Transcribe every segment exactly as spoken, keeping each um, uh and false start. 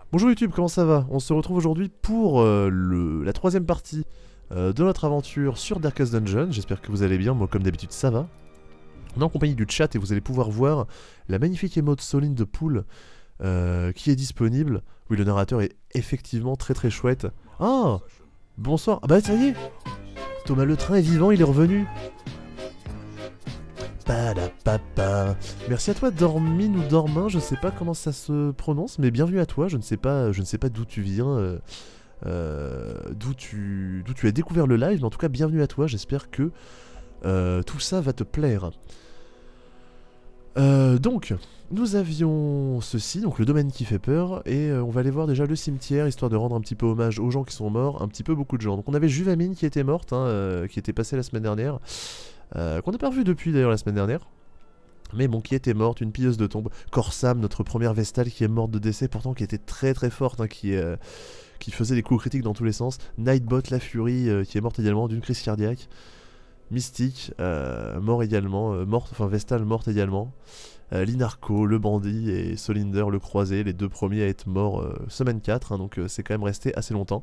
Bonjour YouTube, comment ça va? On se retrouve aujourd'hui pour euh, le, la troisième partie euh, de notre aventure sur Darkest Dungeon. J'espère que vous allez bien, moi comme d'habitude ça va. On est en compagnie du chat et vous allez pouvoir voir la magnifique émote Soline de Poule euh, qui est disponible. Oui, le narrateur est effectivement très très chouette. Ah, bonsoir. Ah bah ça y est, Thomas le train est vivant, il est revenu. Padapapa. Merci à toi Dormine ou Dormin, je sais pas comment ça se prononce, mais bienvenue à toi, je ne sais pas, je ne sais pas d'où tu viens, euh, euh, d'où tu, d'où tu as découvert le live, mais en tout cas bienvenue à toi, j'espère que euh, tout ça va te plaire. Euh, donc, nous avions ceci, donc le domaine qui fait peur, et euh, on va aller voir déjà le cimetière, histoire de rendre un petit peu hommage aux gens qui sont morts, un petit peu beaucoup de gens. Donc on avait Juvamine qui était morte, hein, euh, qui était passée la semaine dernière, euh, qu'on n'a pas revu depuis d'ailleurs la semaine dernière. Mais bon, qui était morte, une pilleuse de tombe. Corsam, notre première Vestale qui est morte de décès, pourtant qui était très très forte, hein, qui, euh, qui faisait des coups critiques dans tous les sens. Nightbot, la Furie, euh, qui est morte également d'une crise cardiaque. Mystique, euh, mort également, euh, morte, enfin Vestale morte également. Euh, Linarco, le bandit et Solinder, le croisé, les deux premiers à être morts euh, semaine quatre, hein, donc euh, c'est quand même resté assez longtemps.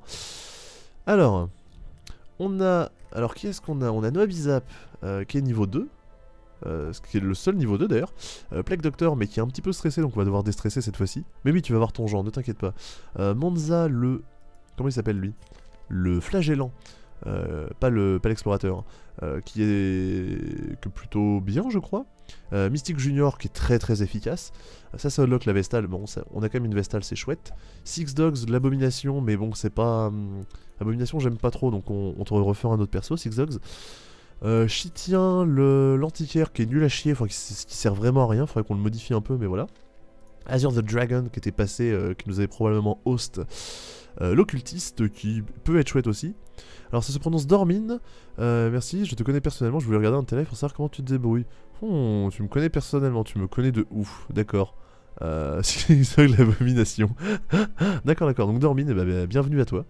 Alors, on a... Alors qui est-ce qu'on a? On a Noabizap, euh, qui est niveau deux. Euh, ce qui est le seul niveau deux d'ailleurs. Euh, Plague Doctor, mais qui est un petit peu stressé, donc on va devoir déstresser cette fois-ci. Mais oui, tu vas voir ton genre, ne t'inquiète pas. Euh, Monza, le... Comment il s'appelle lui? Le flagellant. Euh, pas le pas l'explorateur. Hein. Euh, qui est... que plutôt bien, je crois. Euh, Mystic Junior, qui est très très efficace. Euh, ça, ça unlock la Vestale. Bon, ça, on a quand même une Vestale, c'est chouette. Six Dogs, l'abomination, mais bon, c'est pas... Hum, abomination, j'aime pas trop, donc on, on te refait un autre perso, Six Dogs. Euh, Chitien, l'antiquaire qui est nul à chier, enfin, qui, qui sert vraiment à rien, faudrait qu'on le modifie un peu, mais voilà. Azure the Dragon qui était passé, euh, qui nous avait probablement host. Euh, L'occultiste qui peut être chouette aussi. Alors ça se prononce Dormine, euh, merci, je te connais personnellement, je voulais regarder un de tes lives pour savoir comment tu te débrouilles. Oh, tu me connais personnellement, tu me connais de ouf, d'accord. Euh, c'est l'abomination. D'accord, d'accord, donc Dormine, eh ben, bienvenue à toi.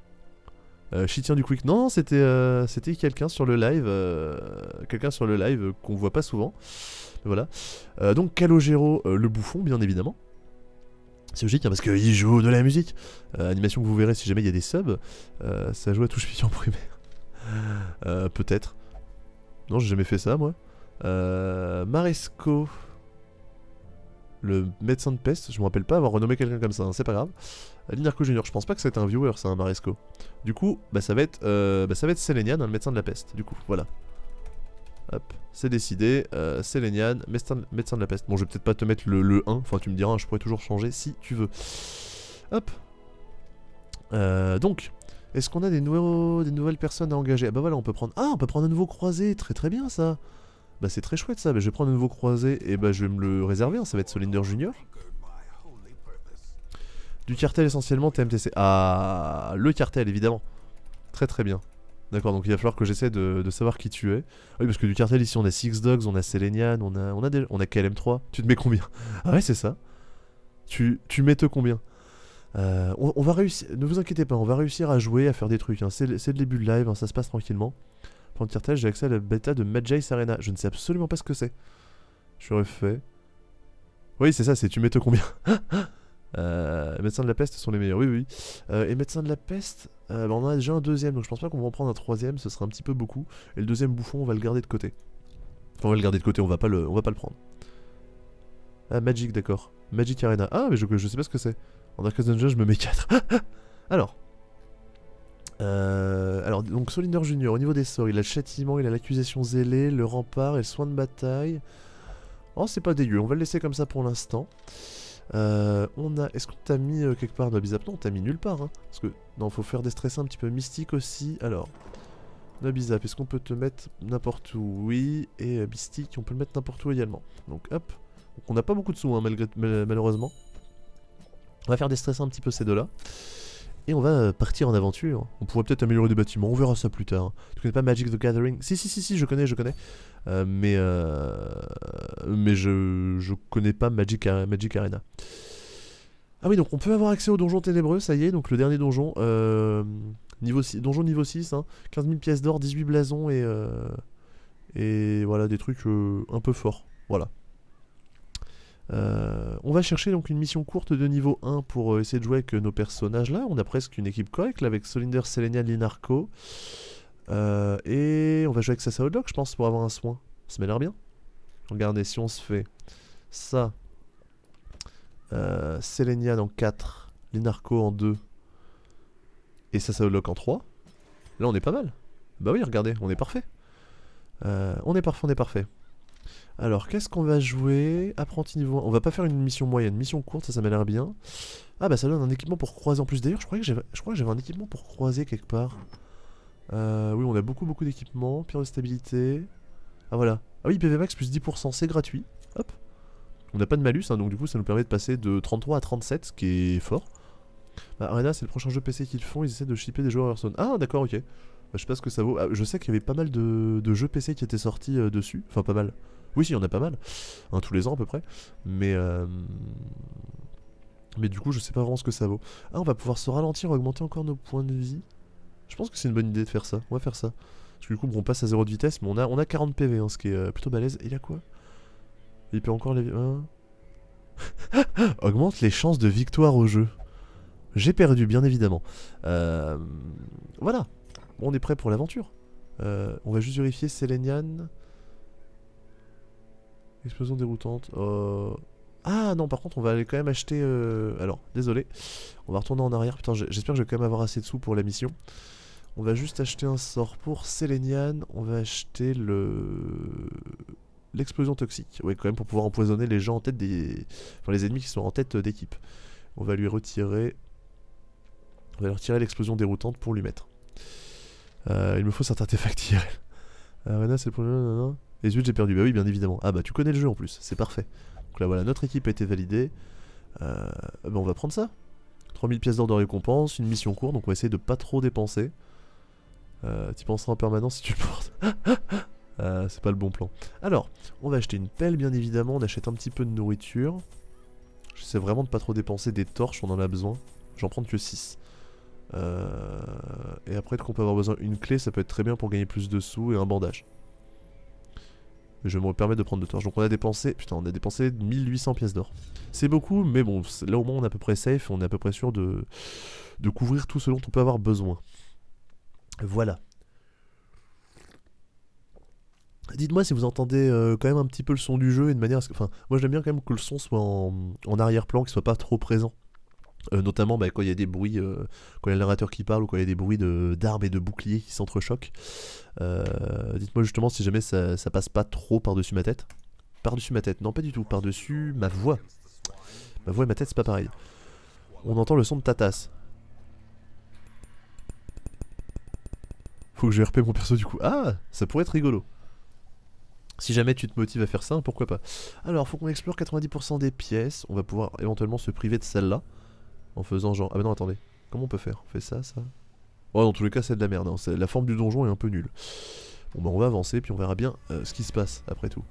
Euh, Chitien du Quick, non, c'était euh, c'était quelqu'un sur le live, euh, quelqu'un sur le live euh, qu'on voit pas souvent. Voilà. Euh, donc Calogero, euh, le bouffon, bien évidemment. C'est logique, hein, parce qu'il joue de la musique. Euh, animation que vous verrez si jamais il y a des subs. Euh, ça joue à touche pied en primaire. Euh, Peut-être. Non, j'ai jamais fait ça, moi. Euh, Maresco. Le médecin de peste, je me rappelle pas avoir renommé quelqu'un comme ça, hein, c'est pas grave. Linarco Junior, je pense pas que c'est un viewer, c'est un Maresco. Du coup, bah ça va être, euh, bah, ça va être Selenian, hein, le médecin de la peste. Du coup, voilà. Hop, c'est décidé. Euh, Selenian, médecin, médecin de la peste. Bon, je vais peut-être pas te mettre le, le un, enfin tu me diras, hein, je pourrais toujours changer si tu veux. Hop. Euh, donc, est-ce qu'on a des, nouveaux, des nouvelles personnes à engager? Ah bah voilà, on peut prendre... Ah, on peut prendre un nouveau croisé, très très bien ça. Bah c'est très chouette ça, bah, je vais prendre un nouveau croisé et bah je vais me le réserver, hein. Ça va être Solinder Junior. Du cartel essentiellement T M T C. Ah, le cartel évidemment. Très très bien. D'accord, donc il va falloir que j'essaie de, de savoir qui tu es. Oui, parce que du cartel ici on a Six Dogs, on a Selenian, on a on a, des, on a K L M trois. Tu te mets combien? Ah ouais, c'est ça. Tu, tu mets te combien? euh, on, on va réussir, ne vous inquiétez pas, on va réussir à jouer, à faire des trucs. Hein. C'est le début de live, hein, ça se passe tranquillement. Pour le cartel, j'ai accès à la bêta de Magi's Arena. Je ne sais absolument pas ce que c'est. Je refais. Oui, c'est ça, c'est tu mets te combien? euh, Médecins de la peste sont les meilleurs, oui, oui. Euh, et médecins de la peste, euh, bah on en a déjà un deuxième, donc je pense pas qu'on va en prendre un troisième, ce serait un petit peu beaucoup. Et le deuxième bouffon, on va le garder de côté. Enfin, on va le garder de côté, on va pas le, on va pas le prendre. Ah, Magic, d'accord. Magic Arena. Ah, mais je, je sais pas ce que c'est. En Darkest Dungeon, je me mets quatre. Alors. Euh, alors, donc Solinder Junior, au niveau des sorts, il a le châtiment, il a l'accusation zélée, le rempart et le soin de bataille. Oh, c'est pas dégueu, on va le laisser comme ça pour l'instant. Euh, on a... Est-ce qu'on t'a mis euh, quelque part Nobizap? Non, on t'a mis nulle part, hein. Parce que, non, faut faire déstresser un petit peu mystique aussi. Alors, Nobizap, est-ce qu'on peut te mettre n'importe où? Oui, et euh, mystique, on peut le mettre n'importe où également. Donc, hop. Donc, on n'a pas beaucoup de sous, hein, malgré... mal malheureusement. On va faire déstresser un petit peu ces deux-là. Et on va partir en aventure. On pourrait peut-être améliorer des bâtiments, on verra ça plus tard. Tu connais pas Magic the Gathering? Si, si, si, si, je connais, je connais. Euh, mais euh, mais je, je connais pas Magic, Magic Arena. Ah oui, donc on peut avoir accès au donjon ténébreux, ça y est, donc le dernier donjon. Euh, niveau six, donjon niveau six, hein, quinze mille pièces d'or, dix-huit blasons et, euh, et voilà, des trucs euh, un peu forts. Voilà. Euh, on va chercher donc une mission courte de niveau un pour euh, essayer de jouer avec euh, nos personnages là. On a presque une équipe correcte là, avec Solinder, Selenia, Linarco. Euh, et on va jouer avec Sasa Odlock je pense pour avoir un soin. Ça m'a l'air bien. Regardez, si on se fait ça, euh, Selenia en quatre, Linarco en deux et Sasa Odlock en trois, là on est pas mal. Bah oui, regardez, on est parfait. Euh, on est parfait, on est parfait. Alors, qu'est-ce qu'on va jouer? Apprenti niveau un. On va pas faire une mission moyenne, mission courte, ça, ça m'a l'air bien. Ah bah ça donne un équipement pour croiser en plus. D'ailleurs, je croyais que j'avais je crois que j'avais un équipement pour croiser quelque part. Euh, oui, on a beaucoup beaucoup d'équipements. Pierre de stabilité. Ah voilà. Ah oui, P V Max plus dix pour cent, c'est gratuit. Hop. On n'a pas de malus, hein, donc du coup ça nous permet de passer de trente-trois à trente-sept, ce qui est fort. Bah, Arena, c'est le prochain jeu P C qu'ils font, ils essaient de shipper des joueurs Hearthstone. Ah d'accord, ok. Bah, je sais pas ce que ça vaut. Ah, je sais qu'il y avait pas mal de, de jeux P C qui étaient sortis euh, dessus. Enfin, pas mal. Oui, si, il y en a pas mal. Hein, tous les ans à peu près. Mais, euh... mais du coup, je sais pas vraiment ce que ça vaut. Ah, on va pouvoir se ralentir, augmenter encore nos points de vie. Je pense que c'est une bonne idée de faire ça. On va faire ça. Parce que du coup, bon, on passe à zéro de vitesse, mais on a, on a quarante P V, hein, ce qui est euh, plutôt balèze. Et il y a quoi? Il peut encore les... Hein augmente les chances de victoire au jeu. J'ai perdu, bien évidemment. Euh... Voilà. Bon, on est prêt pour l'aventure. Euh, on va juste vérifier Selenian. Explosion déroutante. Euh... Ah non, par contre, on va aller quand même acheter... Euh... Alors, désolé. On va retourner en arrière. Putain, j'espère que je vais quand même avoir assez de sous pour la mission. On va juste acheter un sort pour Selenian. On va acheter le... L'explosion toxique. Ouais, quand même, pour pouvoir empoisonner les gens en tête des... Enfin, les ennemis qui sont en tête d'équipe. On va lui retirer... On va lui retirer l'explosion déroutante pour lui mettre. Euh, il me faut cet artefact I R L. Arena, c'est le problème... Les huit, j'ai perdu. Bah oui, bien évidemment. Ah bah tu connais le jeu en plus, c'est parfait. Donc là voilà, notre équipe a été validée. Euh, bah on va prendre ça. trois mille pièces d'or de récompense, une mission courte, donc on va essayer de pas trop dépenser. Euh, tu penseras en permanence si tu le portes. euh, c'est pas le bon plan. Alors, on va acheter une pelle bien évidemment, on achète un petit peu de nourriture. J'essaie vraiment de pas trop dépenser, des torches, on en a besoin. J'en prends que six. Euh, et après, qu'on peut avoir besoin d'une clé, ça peut être très bien pour gagner plus de sous et un bandage. Je vais me permettre de prendre de torches. Donc on a dépensé, putain, on a dépensé mille huit cents pièces d'or. C'est beaucoup, mais bon, là au moins on est à peu près safe, on est à peu près sûr de, de couvrir tout ce dont on peut avoir besoin. Voilà. Dites-moi si vous entendez euh, quand même un petit peu le son du jeu et de manière à ce que... Enfin, moi j'aime bien quand même que le son soit en, en arrière-plan, qu'il soit pas trop présent. Euh, notamment bah, quand il y a des bruits, euh, quand il y a le narrateur qui parle ou quand il y a des bruits d'armes et de boucliers qui s'entrechoquent. Euh, Dites-moi justement si jamais ça, ça passe pas trop par-dessus ma tête. Par-dessus ma tête, non pas du tout, par-dessus ma voix. Ma voix et ma tête c'est pas pareil. On entend le son de ta tasse. Faut que je R P mon perso du coup. Ah, ça pourrait être rigolo. Si jamais tu te motives à faire ça, pourquoi pas. Alors, faut qu'on explore quatre-vingt-dix pour cent des pièces. On va pouvoir éventuellement se priver de celle-là. En faisant genre... Ah bah non, attendez. Comment on peut faire? On fait ça, ça... Oh, dans tous les cas, c'est de la merde. Hein. La forme du donjon est un peu nulle. Bon bah on va avancer, puis on verra bien euh, ce qui se passe, après tout.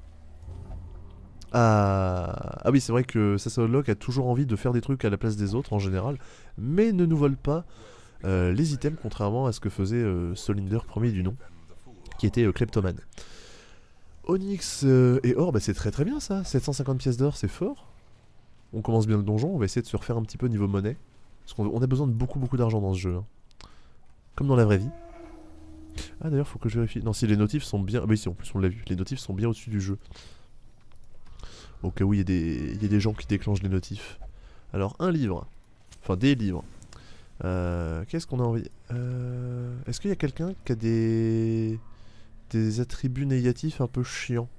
Ah, ah oui, c'est vrai que Sasa Odlock a toujours envie de faire des trucs à la place des autres, en général. Mais ne nous vole pas euh, les items, contrairement à ce que faisait euh, Solinder, premier du nom. Qui était euh, kleptomane. Onyx euh, et or, bah c'est très très bien ça. sept cent cinquante pièces d'or, c'est fort. On commence bien le donjon, on va essayer de se refaire un petit peu niveau monnaie. Parce qu'on a besoin de beaucoup beaucoup d'argent dans ce jeu. Hein. Comme dans la vraie vie. Ah d'ailleurs faut que je vérifie. Non si les notifs sont bien... Ah bah ici en plus on l'a vu. Les notifs sont bien au-dessus du jeu. Au cas où il y, y a des gens qui déclenchent les notifs. Alors un livre. Enfin des livres. Euh, Qu'est-ce qu'on a envie... Euh, Est-ce qu'il y a quelqu'un qui a des... Des attributs négatifs un peu chiants?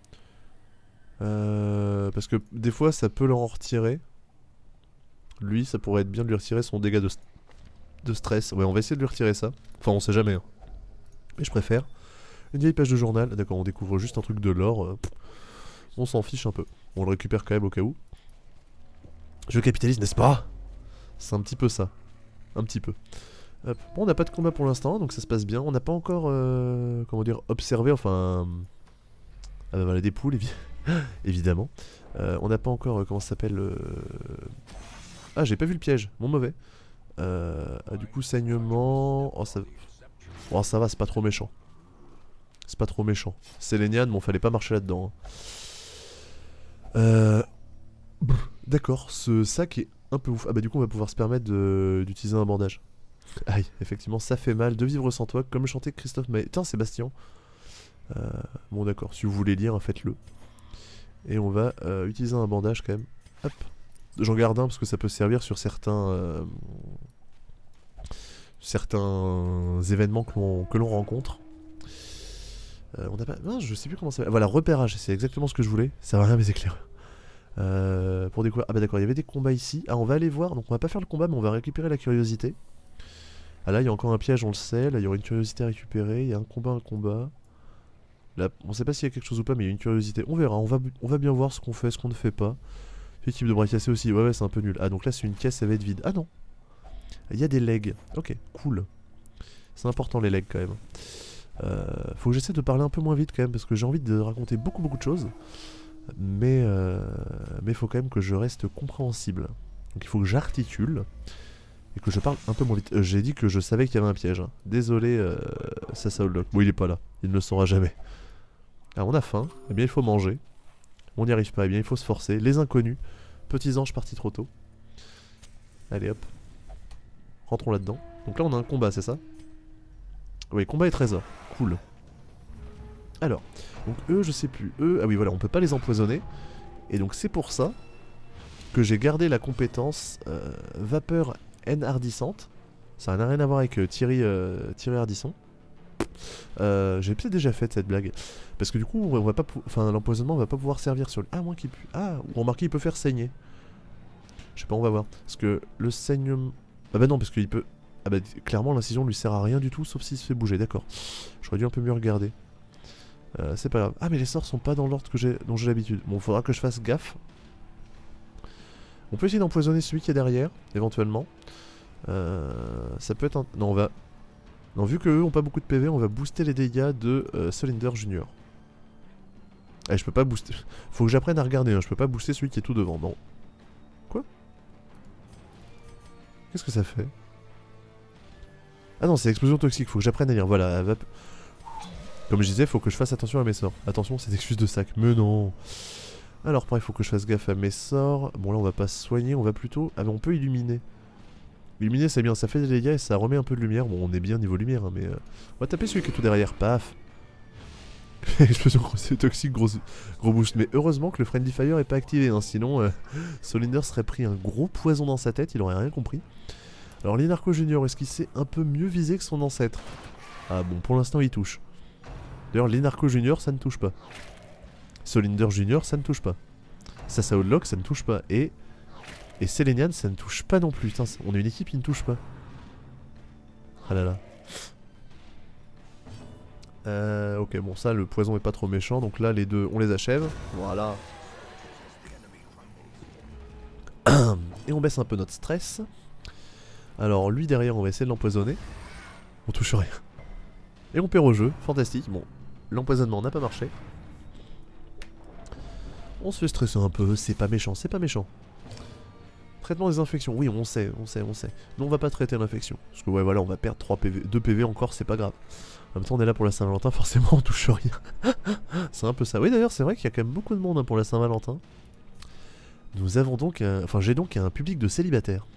Euh, parce que des fois ça peut leur en retirer. Lui ça pourrait être bien de lui retirer son dégât de, st de stress. Ouais on va essayer de lui retirer ça. Enfin on sait jamais hein. Mais je préfère. Une vieille page de journal. D'accord on découvre juste un truc de l'or. euh, On s'en fiche un peu. On le récupère quand même au cas où. Je capitalise n'est-ce pas? C'est un petit peu ça. Un petit peu. Hop. Bon on n'a pas de combat pour l'instant donc ça se passe bien. On n'a pas encore euh, comment dire observé enfin... Ah bah voilà des poules évi évidemment. Euh, on n'a pas encore, euh, comment ça s'appelle euh... Ah j'ai pas vu le piège, mon mauvais. Euh, ah, du coup saignement... Oh ça... Oh ça va c'est pas trop méchant. C'est pas trop méchant. Selenian, bon fallait pas marcher là-dedans. Hein. Euh... D'accord, ce sac est un peu ouf. Ah bah du coup on va pouvoir se permettre d'utiliser un bandage. Aïe, effectivement ça fait mal de vivre sans toi, comme le chantait Christophe Maé. Tiens Sébastien. Euh, bon d'accord, si vous voulez lire, faites-le. Et on va euh, utiliser un bandage quand même. Hop. J'en garde un parce que ça peut servir sur certains... Euh, certains événements que l'on que l'on rencontre. Euh, on a pas... Non, je sais plus comment ça va. Voilà, repérage, c'est exactement ce que je voulais. Ça va rien mes éclairs. Euh, pour découvrir... Ah bah d'accord, il y avait des combats ici. Ah, on va aller voir. Donc on va pas faire le combat, mais on va récupérer la curiosité. Ah là, il y a encore un piège, on le sait. Là, il y aura une curiosité à récupérer. Il y a un combat, un combat. Là, on sait pas s'il y a quelque chose ou pas, mais il y a une curiosité. On verra, on va, on va bien voir ce qu'on fait, ce qu'on ne fait pas. Le type de bras cassé aussi. Ouais, ouais, c'est un peu nul. Ah, donc là, c'est une caisse, ça va être vide. Ah non. Il y a des legs. Ok, cool. C'est important les legs quand même. Euh, faut que j'essaie de parler un peu moins vite quand même parce que j'ai envie de raconter beaucoup beaucoup de choses. Mais euh, mais faut quand même que je reste compréhensible. Donc il faut que j'articule et que je parle un peu moins vite. Euh, j'ai dit que je savais qu'il y avait un piège. Hein. Désolé, euh, ça ça Lock. Bon, il est pas là. Il ne le saura jamais. Alors on a faim. Eh bien il faut manger. On n'y arrive pas. Eh bien il faut se forcer. Les inconnus. Petits anges partis trop tôt. Allez hop. Rentrons là-dedans. Donc là on a un combat, c'est ça? Oui, combat et trésor. Cool. Alors, donc eux, je sais plus. Eux, ah oui, voilà, on peut pas les empoisonner. Et donc c'est pour ça que j'ai gardé la compétence euh, vapeur enhardissante. Ça n'a rien à voir avec euh, Thierry, euh, Thierry Ardisson. Euh, j'ai peut-être déjà fait cette blague. Parce que du coup, on va pas, enfin, l'empoisonnement va pas pouvoir servir sur. Le... Ah, moins qu'il pue. Ah, ou remarquez, il peut faire saigner. Je sais pas, on va voir. Parce que le saignement. Ah bah non, parce qu'il peut. Ah bah clairement l'incision lui sert à rien du tout sauf s'il se fait bouger, d'accord. J'aurais dû un peu mieux regarder. Euh, c'est pas grave. Ah mais les sorts sont pas dans l'ordre que j'ai dont j'ai l'habitude. Bon, faudra que je fasse gaffe. On peut essayer d'empoisonner celui qui est derrière, éventuellement. Euh, ça peut être un... Non, on va... Non, vu qu'eux ont pas beaucoup de P V, on va booster les dégâts de euh, Solinder Junior. Eh, je peux pas booster... Faut que j'apprenne à regarder, hein. Je peux pas booster celui qui est tout devant, non. Quoi? Qu'est-ce que ça fait? Ah non, c'est explosion toxique, faut que j'apprenne à lire. Voilà, va... Comme je disais, faut que je fasse attention à mes sorts. Attention, c'est excuse de sac. Mais non. Alors, pareil, il faut que je fasse gaffe à mes sorts. Bon, là, on va pas se soigner, on va plutôt... Ah, mais on peut illuminer. Illuminer, c'est bien, ça fait des dégâts et ça remet un peu de lumière. Bon, on est bien niveau lumière, hein, mais... Euh... On va taper celui qui est tout derrière, paf. Explosion toxique, gros, gros boost. Mais heureusement que le Friendly Fire est pas activé, hein, sinon... Euh... Solinder serait pris un gros poison dans sa tête, il aurait rien compris. Alors, Linarco Junior, est-ce qu'il s'est un peu mieux visé que son ancêtre? Ah bon, pour l'instant, il touche. D'ailleurs, Linarco Junior, ça ne touche pas. Solinder Junior, ça ne touche pas. Sasa Lock, ça ne touche pas. Et... Et Selenian, ça ne touche pas non plus. Putain, on est une équipe qui ne touche pas. Ah là là. Euh, ok, bon, ça, le poison est pas trop méchant. Donc là, les deux, on les achève. Voilà. Et on baisse un peu notre stress. Alors, lui derrière, on va essayer de l'empoisonner. On touche rien. Et on perd au jeu. Fantastique. Bon, l'empoisonnement n'a pas marché. On se fait stresser un peu. C'est pas méchant, c'est pas méchant. Traitement des infections, oui on sait, on sait, on sait. Mais on va pas traiter l'infection. Parce que ouais voilà, on va perdre trois P V, deux P V encore, c'est pas grave. En même temps on est là pour la Saint-Valentin, forcément on touche rien. C'est un peu ça. Oui d'ailleurs c'est vrai qu'il y a quand même beaucoup de monde hein, pour la Saint-Valentin. Nous avons donc un... Enfin j'ai donc un public de célibataires.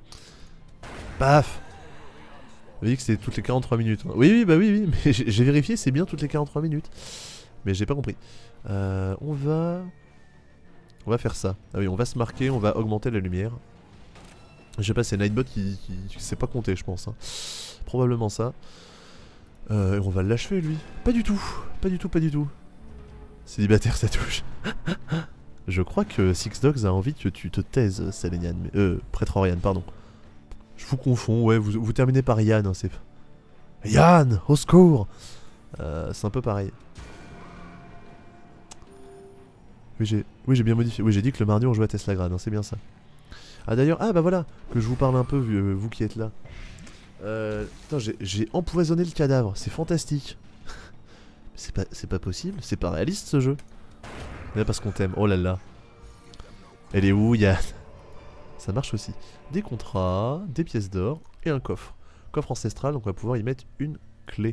Paf. Vous voyez que c'est toutes les quarante-trois minutes. Hein. Oui oui bah oui oui, mais j'ai vérifié c'est bien toutes les quarante-trois minutes. Mais j'ai pas compris. Euh, on va... On va faire ça. Ah oui, on va se marquer, on va augmenter la lumière. Je sais pas, c'est Nightbot qui, qui, qui sait pas compter, je pense. Hein. Probablement ça. Euh, et on va l'achever, lui. Pas du tout. Pas du tout, pas du tout. Célibataire, ça touche. Je crois que Six Dogs a envie que tu te taises, Selenian. Euh, Prétorian, pardon. Je vous confonds, ouais, vous, vous terminez par Yann. Hein, c'est... Yann, au secours. euh, C'est un peu pareil. Oui j'ai oui, j'ai bien modifié. Oui j'ai dit que le mardi on jouait à Teslagrad, hein, c'est bien ça. Ah d'ailleurs, ah bah voilà, que je vous parle un peu, vu, vous qui êtes là. Euh, j'ai empoisonné le cadavre, c'est fantastique. C'est pas, c'est pas possible, c'est pas réaliste ce jeu. Mais parce qu'on t'aime, oh là là. Elle est où Yann? Ça marche aussi. Des contrats, des pièces d'or et un coffre. Coffre ancestral, donc on va pouvoir y mettre une clé.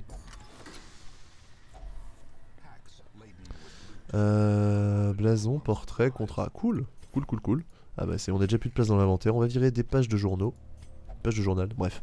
Euh, blason, portrait, contrat, cool, Cool, cool, cool. Ah bah c'est, on a déjà plus de place dans l'inventaire. On va virer des pages de journaux. Pages de journal, bref.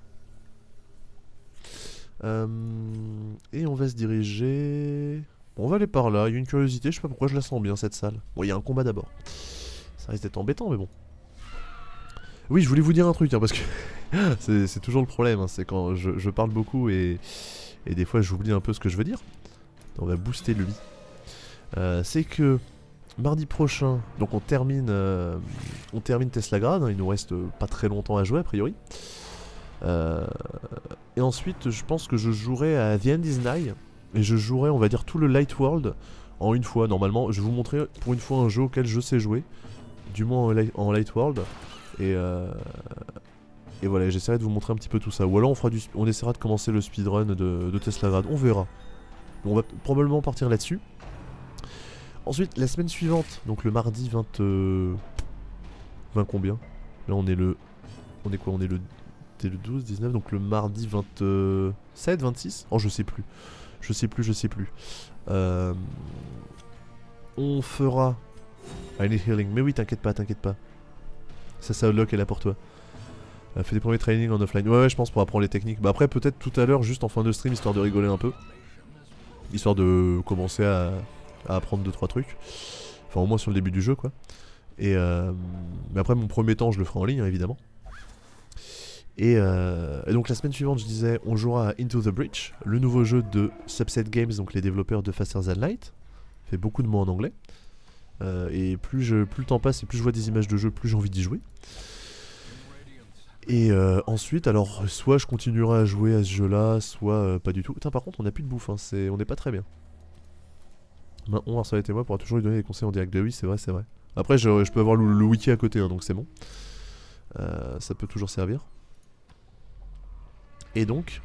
Euh, et on va se diriger... Bon, on va aller par là. Il y a une curiosité, je sais pas pourquoi je la sens bien cette salle. Bon, il y a un combat d'abord. Ça risque d'être embêtant, mais bon. Oui, je voulais vous dire un truc, hein, parce que c'est toujours le problème. Hein, c'est quand je, je parle beaucoup et, et des fois j'oublie un peu ce que je veux dire. On va booster lui. Euh, c'est que... Mardi prochain, donc on termine, euh, on termine Teslagrad, hein, il nous reste pas très longtemps à jouer a priori. Euh, et ensuite, je pense que je jouerai à The End is Nigh, et je jouerai, on va dire, tout le Light World en une fois. Normalement, je vais vous montrer pour une fois un jeu auquel je sais jouer, du moins en, light, en Light World. Et, euh, et voilà, j'essaierai de vous montrer un petit peu tout ça. Ou alors on, fera du, on essaiera de commencer le speedrun de, de Teslagrad, on verra. On va probablement partir là-dessus. Ensuite, la semaine suivante, donc le mardi vingt... Euh, vingt combien? Là on est le... On est quoi? On est le... T'es le douze, dix-neuf, donc le mardi vingt-sept, vingt-six? Oh je sais plus. Je sais plus, je sais plus. Euh, on fera... I need healing. Mais oui, t'inquiète pas, t'inquiète pas. Ça, ça unlock est là pour toi. Euh, fais des premiers trainings en offline. Ouais, ouais, je pense pour apprendre les techniques. Bah après, peut-être tout à l'heure, juste en fin de stream, histoire de rigoler un peu. Histoire de commencer à... à apprendre deux trois trucs, enfin au moins sur le début du jeu quoi. Et euh, mais après mon premier temps je le ferai en ligne hein, évidemment. Et, euh, et donc la semaine suivante je disais on jouera à Into the Breach, le nouveau jeu de Subset Games, donc les développeurs de Faster Than Light. Fait beaucoup de mots en anglais. Euh, et plus, je, plus le temps passe et plus je vois des images de jeu, plus j'ai envie d'y jouer. Et euh, ensuite, alors, soit je continuerai à jouer à ce jeu-là, soit euh, pas du tout. Putain, par contre, on a plus de bouffe, hein, on n'est pas très bien. Maintenant, Arsalet et moi pourra toujours lui donner des conseils en direct. De oui, c'est vrai, c'est vrai. Après, je, je peux avoir le, le wiki à côté, hein, donc c'est bon. Euh, ça peut toujours servir. Et donc,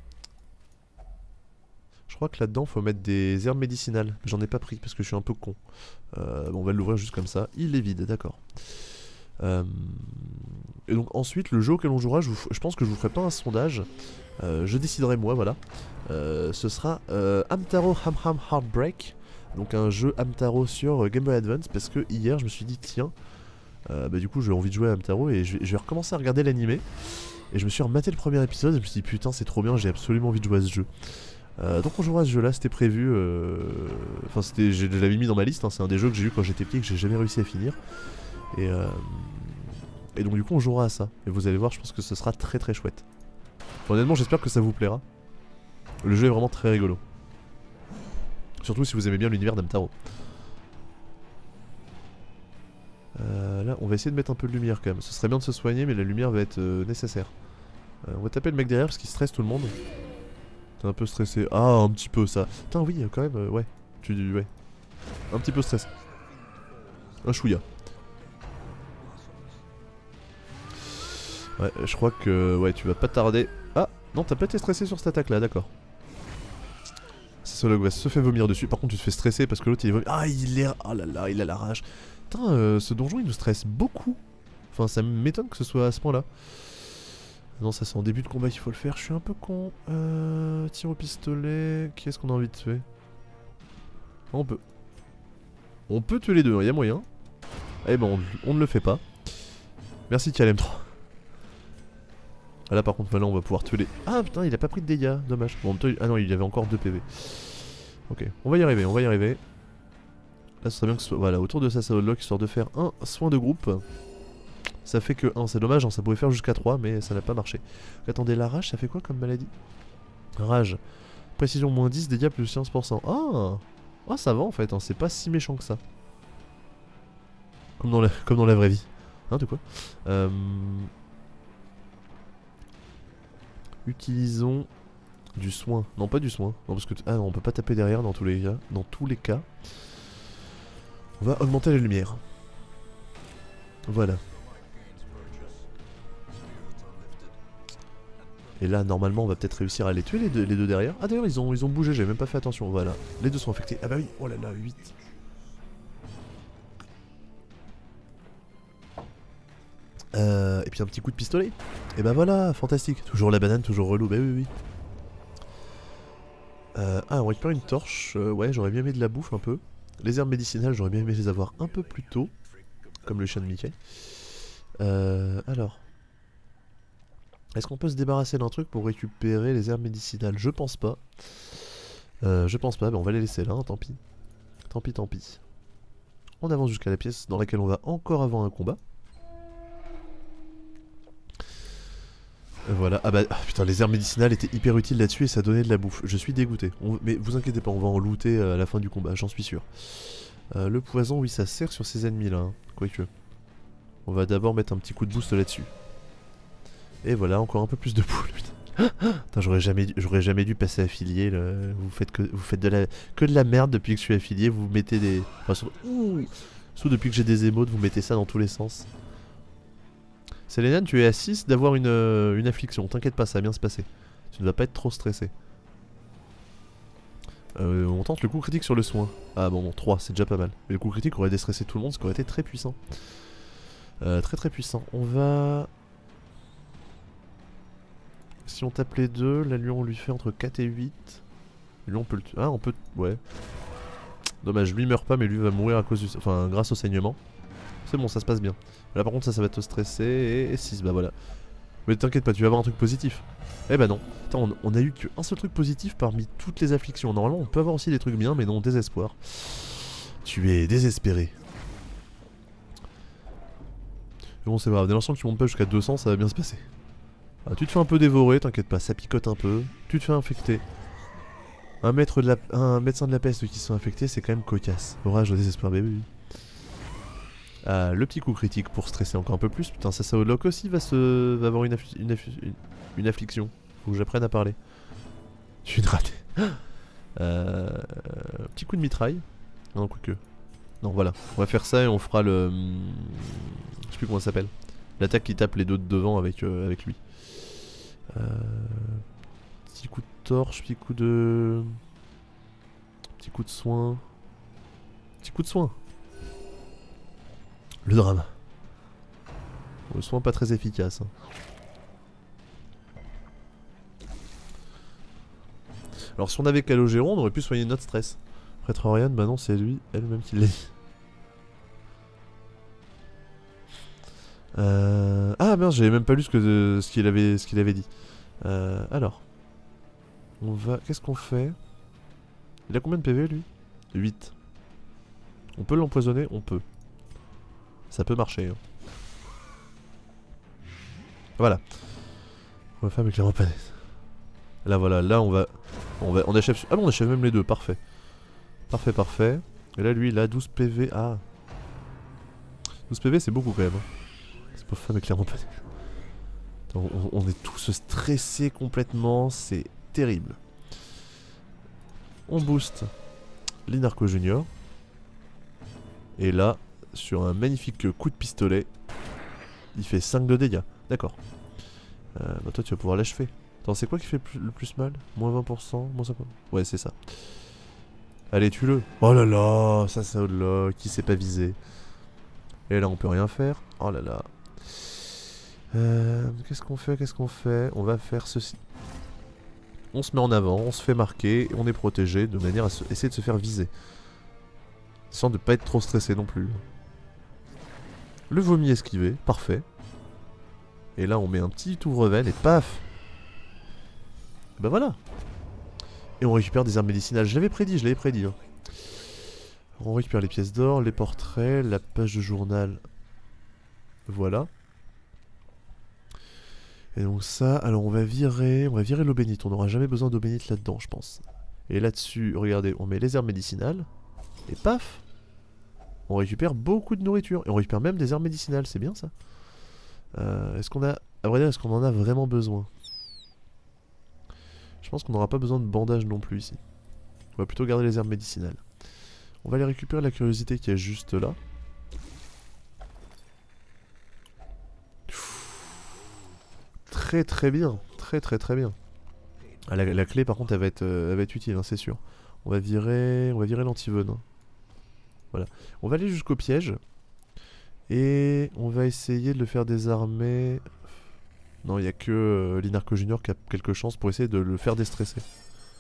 je crois que là-dedans, faut mettre des herbes médicinales. J'en ai pas pris parce que je suis un peu con. Euh, bon, on va l'ouvrir juste comme ça. Il est vide, d'accord. Euh, et donc ensuite, le jeu auquel on jouera, je, vous, je pense que je vous ferai pas un sondage. Euh, je déciderai moi, voilà. Euh, ce sera euh, Hamtaro Hamham Heartbreak. Donc un jeu Hamtaro sur Game Boy Advance, parce que hier je me suis dit tiens, euh, bah du coup j'ai envie de jouer à Hamtaro et je vais, je vais recommencer à regarder l'animé. Et je me suis rematé le premier épisode et je me suis dit putain c'est trop bien, j'ai absolument envie de jouer à ce jeu. Euh, donc on jouera à ce jeu là, c'était prévu, enfin euh... c'était, je l'avais mis dans ma liste, hein. C'est un des jeux que j'ai eu quand j'étais petit et que j'ai jamais réussi à finir. Et, euh... et donc du coup on jouera à ça. Et vous allez voir, je pense que ce sera très très chouette. Enfin, honnêtement j'espère que ça vous plaira. Le jeu est vraiment très rigolo. Surtout si vous aimez bien l'univers d'Hamtaro. Euh, là, on va essayer de mettre un peu de lumière quand même. Ce serait bien de se soigner, mais la lumière va être euh, nécessaire. Euh, on va taper le mec derrière parce qu'il stresse tout le monde. T'es un peu stressé. Ah, un petit peu ça. Putain, oui, quand même, euh, ouais. Tu dis, ouais. Un petit peu stressé. Un chouïa. Ouais, je crois que, ouais, tu vas pas tarder. Ah, non, t'as pas été stressé sur cette attaque là, d'accord. Solog se fait vomir dessus. Par contre, tu te fais stresser parce que l'autre il est vomir. Ah, il est. Ah là là, il a la rage. Putain, euh, ce donjon il nous stresse beaucoup. Enfin, ça m'étonne que ce soit à ce point-là. Non, ça c'est en début de combat qu'il faut le faire. Je suis un peu con. Euh, tir au pistolet. Qui est-ce qu'on a envie de tuer? On peut. On peut tuer les deux, il y a moyen. Eh ben, on, on ne le fait pas. Merci K L M trois. Ah là par contre maintenant on va pouvoir tuer les... Ah putain il a pas pris de dégâts, dommage. Bon, ah non il y avait encore deux P V. Ok, on va y arriver, on va y arriver. Là ce serait bien que ce soit... Voilà, autour de ça ça unlock histoire de faire un soin de groupe. Ça fait que un, c'est dommage, hein, ça pouvait faire jusqu'à trois mais ça n'a pas marché. Attendez, la rage ça fait quoi comme maladie? Rage. Précision moins dix, dégâts plus quinze pour cent. Ah, ah ça va en fait, hein, c'est pas si méchant que ça. Comme dans la, comme dans la vraie vie. Hein de quoi euh... Utilisons du soin. Non, pas du soin. Non, parce que... Ah non, on peut pas taper derrière dans tous les cas. Dans tous les cas. On va augmenter la lumière. Voilà. Et là, normalement, on va peut-être réussir à les tuer, les deux, les deux derrière. Ah d'ailleurs, ils ont, ils ont bougé, j'ai même pas fait attention. Voilà. Les deux sont affectés. Ah bah oui, oh là là, huit. Euh, et puis un petit coup de pistolet. Et bah voilà, fantastique. Toujours la banane, toujours relou. Bah oui, oui. Euh, ah, on récupère une torche. Euh, ouais, j'aurais bien aimé de la bouffe un peu. Les herbes médicinales, j'aurais bien aimé les avoir un peu plus tôt. comme le chien de Mickey. Euh, alors. Est-ce qu'on peut se débarrasser d'un truc pour récupérer les herbes médicinales? Je pense pas. Euh, je pense pas, mais on va les laisser là, hein, tant pis. Tant pis, tant pis. On avance jusqu'à la pièce dans laquelle on va encore avoir un combat. Voilà, ah bah ah, putain, les herbes médicinales étaient hyper utiles là-dessus et ça donnait de la bouffe. Je suis dégoûté. On... Mais vous inquiétez pas, on va en looter à la fin du combat, j'en suis sûr. Euh, le poison, oui, ça sert sur ces ennemis là, hein. Quoique. On va d'abord mettre un petit coup de boost là-dessus. Et voilà, encore un peu plus de poules, putain. Putain, j'aurais jamais, dû... jamais dû passer affilié. Là. Vous faites, que... vous faites de la... que de la merde depuis que je suis affilié. Vous mettez des. Enfin, sur... Ouh Sous depuis que j'ai des émotes, vous mettez ça dans tous les sens. Séléniane, tu es à six d'avoir une, euh, une affliction. T'inquiète pas, ça va bien se passer. Tu ne vas pas être trop stressé. Euh, on tente le coup critique sur le soin. Ah bon, bon trois, c'est déjà pas mal. Mais le coup critique aurait déstressé tout le monde, ce qui aurait été très puissant. Euh, très très puissant. On va. Si on tape les deux, là lui on lui fait entre quatre et huit. Lui on peut le tuer. Ah on peut... Ouais. Dommage, lui meurt pas mais lui va mourir à cause du... Enfin grâce au saignement. C'est bon, ça se passe bien. Là par contre ça, ça va te stresser et six, bah voilà. Mais t'inquiète pas, tu vas avoir un truc positif. Eh bah non. Attends, on, on a eu qu'un seul truc positif parmi toutes les afflictions. Normalement on peut avoir aussi des trucs bien mais non, désespoir. Tu es désespéré. Mais bon c'est grave, dès l'instant que tu montes pas jusqu'à deux cents ça va bien se passer. Ah, tu te fais un peu dévorer, t'inquiète pas, ça picote un peu. Tu te fais infecter. Un, maître de la... un médecin de la peste qui se fait infecter, c'est quand même cocasse. Orage au désespoir bébé. Ah, le petit coup critique pour stresser encore un peu plus. Putain, ça, ça Lock aussi va, se... va avoir une, affli... une, affli... une... une affliction. Faut que j'apprenne à parler. Je suis une ratée. euh... Petit coup de mitraille. Non, quoique. Non, voilà. On va faire ça et on fera le... Je sais plus comment ça s'appelle. L'attaque qui tape les deux de devant avec, euh, avec lui. Euh, petit coup de torche, petit coup de... Petit coup de soin. Petit coup de soin. Le drame. Le soin pas très efficace. Hein. Alors si on avait Calogéron, on aurait pu soigner notre stress. Prêtre Oriane, bah non c'est lui, elle-même qui l'a dit. Euh... Ah merde, j'avais même pas lu ce qu'il de... ce qu'il avait... ce qu'il avait dit. Euh, alors, on va... Qu'est-ce qu'on fait? Il a combien de P V lui? huit. On peut l'empoisonner? On peut. Ça peut marcher. Hein. Voilà. On va faire avec les rampanettes. Là voilà, là on va... On, va... on achève... Ah bon, on achève même les deux, parfait. Parfait, parfait. Et là lui, il a douze P V. Ah. douze P V c'est beaucoup quand même. Hein. C'est pas femme avec les rampanettes. On, on est tous stressés complètement, c'est terrible. On booste Linarco Junior. Et là, sur un magnifique coup de pistolet, il fait cinq de dégâts. D'accord. Euh, bah toi tu vas pouvoir l'achever. Attends, c'est quoi qui fait le plus mal? Moins vingt pour cent, moins cinquante pour cent. Ouais, c'est ça. Allez, tue-le. Oh là là, ça c'est là, qui s'est pas visé. Et là on peut rien faire. Oh là là. Euh, qu'est-ce qu'on fait, qu'est-ce qu'on fait? On va faire ceci. On se met en avant, on se fait marquer, on est protégé de manière à se, essayer de se faire viser. Sans ne pas être trop stressé non plus. Le vomi esquivé, parfait. Et là on met un petit ouvre-veine et paf. Et bah voilà. Et on récupère des herbes médicinales, je l'avais prédit, je l'avais prédit. Hein. On récupère les pièces d'or, les portraits, la page de journal. Voilà. Et donc ça, alors on va virer, on va virer l'eau bénite, on n'aura jamais besoin d'eau bénite là-dedans je pense. Et là-dessus, regardez, on met les herbes médicinales, et paf, on récupère beaucoup de nourriture, et on récupère même des herbes médicinales, c'est bien ça. euh, Est-ce qu'on a, à vrai dire, est-ce qu'on en a vraiment besoin? Je pense qu'on n'aura pas besoin de bandage non plus ici. On va plutôt garder les herbes médicinales. On va aller récupérer la curiosité qui est juste là. Très très bien, très très très bien. Ah, la, la clé par contre elle va être, euh, elle va être utile, hein, c'est sûr. On va virer, on va virer l'antivenin. Voilà. On va aller jusqu'au piège. Et on va essayer de le faire désarmer. Non, il n'y a que euh, Linarco Junior qui a quelques chances pour essayer de le faire déstresser.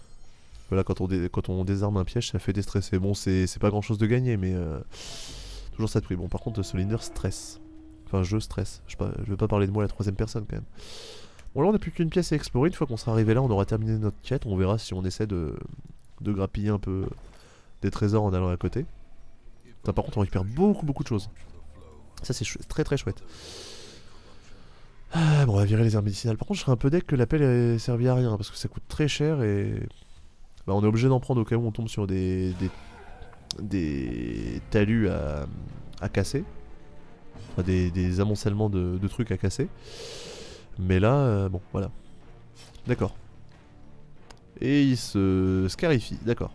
Voilà, quand on, dé quand on désarme un piège, ça fait déstresser. Bon, c'est pas grand chose de gagner, mais... Euh... Toujours ça de prix. Bon, par contre, Solinder stress. Enfin, je stresse. Je, pas, je vais pas parler de moi à la troisième personne quand même. Bon, là, on n'a plus qu'une pièce à explorer. Une fois qu'on sera arrivé là, on aura terminé notre quête. On verra si on essaie de, de grappiller un peu des trésors en allant à côté. Putain, par contre, on récupère beaucoup, beaucoup de choses. Ça, c'est très, très chouette. Ah, bon, on va virer les herbes médicinales. Par contre, je serais un peu deck que l'appel ait servi à rien parce que ça coûte très cher et bah, on est obligé d'en prendre au cas où on tombe sur des des, des talus à, à casser, enfin, des, des amoncellements de, de trucs à casser. Mais là, euh, bon, voilà. D'accord. Et il se scarifie, d'accord.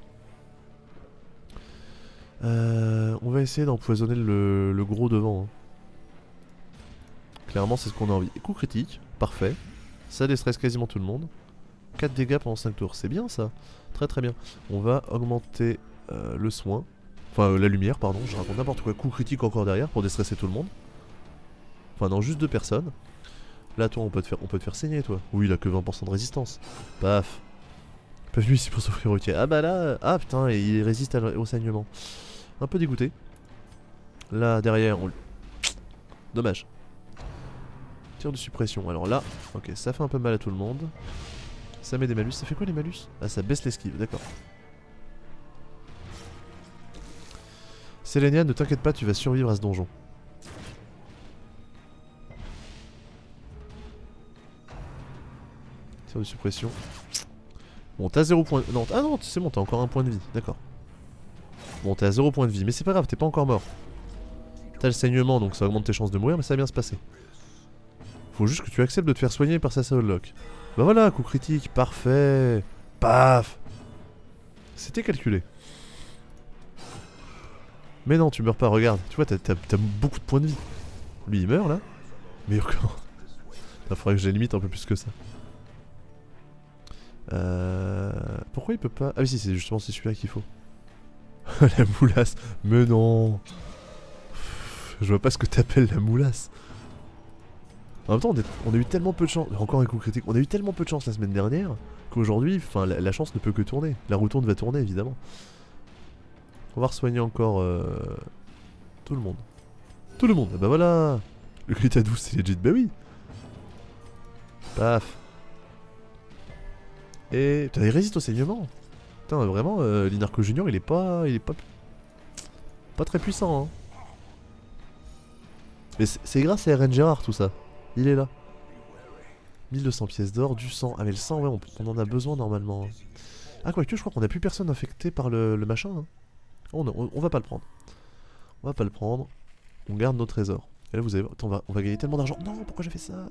Euh, on va essayer d'empoisonner le, le gros devant. Hein. Clairement, c'est ce qu'on a envie. Coup critique, parfait. Ça déstresse quasiment tout le monde. quatre dégâts pendant cinq tours, c'est bien ça. Très très bien. On va augmenter euh, le soin. Enfin, euh, la lumière, pardon. Je raconte n'importe quoi. Coup critique encore derrière pour déstresser tout le monde. Enfin, non, juste deux personnes. Là, toi, on peut te faire, on peut te faire saigner, toi. Oui, il a que vingt pour cent de résistance. Paf. Pas venu ici pour s'offrir au tir. Ah bah là. Ah putain, et il résiste à, au saignement. Un peu dégoûté. Là, derrière, on. Dommage. Tir de suppression. Alors là, ok, ça fait un peu mal à tout le monde. Ça met des malus. Ça fait quoi les malus? Ah, ça baisse l'esquive, d'accord. Sélénia, ne t'inquiète pas, tu vas survivre à ce donjon. Tir de suppression. Bon, t'as zéro point. Non, ah non, c'est bon, t'as encore un point de vie, d'accord. Bon, t'es à zéro point de vie, mais c'est pas grave, t'es pas encore mort. T'as le saignement, donc ça augmente tes chances de mourir, mais ça va bien se passer. Faut juste que tu acceptes de te faire soigner par sa Soullock. Bah voilà, coup critique, parfait. Paf. C'était calculé. Mais non, tu meurs pas, regarde. Tu vois, t'as beaucoup de points de vie. Lui, il meurt, là. Mais comment? Il faudrait que je limite un peu plus que ça. Euh... Pourquoi il peut pas... Ah oui, si, c'est justement c'est celui-là qu'il faut. La moulasse. Mais non. Je vois pas ce que t'appelles la moulasse. En même temps, on, est, on a eu tellement peu de chance. Encore un coup critique. On a eu tellement peu de chance la semaine dernière qu'aujourd'hui, enfin, la, la chance ne peut que tourner. La roue tourne va tourner, évidemment. On va re-soigner encore euh, tout le monde. Tout le monde. Bah voilà. Le crit à douze, c'est legit. Bah oui. Paf. Et putain, il résiste au saignement. Putain, vraiment, euh, Linarco Junior, il est pas, il est pas, pas très puissant. Hein. Mais c'est grâce à R N Gérard tout ça. Il est là. mille deux cents pièces d'or, du sang. Ah mais le sang, ouais, on, on en a besoin normalement. Ah quoique, je crois qu'on a plus personne infecté par le, le machin. Hein. On, on, on va pas le prendre. On va pas le prendre. On garde nos trésors. Et là vous avez... Attends, on va, on va gagner tellement d'argent. Non, pourquoi j'ai fait ça?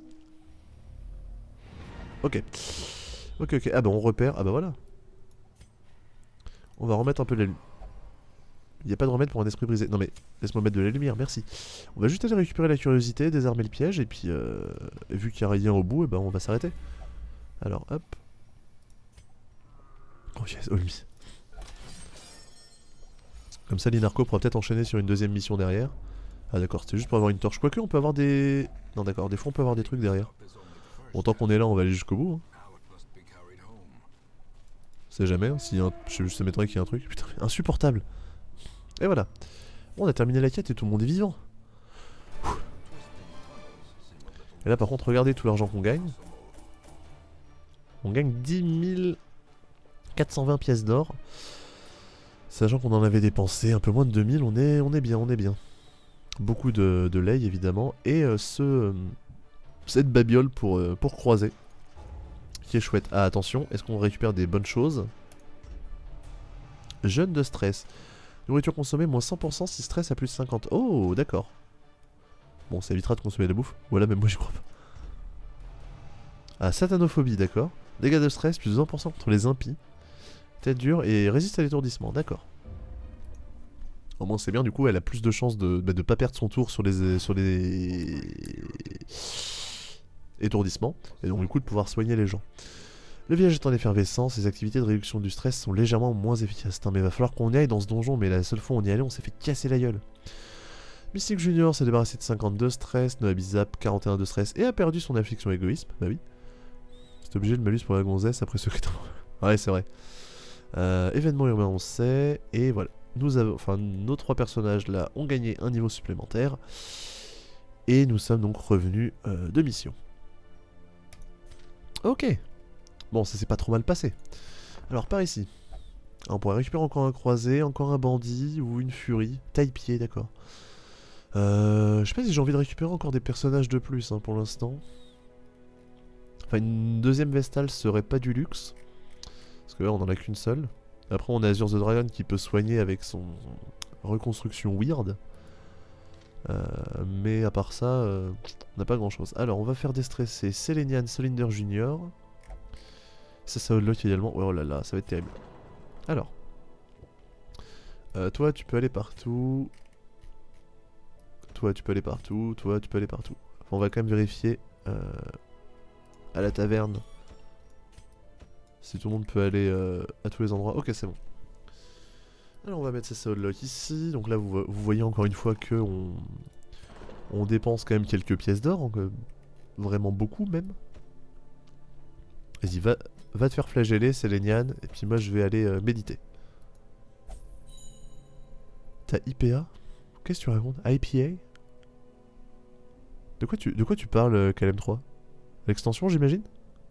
Ok. Ok, ok. Ah bah on repère. Ah bah voilà. On va remettre un peu de la lumière. Il n'y a pas de remède pour un esprit brisé. Non mais, laisse-moi mettre de la lumière, merci. On va juste aller récupérer la curiosité, désarmer le piège, et puis, euh, vu qu'il n'y a rien au bout, et ben on va s'arrêter. Alors, hop. Oh yes, oh lui. Comme ça, Linarco pourra peut-être enchaîner sur une deuxième mission derrière. Ah d'accord, c'était juste pour avoir une torche. Quoique, on peut avoir des... Non d'accord, des fois on peut avoir des trucs derrière. Bon, tant qu'on est là, on va aller jusqu'au bout. Hein. On sait jamais, hein, si un... je sais m'étonnerait qu'il y ait un truc. Putain, insupportable. Et voilà. Bon, on a terminé la quête et tout le monde est vivant. Et là par contre, regardez tout l'argent qu'on gagne. On gagne dix mille quatre cent vingt pièces d'or. Sachant qu'on en avait dépensé un peu moins de deux mille, on est, on est bien, on est bien. Beaucoup de, de lait évidemment. Et euh, ce, euh, cette babiole pour, euh, pour croiser. Qui est chouette. Ah attention, est-ce qu'on récupère des bonnes choses? Jeûne de stress. Nourriture consommée, moins cent pour cent si stress à plus de cinquante. Oh, d'accord. Bon, ça évitera de consommer de la bouffe. Voilà, même moi j'y crois pas. Ah, satanophobie, d'accord. Dégâts de stress, plus de vingt pour cent contre les impies. Tête dure et résiste à l'étourdissement, d'accord. Au moins c'est bien, du coup elle a plus de chances de bah, de pas perdre son tour sur les, sur les étourdissements. Et donc du coup de pouvoir soigner les gens. Le village est en effervescence, les activités de réduction du stress sont légèrement moins efficaces. Putain, mais il va falloir qu'on y aille dans ce donjon, mais la seule fois où on y allait, on s'est fait casser la gueule. Mystique Junior s'est débarrassé de cinquante-deux stress, Noabizap quarante et un de stress et a perdu son affliction égoïsme. Bah oui. C'est obligé de malus pour la gonzesse après ce crit. Ouais, c'est vrai. Euh, événement urbain, on sait, et voilà. nous avons, enfin, nos trois personnages là ont gagné un niveau supplémentaire. Et nous sommes donc revenus euh, de mission. Ok. Bon, ça s'est pas trop mal passé. Alors, par ici. Alors, on pourrait récupérer encore un croisé, encore un bandit ou une furie. Taille-pied, d'accord. Euh, je sais pas si j'ai envie de récupérer encore des personnages de plus hein, pour l'instant. Enfin, une deuxième Vestale serait pas du luxe. Parce que là, on en a qu'une seule. Après, on a Azure the Dragon qui peut soigner avec son reconstruction weird. Euh, mais à part ça, euh, on n'a pas grand chose. Alors, on va faire déstresser Selenian Solinder Junior. Ça, ça unlock également. Oh là là, ça va être terrible. Alors, euh, toi, tu peux aller partout. Toi, tu peux aller partout. Toi, tu peux aller partout. Enfin, on va quand même vérifier euh, à la taverne si tout le monde peut aller euh, à tous les endroits. Ok, c'est bon. Alors, on va mettre ces Soullock ici. Donc là, vous, vous voyez encore une fois que on, on dépense quand même quelques pièces d'or. Hein, vraiment beaucoup, même. Vas-y, va, va te faire flageller, Selenian. Et puis moi, je vais aller euh, méditer. T'as I P A? Qu'est-ce que tu racontes? I P A? De quoi tu, de quoi tu parles, euh, K L M trois? L'extension, j'imagine?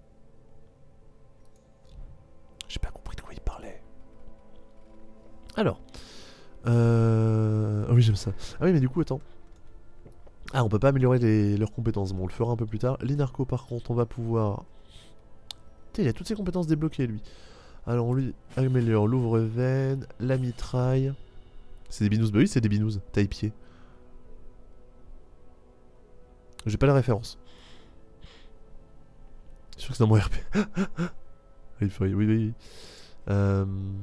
J'ai pas compris de quoi il parlait. Alors. Euh... Oh oui, j'aime ça. Ah oui, mais du coup, attends. Ah, on peut pas améliorer les, leurs compétences. Bon, on le fera un peu plus tard. L'inarco, par contre, on va pouvoir... Putain, il a toutes ses compétences débloquées, lui. Alors, on lui améliore l'ouvre-veine, la mitraille... C'est des binous? Bah oui, c'est des binous. Taille-pied. J'ai pas la référence. Je suis sûr que c'est dans mon R P. oui, oui, oui, oui. Euh...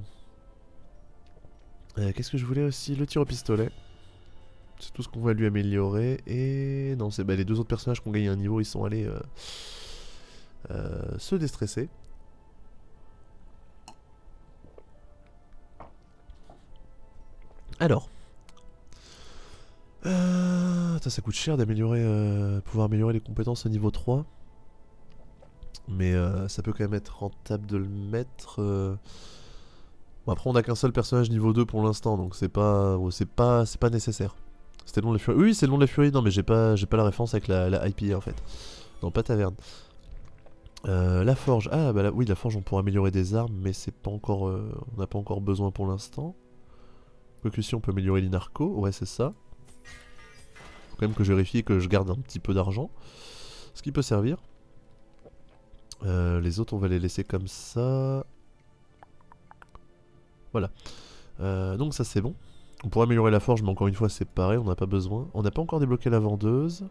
Euh, Qu'est-ce que je voulais aussi? Le tir au pistolet. C'est tout ce qu'on va lui améliorer. Et non, c'est bah, les deux autres personnages qui ont gagné un niveau, ils sont allés euh, euh, se déstresser. Alors. Euh, ça, ça coûte cher d'améliorer, euh, pouvoir améliorer les compétences au niveau trois. Mais euh, ça peut quand même être rentable de le mettre. Euh... Bon, après, on n'a qu'un seul personnage niveau deux pour l'instant, donc c'est pas, c'est pas, c'est pas nécessaire. C'était le nom de la furie. Oui, c'est le nom de la furie. Non, mais j'ai pas, j'ai pas la référence avec la, la I P A en fait. Non, pas taverne. Euh, la forge. Ah bah là, oui, la forge, on pourra améliorer des armes, mais c'est pas encore, euh, on n'a pas encore besoin pour l'instant. Quoique si on peut améliorer l'inarco, ouais c'est ça. Faut quand même que je vérifie que je garde un petit peu d'argent, ce qui peut servir. Euh, les autres, on va les laisser comme ça. Voilà. Euh, donc ça c'est bon. On pourrait améliorer la forge, mais encore une fois c'est pareil, on n'a pas besoin. On n'a pas encore débloqué la vendeuse.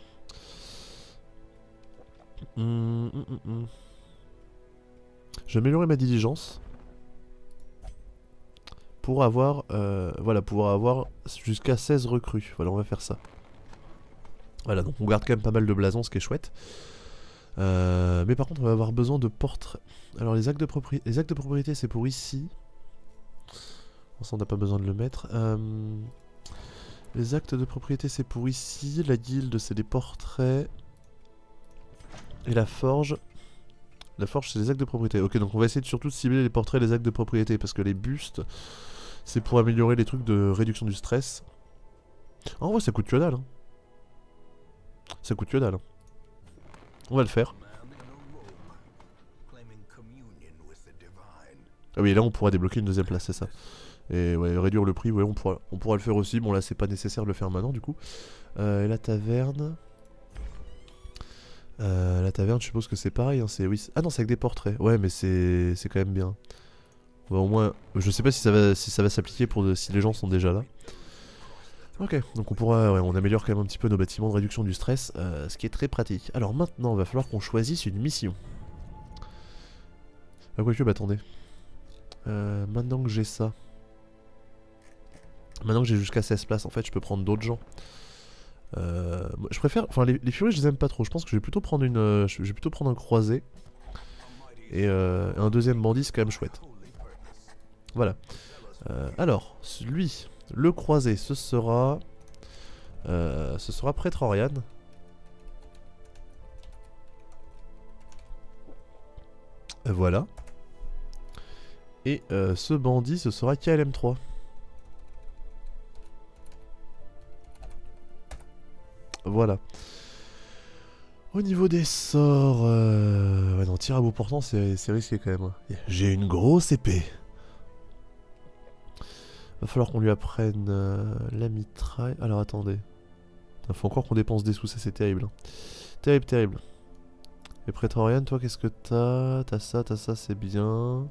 Hum, hum, hum, hum. Je vais améliorer ma diligence. Pour avoir, euh, voilà, pouvoir avoir jusqu'à seize recrues. Voilà, on va faire ça. Voilà, donc on garde quand même pas mal de blasons, ce qui est chouette. Euh, mais par contre, on va avoir besoin de portraits. Alors les actes de propriété, les actes de propriété, c'est pour ici. Bon, ça, on n'a pas besoin de le mettre. Euh, les actes de propriété, c'est pour ici. La guilde, c'est des portraits. Et la forge. La forge, c'est les actes de propriété. Ok, donc on va essayer de surtout cibler les portraits et les actes de propriété. Parce que les bustes, c'est pour améliorer les trucs de réduction du stress. En vrai, ça coûte que dalle. Hein. Ça coûte que dalle. Hein. On va le faire. Ah oui, là on pourra débloquer une deuxième place, c'est ça. Et ouais, réduire le prix, ouais, on pourra, on pourra le faire aussi. Bon là c'est pas nécessaire de le faire maintenant du coup. Euh, et la taverne... Euh, la taverne, je suppose que c'est pareil, hein, c'est... Oui, ah non, c'est avec des portraits. Ouais, mais c'est c'est quand même bien. Ouais, au moins, je sais pas si ça va si ça va s'appliquer pour de, si les gens sont déjà là. Ok, donc on pourra, ouais, on améliore quand même un petit peu nos bâtiments de réduction du stress, euh, ce qui est très pratique. Alors maintenant, il va falloir qu'on choisisse une mission. Ah quoique, bah attendez. Euh, maintenant que j'ai ça... Maintenant que j'ai jusqu'à seize places, en fait, je peux prendre d'autres gens. Euh, je préfère... Enfin, les, les furies, je les aime pas trop. Je pense que je vais plutôt prendre une... Euh, je vais plutôt prendre un croisé. Et euh, un deuxième bandit, c'est quand même chouette. Voilà. Euh, alors, lui, le croisé, ce sera... Euh, ce sera Prêtre Oriane. Voilà. Et euh, ce bandit, ce sera K L M trois. Voilà. Au niveau des sorts... Euh... Ouais non, tir à bout portant c'est risqué quand même. J'ai une grosse épée. Va falloir qu'on lui apprenne euh, la mitraille. Alors attendez. Il faut encore qu'on dépense des sous, ça c'est terrible. Terrible, terrible. Et Praetorian, toi qu'est-ce que t'as? T'as ça, t'as ça, c'est bien.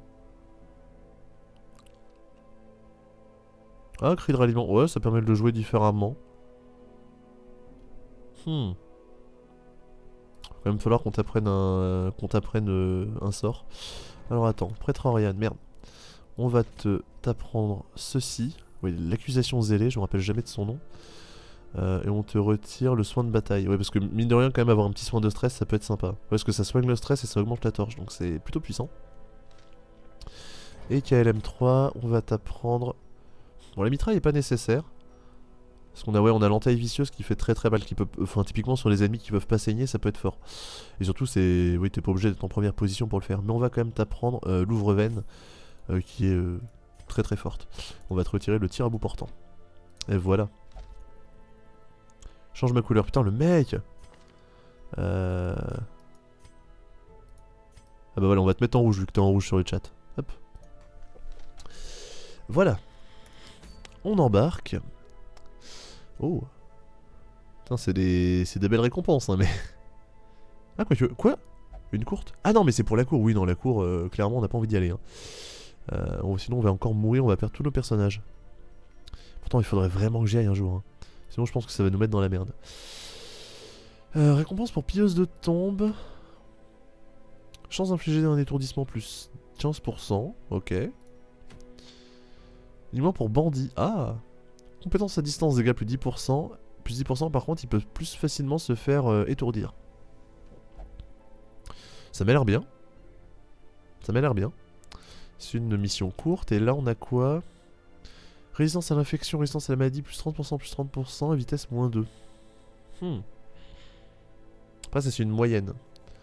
Ah, cri de ralliement. Ouais, ça permet de le jouer différemment. Hmm. Il va même falloir qu'on t'apprenne un, qu'on t'apprenne euh, un sort. Alors attends, Praetorian, merde. On va te t'apprendre ceci. Oui, l'accusation zélée, je me rappelle jamais de son nom. Euh, et on te retire le soin de bataille. Ouais, parce que mine de rien, quand même, avoir un petit soin de stress, ça peut être sympa. Parce que ça soigne le stress et ça augmente la torche, donc c'est plutôt puissant. Et K L M trois, on va t'apprendre... Bon, la mitraille est pas nécessaire. Parce qu'on a, ouais, on a l'entaille vicieuse qui fait très très mal. Qui peut, enfin, typiquement sur les ennemis qui peuvent pas saigner, ça peut être fort. Et surtout, c'est... Oui, t'es pas obligé d'être en première position pour le faire. Mais on va quand même t'apprendre euh, l'ouvre-veine, euh, qui est euh, très très forte. On va te retirer le tir à bout portant. Et voilà. Change ma couleur, putain le mec. euh... Ah bah voilà, on va te mettre en rouge vu que t'es en rouge sur le chat. Hop. Voilà. On embarque. Oh. Putain, c'est des... c'est des belles récompenses, hein, mais... Ah, quoi que... Quoi? Une courte? Ah non, mais c'est pour la cour. Oui, non, la cour, euh, clairement, on n'a pas envie d'y aller. Hein. Euh, on... Sinon, on va encore mourir, on va perdre tous nos personnages. Pourtant, il faudrait vraiment que j'y aille un jour. Hein. Sinon, je pense que ça va nous mettre dans la merde. Euh, récompense pour pilleuse de tombe. Chance d'infliger un étourdissement plus quinze pour cent. Ok. Uniquement pour bandit. Ah. Compétence à distance dégâts plus dix pour cent. Plus dix pour cent par contre, ils peuvent plus facilement se faire euh, étourdir. Ça m'a l'air bien. Ça m'a l'air bien. C'est une mission courte. Et là, on a quoi? Résistance à l'infection, résistance à la maladie, plus trente pour cent, plus trente pour cent, et vitesse moins deux. Hmm. Après, ça c'est une moyenne.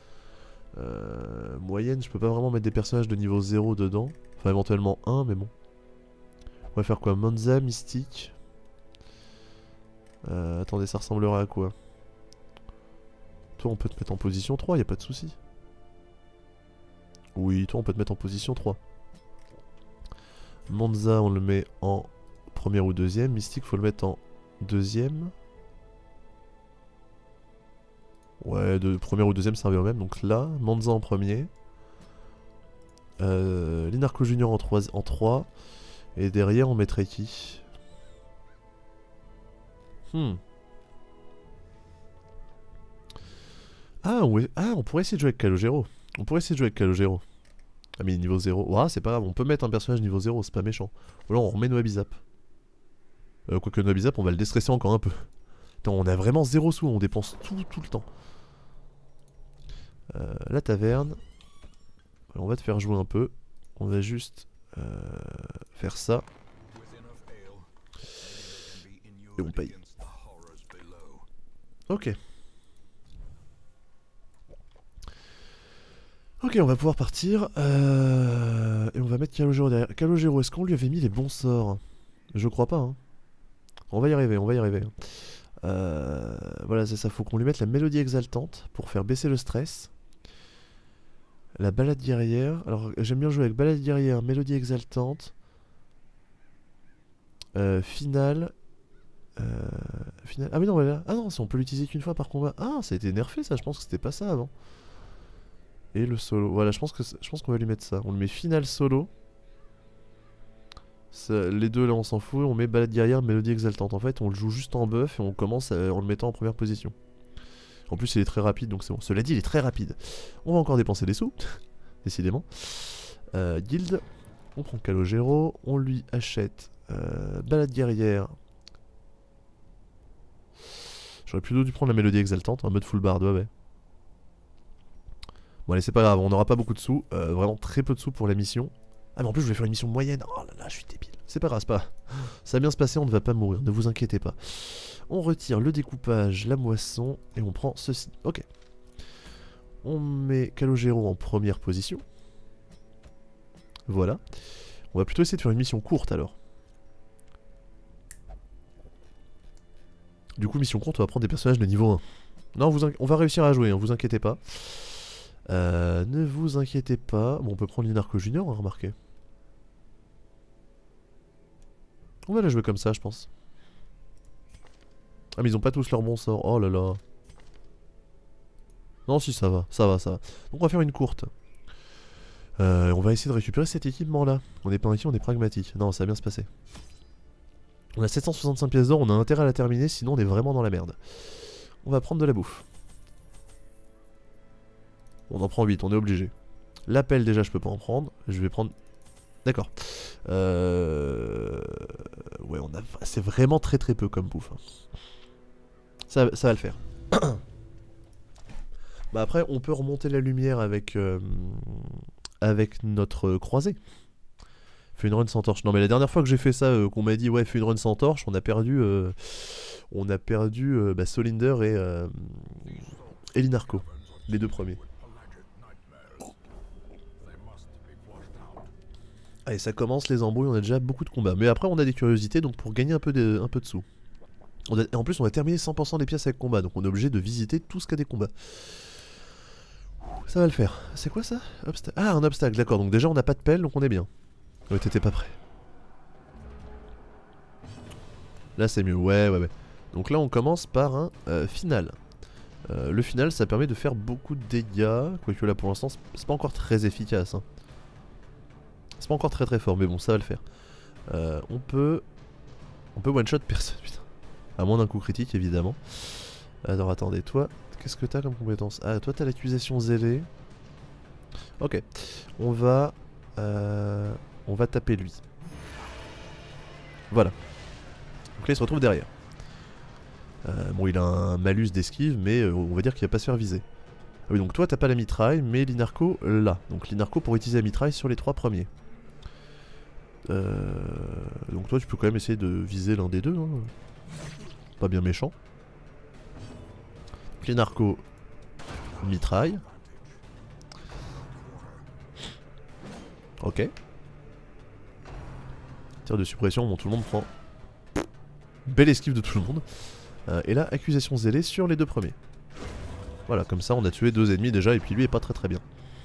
Euh, moyenne, je peux pas vraiment mettre des personnages de niveau zéro dedans. Enfin, éventuellement un, mais bon. On va faire quoi? Monza, Mystique. Euh, attendez, ça ressemblera à quoi? Toi, on peut te mettre en position trois, y a pas de souci. Oui, toi, on peut te mettre en position trois. Monza, on le met en première ou deuxième. Mystique, faut le mettre en deuxième. Ouais, de première ou deuxième, ça revient au même. Donc là, Monza en premier. Euh, Linarco Junior en trois, en trois. Et derrière, on mettrait qui? Hmm. Ah, ouais. Ah, on pourrait essayer de jouer avec Calogero. On pourrait essayer de jouer avec Calogero. Ah, mais niveau zéro. Ouah, c'est pas grave, on peut mettre un personnage niveau zéro, c'est pas méchant. Ou alors on remet Noabizap. Euh, quoique Noabizap, on va le déstresser encore un peu. Attends, on a vraiment zéro sous, on dépense tout, tout le temps. Euh, la taverne. Alors, on va te faire jouer un peu. On va juste euh, faire ça. Et on paye. Ok. Ok, on va pouvoir partir. Euh, et on va mettre Calogero derrière. Calogero, est-ce qu'on lui avait mis les bons sorts? Je crois pas. Hein. On va y arriver, on va y arriver. Euh, voilà, c'est ça. Faut qu'on lui mette la mélodie exaltante pour faire baisser le stress. La balade guerrière. Alors, j'aime bien jouer avec balade guerrière, mélodie exaltante. Euh, finale. Euh, finale. Ah, mais non, voilà. Ah non, si on peut l'utiliser qu'une fois par combat. Ah, ça a été nerfé ça. Je pense que c'était pas ça avant. Et le solo. Voilà, je pense que je pense qu'on va lui mettre ça. On lui met finale solo. Ça, les deux là, on s'en fout. On met balade guerrière, mélodie exaltante. En fait, on le joue juste en buff et on commence à, en le mettant en première position. En plus, il est très rapide, donc c'est bon. Cela dit, il est très rapide. On va encore dépenser des sous, décidément. Euh, guild, on prend Calogero, on lui achète euh, balade guerrière. J'aurais plutôt dû prendre la mélodie exaltante, en mode full bard, ouais, ouais. Bon, allez, c'est pas grave, on n'aura pas beaucoup de sous. Euh, vraiment très peu de sous pour la mission. Ah, mais en plus, je vais faire une mission moyenne. Oh là là, je suis débile. C'est pas grave, c'est pas grave. Ça va bien se passer, on ne va pas mourir, ne vous inquiétez pas. On retire le découpage, la moisson, et on prend ceci. Ok. On met Calogero en première position. Voilà. On va plutôt essayer de faire une mission courte alors. Du coup, mission courte, on va prendre des personnages de niveau un. Non, vous on va réussir à jouer, hein, vous inquiétez pas. Euh, ne vous inquiétez pas. Bon, on peut prendre Linarco Junior, hein, remarquez. On va la jouer comme ça, je pense. Ah, mais ils ont pas tous leur bon sort. Oh là là. Non, si, ça va, ça va, ça va. Donc, on va faire une courte. Euh, on va essayer de récupérer cet équipement-là. On n'est pas inquiet, on est pragmatique. Non, ça va bien se passer. On a sept cent soixante-cinq pièces d'or, on a intérêt à la terminer, sinon on est vraiment dans la merde. On va prendre de la bouffe. On en prend huit, on est obligé. L'appel, déjà, je peux pas en prendre. Je vais prendre... D'accord. Euh... Ouais, on a... c'est vraiment très très peu comme bouffe. Ça, ça va le faire. Bah après, on peut remonter la lumière avec... Euh... avec notre croisée. Fais une run sans torche. Non mais la dernière fois que j'ai fait ça, euh, qu'on m'a dit ouais fais une run sans torche, on a perdu euh, on a perdu euh, bah, Solinder et euh, et Linarco, les deux premiers. Allez, ça commence les embrouilles, on a déjà beaucoup de combats. Mais après on a des curiosités, donc pour gagner un peu de, un peu de sous. On a, en plus on a terminé cent pour cent des pièces avec combat, donc on est obligé de visiter tout ce qu'il y a des combats. Ça va le faire. C'est quoi ça? Obsta Ah, un obstacle, d'accord. Donc déjà on n'a pas de pelle, donc on est bien. Ouais, t'étais pas prêt. Là c'est mieux, ouais ouais ouais. Donc là on commence par un euh, final. Euh, le final ça permet de faire beaucoup de dégâts. Quoique là pour l'instant c'est pas encore très efficace. Hein. C'est pas encore très très fort mais bon ça va le faire. Euh, on peut... On peut one shot personne, putain. À moins d'un coup critique évidemment. Alors attendez, toi, qu'est-ce que t'as comme compétence? Ah toi t'as l'accusation zélée. Ok. On va... Euh... On va taper lui. Voilà. Donc là il se retrouve derrière. Euh, bon il a un malus d'esquive mais euh, on va dire qu'il va pas se faire viser. Ah oui donc toi t'as pas la mitraille mais Linarco là. Donc Linarco pour utiliser la mitraille sur les trois premiers. Euh, donc toi tu peux quand même essayer de viser l'un des deux. Hein. Pas bien méchant. Linarco mitraille. Ok. Tir de suppression, bon tout le monde prend. Belle esquive de tout le monde. Euh, et là, accusation zélée sur les deux premiers. Voilà, comme ça on a tué deux ennemis déjà et puis lui est pas très très bien.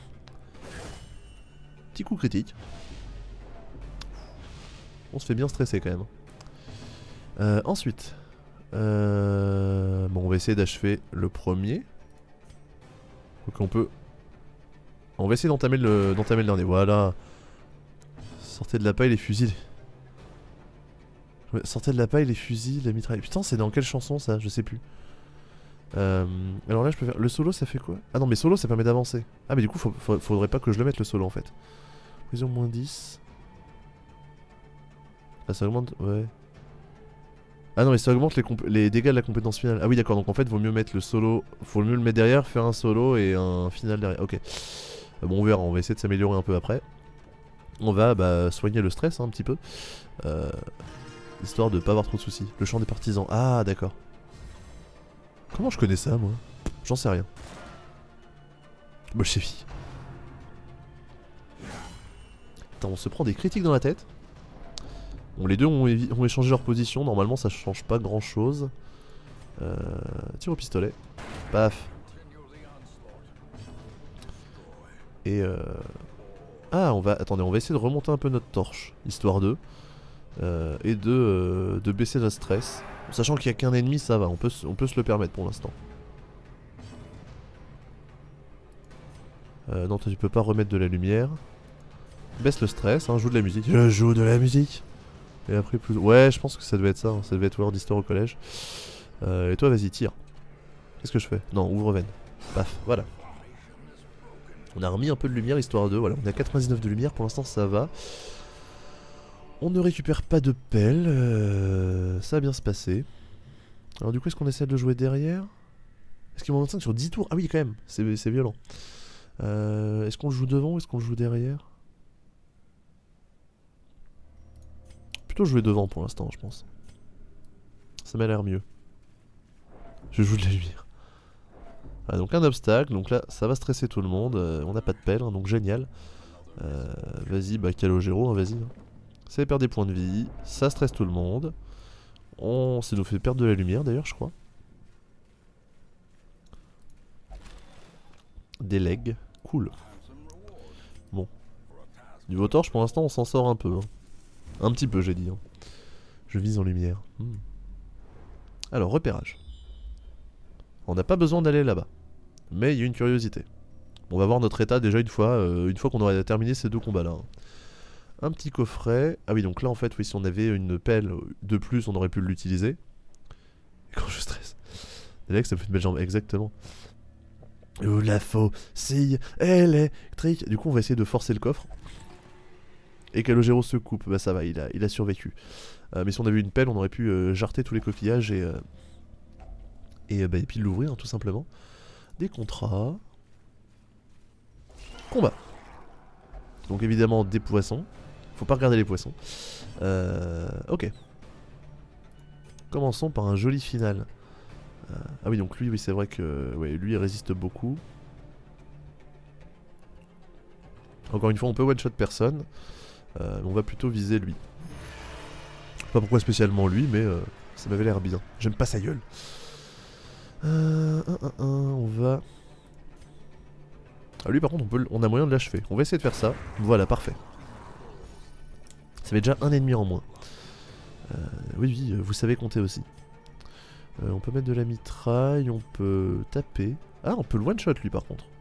Petit coup critique. On se fait bien stresser quand même. Euh, ensuite. Euh, bon on va essayer d'achever le premier. Donc on peut... On va essayer d'entamer le, d'entamer le dernier, voilà. Sortez de la paille les fusils. Sortez de la paille les fusils, la mitraille. Putain, c'est dans quelle chanson ça? Je sais plus. Euh, alors là, je peux faire. Le solo, ça fait quoi? Ah non, mais solo, ça permet d'avancer. Ah, mais du coup, faut, faut, faudrait pas que je le mette le solo en fait. Prison moins dix. Ah, ça augmente. Ouais. Ah non, mais ça augmente les, les dégâts de la compétence finale. Ah oui, d'accord, donc en fait, vaut mieux mettre le solo. Faut mieux le mettre derrière, faire un solo et un final derrière. Ok. Euh, bon, on verra, on va essayer de s'améliorer un peu après. On va bah, soigner le stress hein, un petit peu. Euh. Histoire de pas avoir trop de soucis. Le champ des partisans. Ah, d'accord. Comment je connais ça, moi? J'en sais rien. Bolchevi. Attends, on se prend des critiques dans la tête. Bon, les deux ont, ont échangé leur position. Normalement, ça change pas grand chose. Euh, tir au pistolet. Paf. Et euh... Ah, on va... Attendez, on va essayer de remonter un peu notre torche. Histoire de... Euh, et de, euh, de baisser notre stress. Sachant qu'il n'y a qu'un ennemi, ça va, on peut, on peut se le permettre pour l'instant. Euh, non, toi tu peux pas remettre de la lumière. Baisse le stress, hein, joue de la musique. Je joue de la musique. Et après plus... Ouais, je pense que ça devait être ça, hein, ça devait être World History au collège. Euh, et toi vas-y, tire. Qu'est-ce que je fais? Non, ouvre veine. Paf, voilà. On a remis un peu de lumière histoire de... Voilà, on a quatre-vingt-dix-neuf de lumière, pour l'instant ça va. On ne récupère pas de pelle, euh, ça va bien se passer. Alors du coup est-ce qu'on essaie de le jouer derrière? Est-ce qu'il m'en vingt-cinq sur dix tours? Ah oui quand même, c'est violent. Euh, est-ce qu'on le joue devant ou est-ce qu'on le joue derrière? Plutôt jouer devant pour l'instant je pense. Ça m'a l'air mieux. Je joue de la lumière. Ah, donc un obstacle, donc là ça va stresser tout le monde, euh, on n'a pas de pelle, hein, donc génial. Euh, vas-y, bah Calogero, hein, vas-y. Hein. Ça perd des points de vie, ça stresse tout le monde. On... Ça nous fait perdre de la lumière d'ailleurs, je crois. Des legs. Cool. Bon. Niveau torche, pour l'instant, on s'en sort un peu. Hein. Un petit peu, j'ai dit. Hein. Je vise en lumière. Hmm. Alors, repérage. On n'a pas besoin d'aller là-bas. Mais il y a une curiosité. On va voir notre état déjà une fois, euh, une fois qu'on aura terminé ces deux combats-là. Hein. Un petit coffret. Ah oui, donc là, en fait, oui, si on avait une pelle de plus, on aurait pu l'utiliser. Et quand je stresse. Les legs, ça me fait une belle jambe. Exactement. Ou la faucille électrique. Du coup, on va essayer de forcer le coffre. Et Calogero se coupe. Bah, ça va, il a, il a survécu. Euh, mais si on avait une pelle, on aurait pu euh, jarter tous les coquillages et. Euh, et, bah, et puis l'ouvrir, hein, tout simplement. Des contrats. Combat. Donc, évidemment, des poissons. Faut pas regarder les poissons. Euh, ok. Commençons par un joli final. Euh, ah oui, donc lui, oui, c'est vrai que ouais, lui, il résiste beaucoup. Encore une fois, on peut one-shot personne. Euh, on va plutôt viser lui. Je sais pas pourquoi spécialement lui, mais euh, ça m'avait l'air bien. J'aime pas sa gueule. Euh, un, un, un, on va... Ah lui, par contre, on, peut, on a moyen de l'achever. On va essayer de faire ça. Voilà, parfait. Ça fait déjà un ennemi en moins. Euh, oui, oui, vous savez compter aussi. Euh, on peut mettre de la mitraille, on peut taper. Ah, on peut le one-shot lui par contre.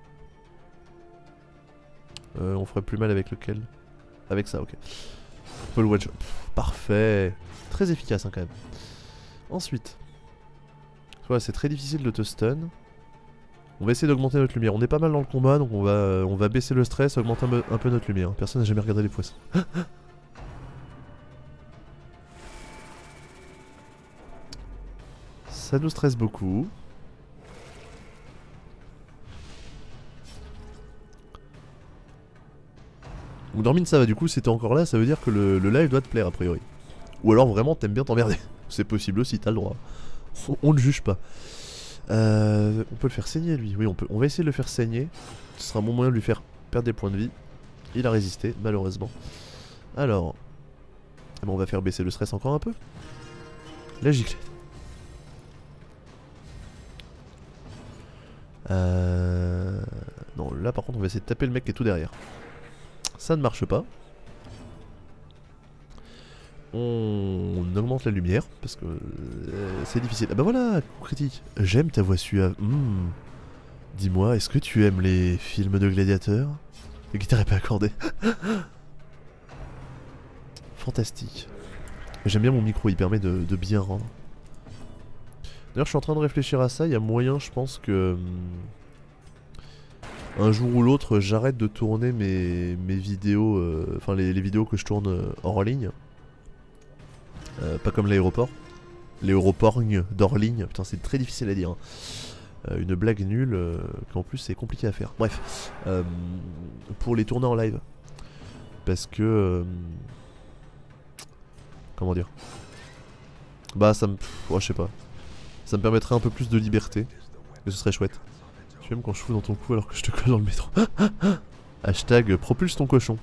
Euh, on ferait plus mal avec lequel? Avec ça, ok. On peut le one-shot. Parfait. Très efficace hein, quand même. Ensuite. Voilà, c'est très difficile de te stun. On va essayer d'augmenter notre lumière. On est pas mal dans le combat, donc on va, on va baisser le stress, augmenter un peu, un peu notre lumière. Personne n'a jamais regardé les poissons. Ça nous stresse beaucoup. Donc Dormine ça va, du coup si t'es encore là ça veut dire que le, le live doit te plaire a priori. Ou alors vraiment t'aimes bien t'emmerder. C'est possible aussi, t'as le droit. On, on ne juge pas. Euh, on peut le faire saigner lui, oui on peut. On va essayer de le faire saigner. Ce sera un bon moyen de lui faire perdre des points de vie. Il a résisté malheureusement. Alors, eh ben, on va faire baisser le stress encore un peu. La giclette. Euh... Non là par contre on va essayer de taper le mec qui est tout derrière. Ça ne marche pas. On, on augmente la lumière parce que euh, c'est difficile. Ah bah voilà, critique. J'aime ta voix suave. Mmh. Dis-moi, est-ce que tu aimes les films de gladiateurs? Le guitare est pas accordé. Fantastique. J'aime bien mon micro, il permet de, de bien rendre. D'ailleurs, je suis en train de réfléchir à ça. Il y a moyen, je pense que un jour ou l'autre, j'arrête de tourner mes, mes vidéos, euh, enfin les, les vidéos que je tourne euh, hors ligne. Euh, pas comme l'aéroport. L'aéroporgne d'Orligne. Putain, c'est très difficile à dire. Hein. Euh, une blague nulle, euh, qu'en plus c'est compliqué à faire. Bref. Euh, pour les tourner en live. Parce que... Euh, comment dire? Bah, ça me... Ouais, je sais pas. Ça me permettrait un peu plus de liberté. Mais ce serait chouette. Tu aimes quand je fous dans ton cou alors que je te colle dans le métro. Hashtag propulse ton cochon.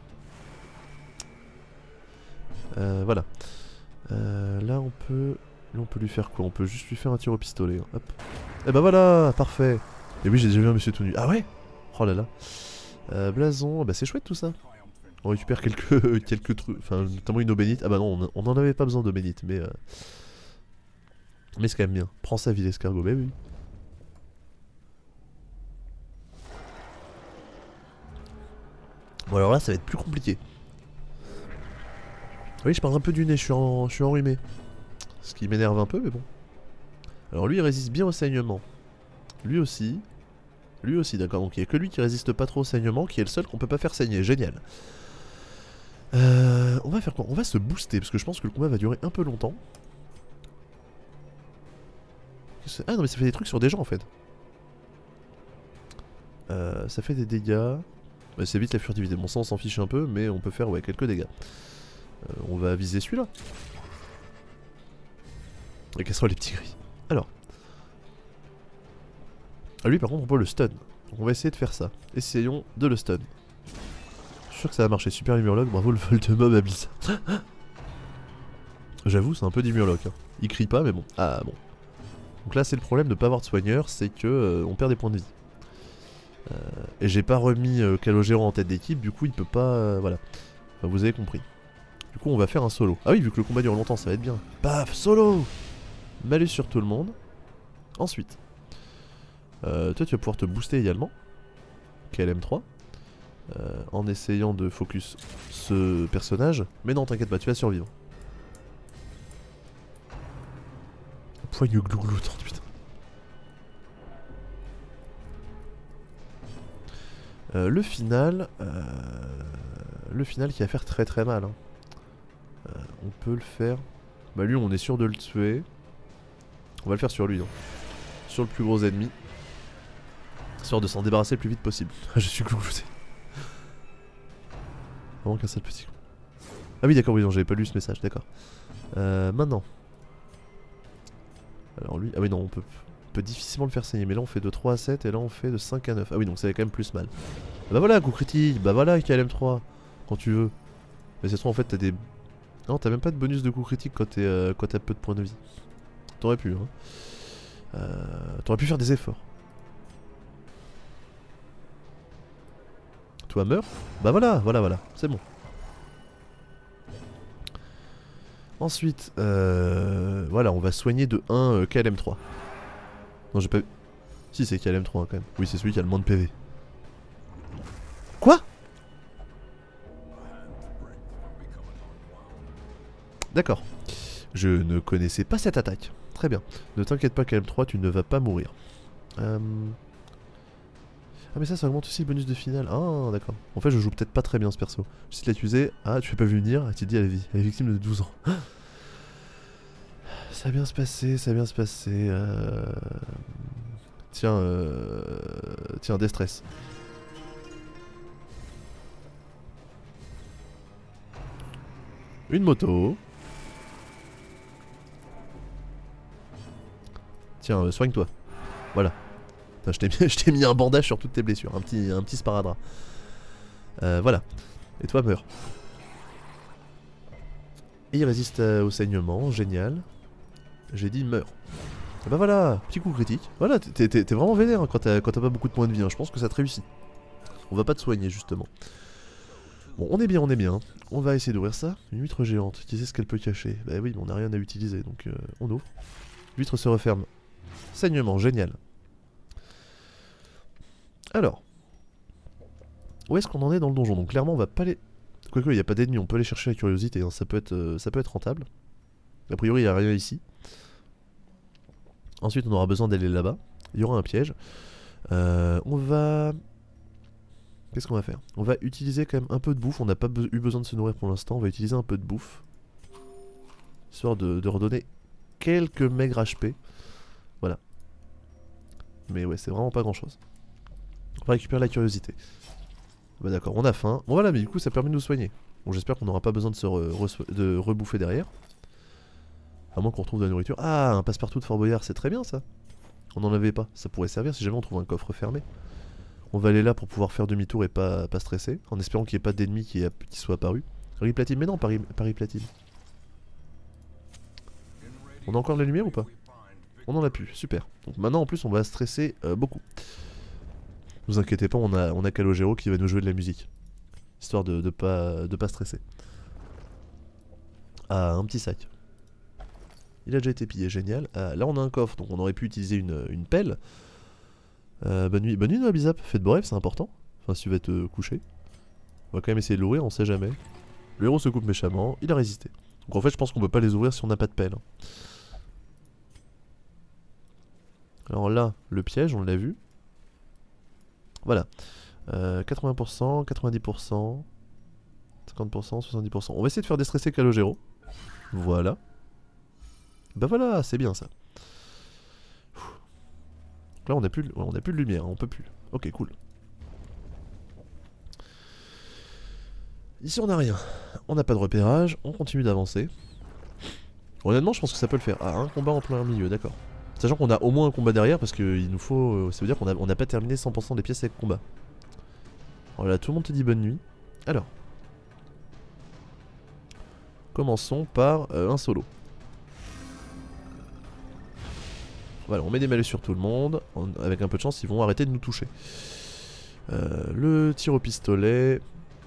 Euh, voilà. Euh, là on peut... Là on peut lui faire quoi? On peut juste lui faire un tir au pistolet. Hein. Hop. Et bah voilà, parfait. Et oui j'ai déjà vu un monsieur tout nu. Ah ouais? Oh là là. Euh, blason, bah c'est chouette tout ça. On récupère quelques quelques trucs, enfin notamment une eau bénite. Ah bah non, on, on en avait pas besoin d'eau bénite, mais... Euh... Mais c'est quand même bien. Prends ça, ville escargot, bah oui. Bon alors là ça va être plus compliqué. Oui je parle un peu du nez, je suis, en... je suis enrhumé. Ce qui m'énerve un peu mais bon. Alors lui il résiste bien au saignement. Lui aussi. Lui aussi d'accord, donc il n'y a que lui qui résiste pas trop au saignement, qui est le seul qu'on peut pas faire saigner, génial. Euh, on va faire quoi? On va se booster parce que je pense que le combat va durer un peu longtemps. Ah non mais ça fait des trucs sur des gens en fait. Euh, ça fait des dégâts. Bah, c'est vite la furtivité, bon ça on s'en fiche un peu mais on peut faire ouais quelques dégâts. Euh, on va viser celui-là. Et quels sont les petits gris? Alors. Ah, lui par contre on peut le stun. Donc on va essayer de faire ça. Essayons de le stun. Je suis sûr que ça va marcher. Super les murlocs, bravo le vol de mob à Blizzard. J'avoue c'est un peu des murlocs. Hein. Il crie pas, mais bon. Ah bon. Donc là, c'est le problème de pas avoir de soigneur, c'est que euh, on perd des points de vie. Euh, et j'ai pas remis euh, Calogero en tête d'équipe, du coup il peut pas... Euh, voilà. Enfin, vous avez compris. Du coup on va faire un solo. Ah oui, vu que le combat dure longtemps, ça va être bien. Paf, solo. Malus sur tout le monde. Ensuite. Euh, toi tu vas pouvoir te booster également. K L M trois. Euh, en essayant de focus ce personnage. Mais non, t'inquiète pas, tu vas survivre. Poigne glougloutante, putain. Euh, le final... Euh, le final qui va faire très très mal. Hein. Euh, on peut le faire... Bah lui on est sûr de le tuer. On va le faire sur lui. Hein. Sur le plus gros ennemi. Histoire de s'en débarrasser le plus vite possible. Je suis glouglouté. Vraiment qu'un seul petit coup. Ah oui d'accord, oui non j'avais pas lu ce message, d'accord. Euh, maintenant. Alors lui... Ah oui non on peut... on peut difficilement le faire saigner. Mais là on fait de trois à sept et là on fait de cinq à neuf. Ah oui donc ça fait quand même plus mal. Bah voilà coup critique. Bah voilà K L M trois. Quand tu veux. Mais c'est trop en fait t'as des... Non t'as même pas de bonus de coup critique quand t'es euh, quand t'as peu de points de vie. T'aurais pu hein. Euh, T'aurais pu faire des efforts. Toi meurs. Bah voilà, voilà, voilà, c'est bon. Ensuite, euh, voilà, on va soigner de un euh, K L M trois. Non j'ai pas... Si c'est K L M trois hein, quand même. Oui c'est celui qui a le moins de P V. Quoi? D'accord. Je ne connaissais pas cette attaque. Très bien. Ne t'inquiète pas K L M trois, tu ne vas pas mourir. Euh... Ah mais ça, ça augmente aussi le bonus de finale. Ah d'accord. En fait je joue peut-être pas très bien ce perso. Je l'ai utilisé. Ah tu l'as pas vu venir. Tu te dis elle est, elle est victime de douze ans. Ça va bien se passer, ça va bien se passer. Euh... Tiens, euh... Tiens, Destress. Une moto. Tiens, euh, soigne-toi. Voilà. Putain, je t'ai mis, mis un bandage sur toutes tes blessures. Un petit, un petit sparadrap. Euh, voilà. Et toi, meurs. Et il résiste euh, au saignement. Génial. J'ai dit meurs. Et bah voilà, petit coup critique. Voilà, t'es vraiment vénère hein, quand t'as pas beaucoup de points de vie. Hein. Je pense que ça te réussit. On va pas te soigner justement. Bon, on est bien, on est bien. On va essayer d'ouvrir ça. Une huître géante. Qui sait ce qu'elle peut cacher? Bah oui, mais on n'a rien à utiliser, donc euh, on ouvre. L'huître se referme. Saignement, génial. Alors. Où est-ce qu'on en est dans le donjon? Donc clairement, on va pas les... Quoique, il n'y a pas d'ennemis, on peut aller chercher la curiosité. Hein. Ça, peut être, euh, ça peut être rentable. A priori, il n'y a rien ici. Ensuite, on aura besoin d'aller là-bas. Il y aura un piège. Euh, on va... Qu'est-ce qu'on va faire? On va utiliser quand même un peu de bouffe. On n'a pas be eu besoin de se nourrir pour l'instant. On va utiliser un peu de bouffe. Histoire de, de redonner quelques maigres H P. Voilà. Mais ouais, c'est vraiment pas grand-chose. On va récupérer la curiosité. Bah d'accord, on a faim. Bon voilà, mais du coup, ça permet de nous soigner. Bon, j'espère qu'on n'aura pas besoin de se re re de rebouffer derrière. À moins qu'on retrouve de la nourriture. Ah, un passe-partout de Fort Boyard, c'est très bien ça. On n'en avait pas. Ça pourrait servir si jamais on trouve un coffre fermé. On va aller là pour pouvoir faire demi-tour et pas, pas stresser. En espérant qu'il n'y ait pas d'ennemis qui, qui soient apparus. Paris platine, mais non, Paris, Paris platine. On a encore de la lumière ou pas? On en a plus, super. Donc maintenant en plus on va stresser euh, beaucoup. Ne vous inquiétez pas, on a, on a Calogero qui va nous jouer de la musique. Histoire de, de, pas, de pas stresser. Ah, un petit sac. Il a déjà été pillé, génial. Ah, là on a un coffre, donc on aurait pu utiliser une, une pelle. Euh, bonne nuit, bonne nuit Noabizap, faites beau rêve, c'est important. Enfin si tu vas te coucher. On va quand même essayer de l'ouvrir, on sait jamais. Le héros se coupe méchamment, il a résisté. Donc en fait je pense qu'on peut pas les ouvrir si on n'a pas de pelle. Alors là, le piège, on l'a vu. Voilà. Euh, quatre-vingts pour cent, quatre-vingt-dix pour cent, cinquante pour cent, soixante-dix pour cent. On va essayer de faire déstresser Calogero. Voilà. Bah voilà, c'est bien ça. Là on n'a plus, ouais, on a plus de lumière, on peut plus. Ok, cool. Ici on n'a rien. On n'a pas de repérage, on continue d'avancer. Honnêtement je pense que ça peut le faire. Ah, un combat en plein milieu, d'accord. Sachant qu'on a au moins un combat derrière parce qu'il nous faut... Ça veut dire qu'on n'a pas terminé cent pour cent des pièces avec combat. Voilà, tout le monde te dit bonne nuit. Alors. Commençons par euh, un solo. Voilà, on met des malus sur tout le monde. On, avec un peu de chance, ils vont arrêter de nous toucher. Euh, le tir au pistolet.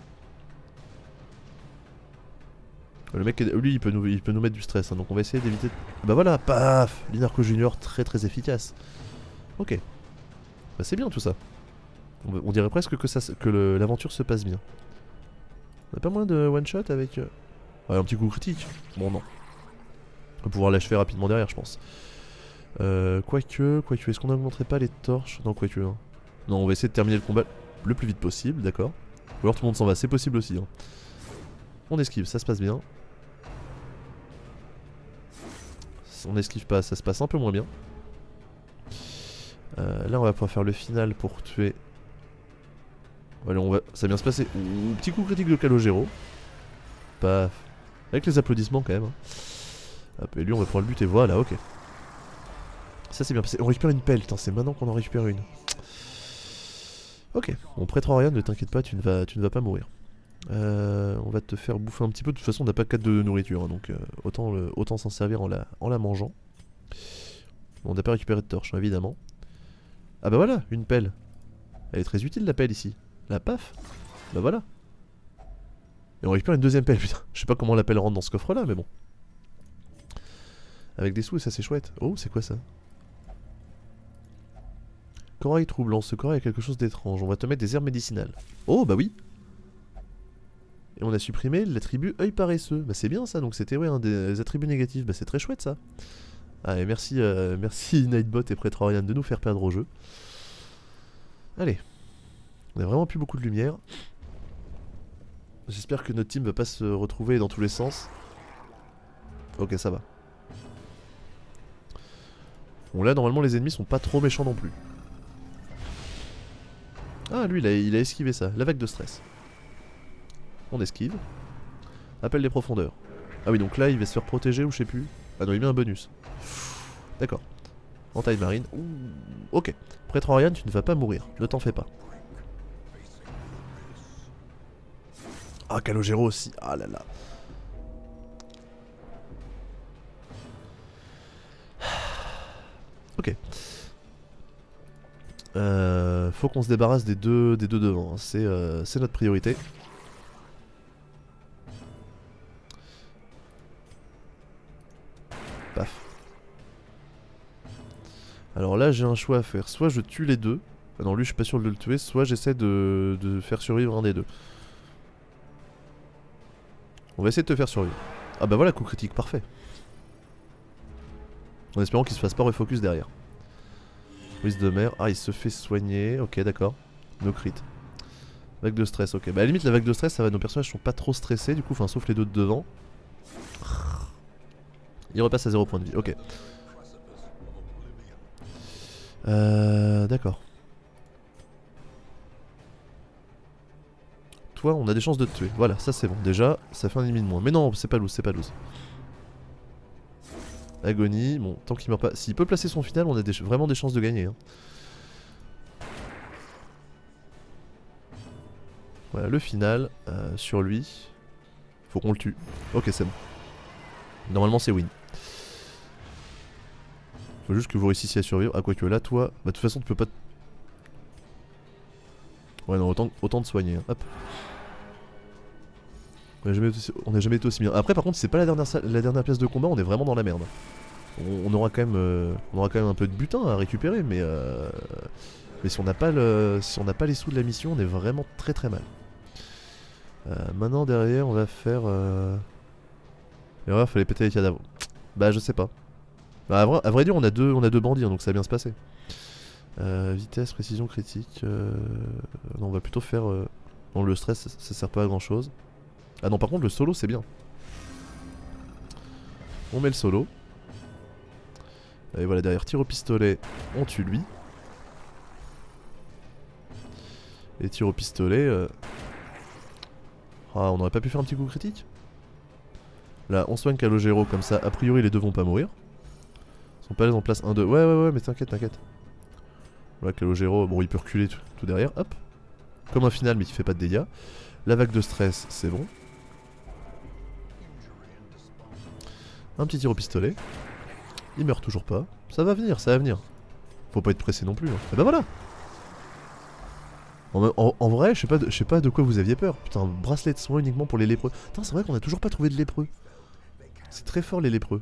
Le mec, lui, il peut nous, il peut nous mettre du stress, hein, donc on va essayer d'éviter... Bah voilà, paf, Linarco Junior, très très efficace. Ok. Bah c'est bien tout ça. On, on dirait presque que, ça, que l'aventure se passe bien. On a pas moyen de one-shot avec... Euh... Ouais, un petit coup critique. Bon, non. On va pouvoir l'achever rapidement derrière, je pense. Euh, quoique, quoique, est-ce qu'on n'augmenterait pas les torches? Non, quoique. Hein. Non, on va essayer de terminer le combat le plus vite possible, d'accord. Ou alors tout le monde s'en va, c'est possible aussi. Hein. On esquive, ça se passe bien. On esquive pas, ça se passe un peu moins bien. Euh, là on va pouvoir faire le final pour tuer. Allez, on va... ça va bien se passer. Ouh, petit coup critique de Calogero. Paf. Avec les applaudissements quand même. Hein. Hop, et lui on va pouvoir le buter, voilà, ok. Ça c'est bien passé. On récupère une pelle, putain, c'est maintenant qu'on en récupère une. Ok, bon, Praetorian, ne t'inquiète pas, tu ne vas, tu ne vas pas mourir. Euh, on va te faire bouffer un petit peu. De toute façon on n'a pas quatre de nourriture, hein, donc euh, autant, euh, autant s'en servir en la, en la mangeant. On n'a pas récupéré de torche, hein, évidemment. Ah bah voilà, une pelle. Elle est très utile la pelle ici. La paf. Bah voilà. Et on récupère une deuxième pelle, putain. Je sais pas comment la pelle rentre dans ce coffre là, mais bon. Avec des sous, ça c'est chouette. Oh, c'est quoi ça? Corail troublant, ce corail a quelque chose d'étrange. On va te mettre des herbes médicinales. Oh bah oui. Et on a supprimé l'attribut œil paresseux. Bah c'est bien ça, donc c'était ouais, un des attributs négatifs. Bah c'est très chouette ça. Allez, merci, euh, merci Nightbot et Praetorian de nous faire perdre au jeu. Allez. On a vraiment plus beaucoup de lumière. J'espère que notre team va pas se retrouver dans tous les sens. Ok, ça va. Bon là, normalement les ennemis sont pas trop méchants non plus. Ah lui, il a, il a esquivé ça. La vague de stress. On esquive. Appel des profondeurs. Ah oui, donc là il va se faire protéger ou je sais plus. Ah non, il met un bonus. D'accord. Entaille marine. Ouh, ok. Praetorian, tu ne vas pas mourir. Ne t'en fais pas. Ah, Calogero aussi. Ah là là. Ok. Euh, faut qu'on se débarrasse des deux, des deux devant. Hein. C'est euh, notre priorité. Paf. Alors là j'ai un choix à faire, soit je tue les deux, ah non lui je suis pas sûr de le tuer, soit j'essaie de, de faire survivre un des deux. On va essayer de te faire survivre. Ah bah voilà, coup critique, parfait. En espérant qu'il se fasse pas refocus derrière. Brise de mer, ah il se fait soigner, ok d'accord. No crit. Vague de stress, ok. Bah à la limite la vague de stress ça va, nos personnages sont pas trop stressés du coup, enfin sauf les deux de devant. Il repasse à zéro point de vie, ok. Euh, d'accord. Toi, on a des chances de te tuer. Voilà, ça c'est bon. Déjà, ça fait un ennemi de moins. Mais non, c'est pas loose, c'est pas loose. Agonie, bon, tant qu'il meurt pas. S'il peut placer son final, on a des, vraiment des chances de gagner. Hein. Voilà, le final, euh, sur lui. Faut qu'on le tue. Ok, c'est bon. Normalement, c'est win. Faut juste que vous réussissiez à survivre. Ah, quoique là, toi, bah, de toute façon, tu peux pas. Ouais, non, autant, autant te soigner. Hein. Hop. On n'a jamais, jamais été aussi bien. Après, par contre, si c'est pas la dernière, la dernière pièce de combat, on est vraiment dans la merde. On, on aura quand même, euh, on aura quand même un peu de butin à récupérer, mais euh, mais si on n'a pas le, si on n'a pas les sous de la mission, on est vraiment très très mal. Euh, maintenant derrière, on va faire. Euh... Et ouais, fallait péter les cadavres. Bah, je sais pas. Bah, à, vrai, à vrai dire, on a deux, on a deux bandits, hein, donc ça va bien se passer. Euh, vitesse, précision critique. Euh... Non, on va plutôt faire. Euh... Non, le stress, ça, ça sert pas à grand chose. Ah non, par contre, le solo, c'est bien. On met le solo. Et voilà, derrière, tir au pistolet, on tue lui. Et tir au pistolet. Euh... Ah, on aurait pas pu faire un petit coup critique? Là, on soigne Calogero comme ça. A priori, les deux vont pas mourir. Ils sont pas allés en place un deux. Ouais, ouais, ouais, mais t'inquiète, t'inquiète. Voilà, Calogero, bon, il peut reculer tout, tout derrière. Hop. Comme un final, mais qui fait pas de dégâts. La vague de stress, c'est bon. Un petit tir au pistolet. Il meurt toujours pas. Ça va venir, ça va venir. Faut pas être pressé non plus. Hein. Et bah voilà. En, en, en vrai, je sais pas, de, je sais pas de quoi vous aviez peur. Putain, bracelet de soin uniquement pour les lépreux. Putain, c'est vrai qu'on a toujours pas trouvé de lépreux. C'est très fort les lépreux.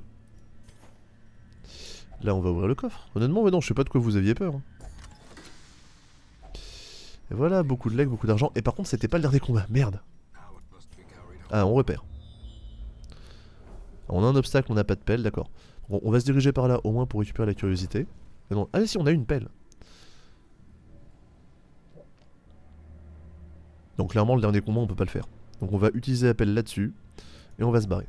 Là, on va ouvrir le coffre. Honnêtement, mais non, je sais pas de quoi vous aviez peur. Hein. Et voilà, beaucoup de legs, beaucoup d'argent. Et par contre, c'était pas le dernier combat. Merde. Ah, on repère. On a un obstacle, on n'a pas de pelle, d'accord. Bon, on va se diriger par là, au moins pour récupérer la curiosité. Mais non. Ah si, on a une pelle. Donc clairement, le dernier combat, on peut pas le faire. Donc on va utiliser la pelle là-dessus. Et on va se barrer.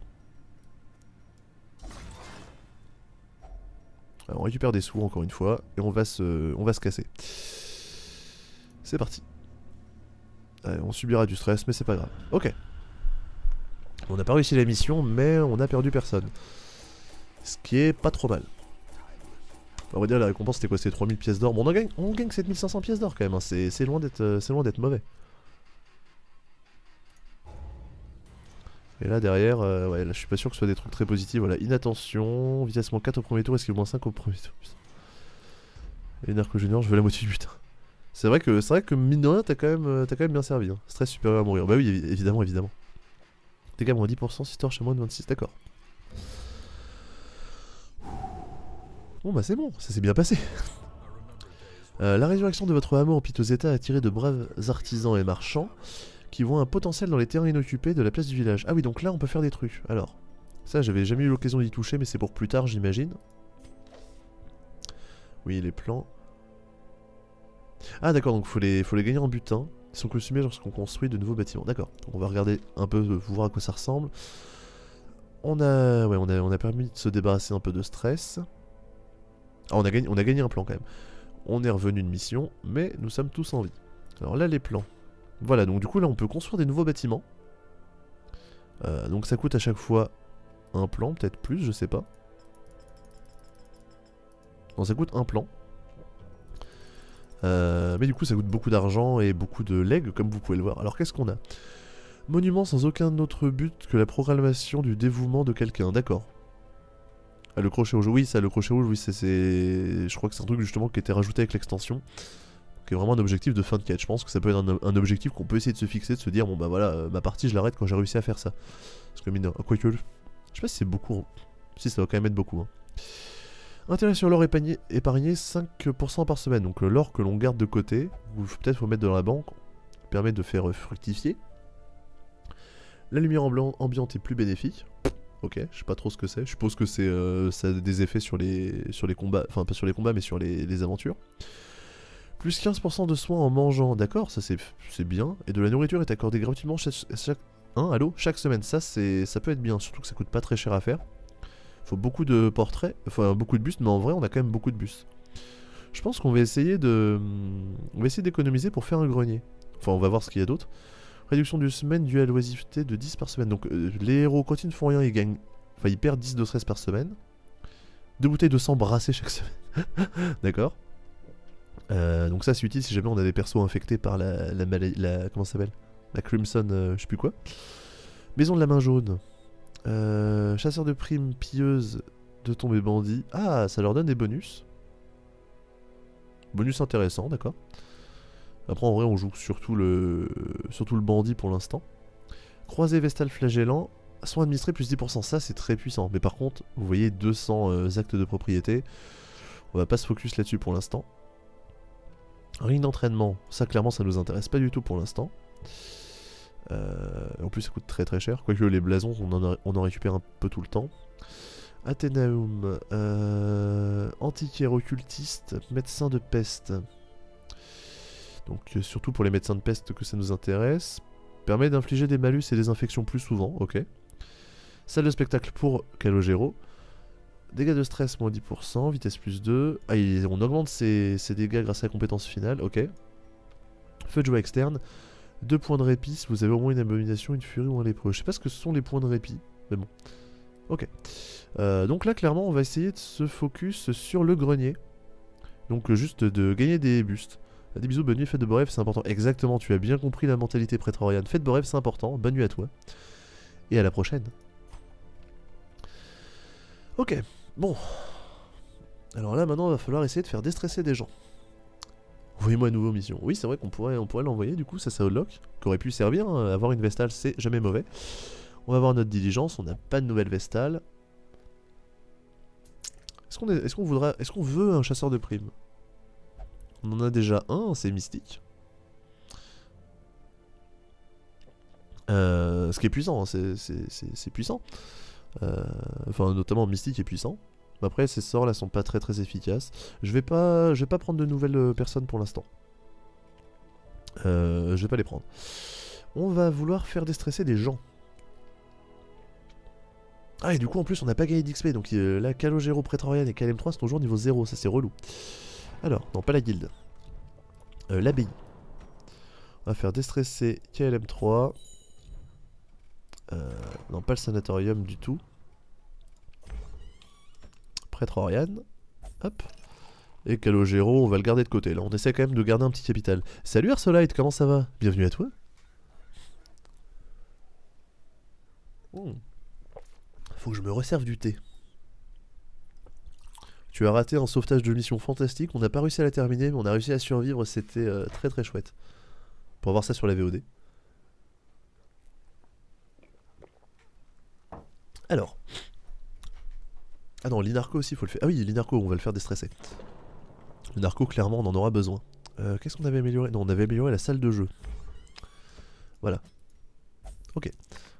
Alors, on récupère des sous, encore une fois. Et on va se, on va se casser. C'est parti. Allez, on subira du stress, mais c'est pas grave. Ok. On n'a pas réussi la mission, mais on a perdu personne. Ce qui est pas trop mal. On va dire la récompense c'était quoi? C'était trois mille pièces d'or. Bon, on, en gagne, on gagne sept mille cinq cents pièces d'or quand même. Hein. C'est loin d'être euh, loin d'être mauvais. Et là derrière, euh, ouais, là je suis pas sûr que ce soit des trucs très positifs. Voilà, inattention, vitesse moins quatre au premier tour, esquive moins cinq au premier tour. Et Narco Junior, je veux la moitié du butin. C'est vrai que, c'est vrai que mine de rien, t'as quand, euh, quand même bien servi. Hein. Stress supérieur à mourir. Bah oui, évidemment, évidemment. Dégâts moins dix pour cent, si torche à moins de vingt-six, d'accord. Bon bah c'est bon, ça s'est bien passé. euh, la résurrection de votre hameau en piteux état a attiré de braves artisans et marchands qui voient un potentiel dans les terrains inoccupés de la place du village. Ah oui, donc là on peut faire des trucs. Alors, ça j'avais jamais eu l'occasion d'y toucher, mais c'est pour plus tard j'imagine. Oui, les plans. Ah d'accord, donc faut les, faut les gagner en butin. Ils sont consumés lorsqu'on construit de nouveaux bâtiments. D'accord, on va regarder un peu, voir à quoi ça ressemble. On a, ouais, on a, on a permis de se débarrasser un peu de stress. Ah, on a gagné, on a gagné un plan quand même. On est revenu de mission, mais nous sommes tous en vie. Alors là, les plans. Voilà, donc du coup là, on peut construire des nouveaux bâtiments. Euh, donc ça coûte à chaque fois un plan, peut-être plus, je sais pas. Non, ça coûte un plan. Euh, mais du coup, ça coûte beaucoup d'argent et beaucoup de legs, comme vous pouvez le voir. Alors qu'est-ce qu'on a? Monument sans aucun autre but que la proclamation du dévouement de quelqu'un, d'accord. Ah, le crochet rouge, oui, ça, le crochet rouge, oui, c'est... Je crois que c'est un truc justement qui a été rajouté avec l'extension. Qui est vraiment un objectif de fin de quête. Je pense que ça peut être un, un objectif qu'on peut essayer de se fixer, de se dire, bon bah voilà, euh, ma partie je l'arrête quand j'ai réussi à faire ça. Parce que mine de... Quoique... Je sais pas si c'est beaucoup... Si, ça va quand même être beaucoup. Hein. Intérêt sur l'or épargné, épargné cinq pour cent par semaine. Donc l'or que l'on garde de côté, ou peut-être faut mettre dans la banque, permet de faire fructifier. La lumière ambiante est plus bénéfique. Ok, je sais pas trop ce que c'est. Je suppose que c'est euh, ça a des effets sur les, sur les combats, enfin pas sur les combats mais sur les, les aventures. Plus quinze pour cent de soins en mangeant, d'accord, ça c'est bien. Et de la nourriture est accordée gratuitement chaque, chaque, hein, allô, chaque semaine. Ça, ça peut être bien, surtout que ça coûte pas très cher à faire. Faut beaucoup de portraits, enfin beaucoup de bustes, mais en vrai on a quand même beaucoup de bustes. Je pense qu'on va essayer de... On va essayer d'économiser pour faire un grenier. Enfin on va voir ce qu'il y a d'autre. Réduction du semaine due à l'oisiveté de dix par semaine. Donc euh, les héros quand ils ne font rien ils gagnent... Enfin ils perdent dix de stress par semaine. Deux bouteilles de sang brassées chaque semaine. D'accord. Euh, donc ça c'est utile si jamais on a des persos infectés par la, la maladie... La, comment ça s'appelle? La Crimson, euh, je sais plus quoi. Maison de la main jaune. Euh, chasseur de primes, pilleuse de tombées bandits. Ah, ça leur donne des bonus. Bonus intéressant, d'accord. Après en vrai on joue surtout le, surtout le bandit pour l'instant. Croisé vestal flagellant. Soins administrés plus dix pour cent, ça c'est très puissant. Mais par contre, vous voyez deux cents euh, actes de propriété. On va pas se focus là-dessus pour l'instant. Ring d'entraînement, ça clairement ça nous intéresse pas du tout pour l'instant. Euh, en plus ça coûte très très cher, quoique les blasons on en, a, on en récupère un peu tout le temps. Athénaeum, euh, antiquaire occultiste, médecin de peste. Donc euh, surtout pour les médecins de peste que ça nous intéresse. Permet d'infliger des malus et des infections plus souvent, ok. Salle de spectacle pour Calogero. Dégâts de stress moins dix pour cent, vitesse plus deux. Ah, il, on augmente ses, ses dégâts grâce à la compétence finale, ok. Feu de joie externe. deux points de répit si vous avez au moins une abomination, une furie ou un lépreux. Je sais pas ce que ce sont les points de répit, mais bon. Ok. Euh, donc là, clairement, on va essayer de se focus sur le grenier. Donc euh, juste de gagner des bustes. Des bisous, bonne nuit, fête de beaux rêves, c'est important. Exactement, tu as bien compris la mentalité prétorienne. Fête de beaux rêves, c'est important. Bonne nuit à toi. Et à la prochaine. Ok, bon. Alors là maintenant il va falloir essayer de faire déstresser des gens. Envoyez-moi une nouvelle mission. Oui c'est vrai qu'on pourrait, on pourrait l'envoyer du coup, ça c'est Outlook, qui aurait pu servir, hein. Avoir une Vestale c'est jamais mauvais. On va voir notre diligence, on n'a pas de nouvelle Vestale. Est-ce qu'on est, est-ce qu'on voudra, est-ce qu'on veut un chasseur de primes? On en a déjà un, c'est Mystique. Euh, ce qui est puissant, hein, c'est puissant. Euh, enfin notamment Mystique est puissant. Après ces sorts là sont pas très très efficaces. Je vais pas, je vais pas prendre de nouvelles euh, personnes pour l'instant. Euh, je vais pas les prendre. On va vouloir faire déstresser des gens. Ah et du coup en plus on n'a pas gagné d'X P. Donc euh, là Calogero, Praetorian et K L M trois sont toujours niveau zéro. Ça c'est relou. Alors, non pas la guilde. Euh, L'abbaye. On va faire déstresser K L M trois. Euh, non pas le sanatorium du tout. Praetorian. Hop. Et Calogero, on va le garder de côté. Là, on essaie quand même de garder un petit capital. Salut Arsolite, comment ça va? Bienvenue à toi. Oh. Faut que je me resserve du thé. Tu as raté un sauvetage de mission fantastique. On n'a pas réussi à la terminer, mais on a réussi à survivre. C'était euh, très très chouette. Pour voir ça sur la V O D. Alors. Ah non, l'Inarco aussi, faut le faire. Ah oui, l'Inarco, on va le faire déstresser. Le narco, clairement, on en aura besoin. Euh, Qu'est-ce qu'on avait amélioré? Non, on avait amélioré la salle de jeu. Voilà. Ok.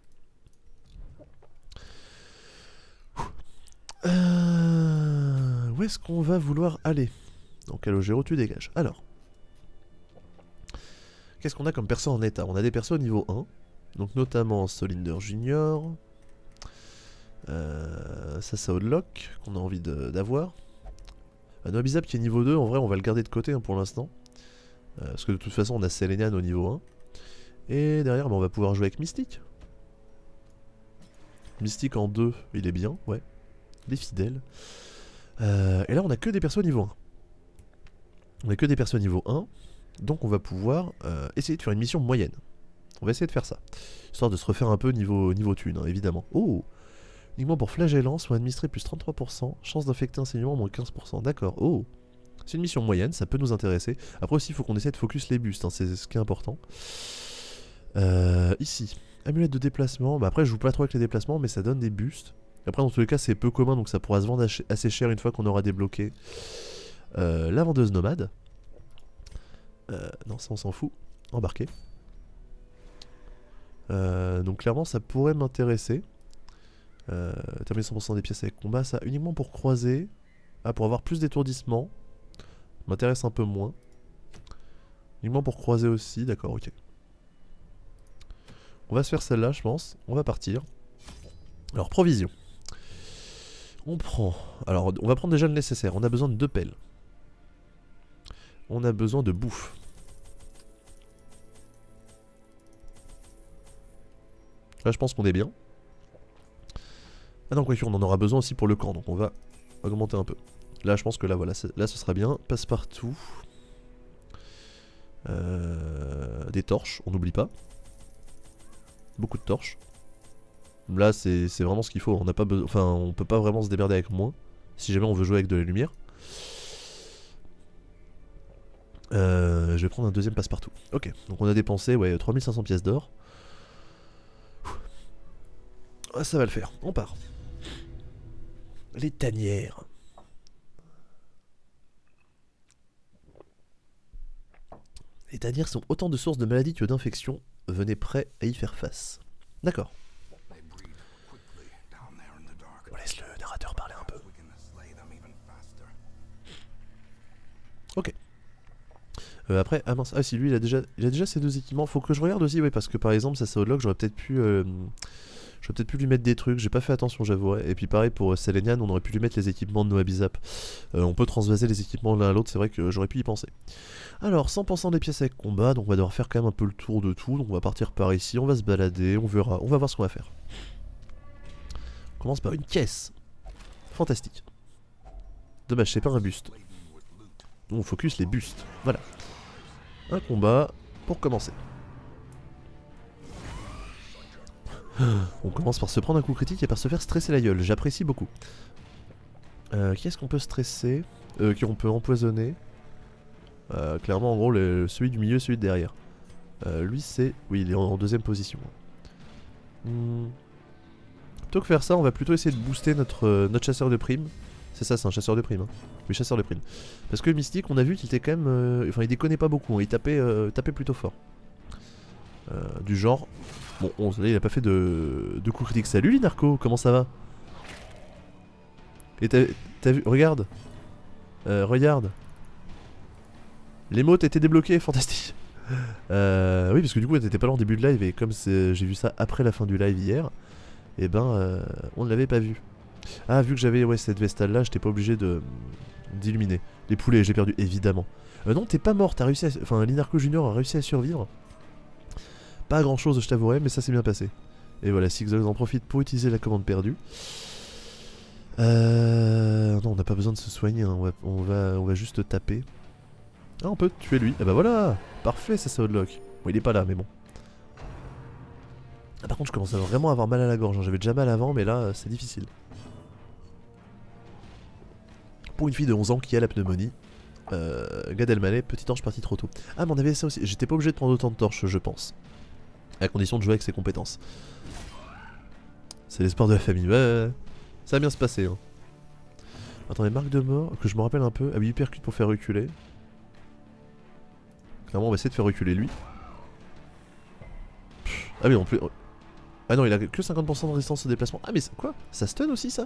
Euh... Où est-ce qu'on va vouloir aller? Donc, Calogero, tu dégages. Alors. Qu'est-ce qu'on a comme perso en état? On a des persos au niveau un. Donc, notamment Solinder Junior. Euh, ça, ça Outlook, qu'on a envie d'avoir. Noabizab qui est niveau deux, en vrai on va le garder de côté hein, pour l'instant. Euh, parce que de toute façon on a Selenian au niveau un. Et derrière bah, on va pouvoir jouer avec Mystique. Mystique en deux, il est bien, ouais. Il est fidèle. Euh, et là on a que des persos niveau un. On a que des persos niveau un. Donc on va pouvoir euh, essayer de faire une mission moyenne. On va essayer de faire ça. Histoire de se refaire un peu niveau, niveau thune, hein, évidemment. Oh! Uniquement pour flagellant, soit administré plus trente-trois pour cent, chance d'infecter un saignement moins quinze pour cent, d'accord, oh. C'est une mission moyenne, ça peut nous intéresser. Après aussi il faut qu'on essaie de focus les bustes, hein, c'est ce qui est important. Euh, ici, amulette de déplacement, bah après je joue pas trop avec les déplacements mais ça donne des bustes. Après dans tous les cas c'est peu commun donc ça pourra se vendre assez cher une fois qu'on aura débloqué euh, la vendeuse nomade. Euh, non ça on s'en fout, embarqué. Euh, donc clairement ça pourrait m'intéresser. Euh, terminer cent pour cent des pièces avec combat, ça uniquement pour croiser. Ah, pour avoir plus d'étourdissement. M'intéresse un peu moins. Uniquement pour croiser aussi, d'accord, ok. On va se faire celle-là, je pense. On va partir. Alors, provision. On prend. Alors, on va prendre déjà le nécessaire. On a besoin de deux pelles. On a besoin de bouffe. Là, je pense qu'on est bien. Ah non, quoi on en aura besoin aussi pour le camp, donc on va augmenter un peu. Là, je pense que là, voilà, là, ce sera bien. Passe-partout. Euh, des torches, on n'oublie pas. Beaucoup de torches. Là, c'est vraiment ce qu'il faut. On n'a pas besoin, enfin, on peut pas vraiment se démerder avec moins. Si jamais on veut jouer avec de la lumière. Euh, je vais prendre un deuxième passe-partout. Ok, donc on a dépensé ouais, trois mille cinq cents pièces d'or. Ah, ça va le faire, on part. Les tanières. Les tanières sont autant de sources de maladies que d'infections. Venez prêts à y faire face. D'accord. On laisse le narrateur parler un peu. Ok. Euh, après, ah mince, ah si lui il a déjà, il a déjà ces deux équipements. Faut que je regarde aussi, ouais, parce que par exemple ça c'est Outlook, j'aurais peut-être pu, euh, j'aurais peut-être pu lui mettre des trucs. J'ai pas fait attention, j'avouerai. Et puis pareil pour Selenian, on aurait pu lui mettre les équipements de Noabizap. Euh, on peut transvaser les équipements l'un à l'autre, c'est vrai que j'aurais pu y penser. Alors cent pour cent des pièces avec combat, donc on va devoir faire quand même un peu le tour de tout. Donc on va partir par ici, on va se balader, on verra, on va voir ce qu'on va faire. On commence par une caisse. Fantastique. Dommage, c'est pas un buste. On focus les bustes. Voilà. Un combat pour commencer. On commence par se prendre un coup critique et par se faire stresser la gueule. J'apprécie beaucoup. Euh, qui est-ce qu'on peut stresser, euh, qui on peut empoisonner? euh, Clairement en gros le, celui du milieu, celui de derrière. euh, Lui c'est... Oui il est en, en deuxième position. hmm. Plutôt que faire ça on va plutôt essayer de booster notre, euh, notre chasseur de primes. C'est ça, c'est un chasseur de primes hein. Oui, chasseur de primes. Parce que le mystique on a vu qu'il était quand même... Euh, enfin il déconnait pas beaucoup hein. Il tapait, euh, tapait plutôt fort. euh, Du genre... Bon on, là, il a pas fait de, de coup critique. Salut Linarco, comment ça va? Et t'as vu? Regarde. Euh, regarde. L'émote était débloquée, fantastique. euh, oui, parce que du coup, t'étais pas là en début de live et comme j'ai vu ça après la fin du live hier, et eh ben, euh, on ne l'avait pas vu. Ah, vu que j'avais ouais, cette vestale là, j'étais pas obligé de d'illuminer. Les poulets, j'ai perdu, évidemment. Euh, non, t'es pas mort, t'as réussi à... Enfin, Linarco Junior a réussi à survivre. Pas grand chose, je t'avouerai, mais ça s'est bien passé. Et voilà, Sixox en profite pour utiliser la commande perdue. Euh... Non, on n'a pas besoin de se soigner, hein. on, va, on, va, on va juste taper. Ah, on peut tuer lui. Ah bah voilà. Parfait, ça c'est Oddlock. Bon, il est pas là, mais bon. Ah, par contre, je commence à vraiment avoir mal à la gorge. J'avais déjà mal avant, mais là, c'est difficile. Pour une fille de onze ans qui a la pneumonie. Euh, Gad Elmaleh, petit ange parti trop tôt. Ah, mais on avait ça aussi. J'étais pas obligé de prendre autant de torches, je pense. À condition de jouer avec ses compétences. C'est l'espoir de la famille. Ouais, ça va bien se passer. Hein. Attendez, marque de mort, que je me rappelle un peu. Ah oui, hypercute pour faire reculer. Clairement, on va essayer de faire reculer lui. Pff, ah oui, on peut... Ah non, il a que cinquante pour cent de résistance au déplacement. Ah mais quoi? Ça stun aussi ça?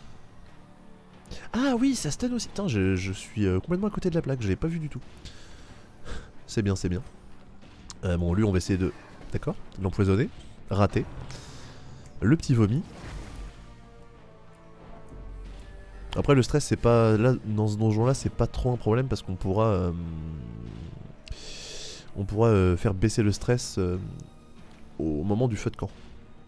Ah oui, ça stun aussi. Putain, je, je suis euh, complètement à côté de la plaque, je l'ai pas vu du tout. C'est bien, c'est bien. Euh, bon, lui, on va essayer de... D'accord, l'empoisonner. Raté. Le petit vomi. Après, le stress, c'est pas... Là, dans ce donjon-là, c'est pas trop un problème parce qu'on pourra... Euh... On pourra euh, faire baisser le stress euh, au moment du feu de camp.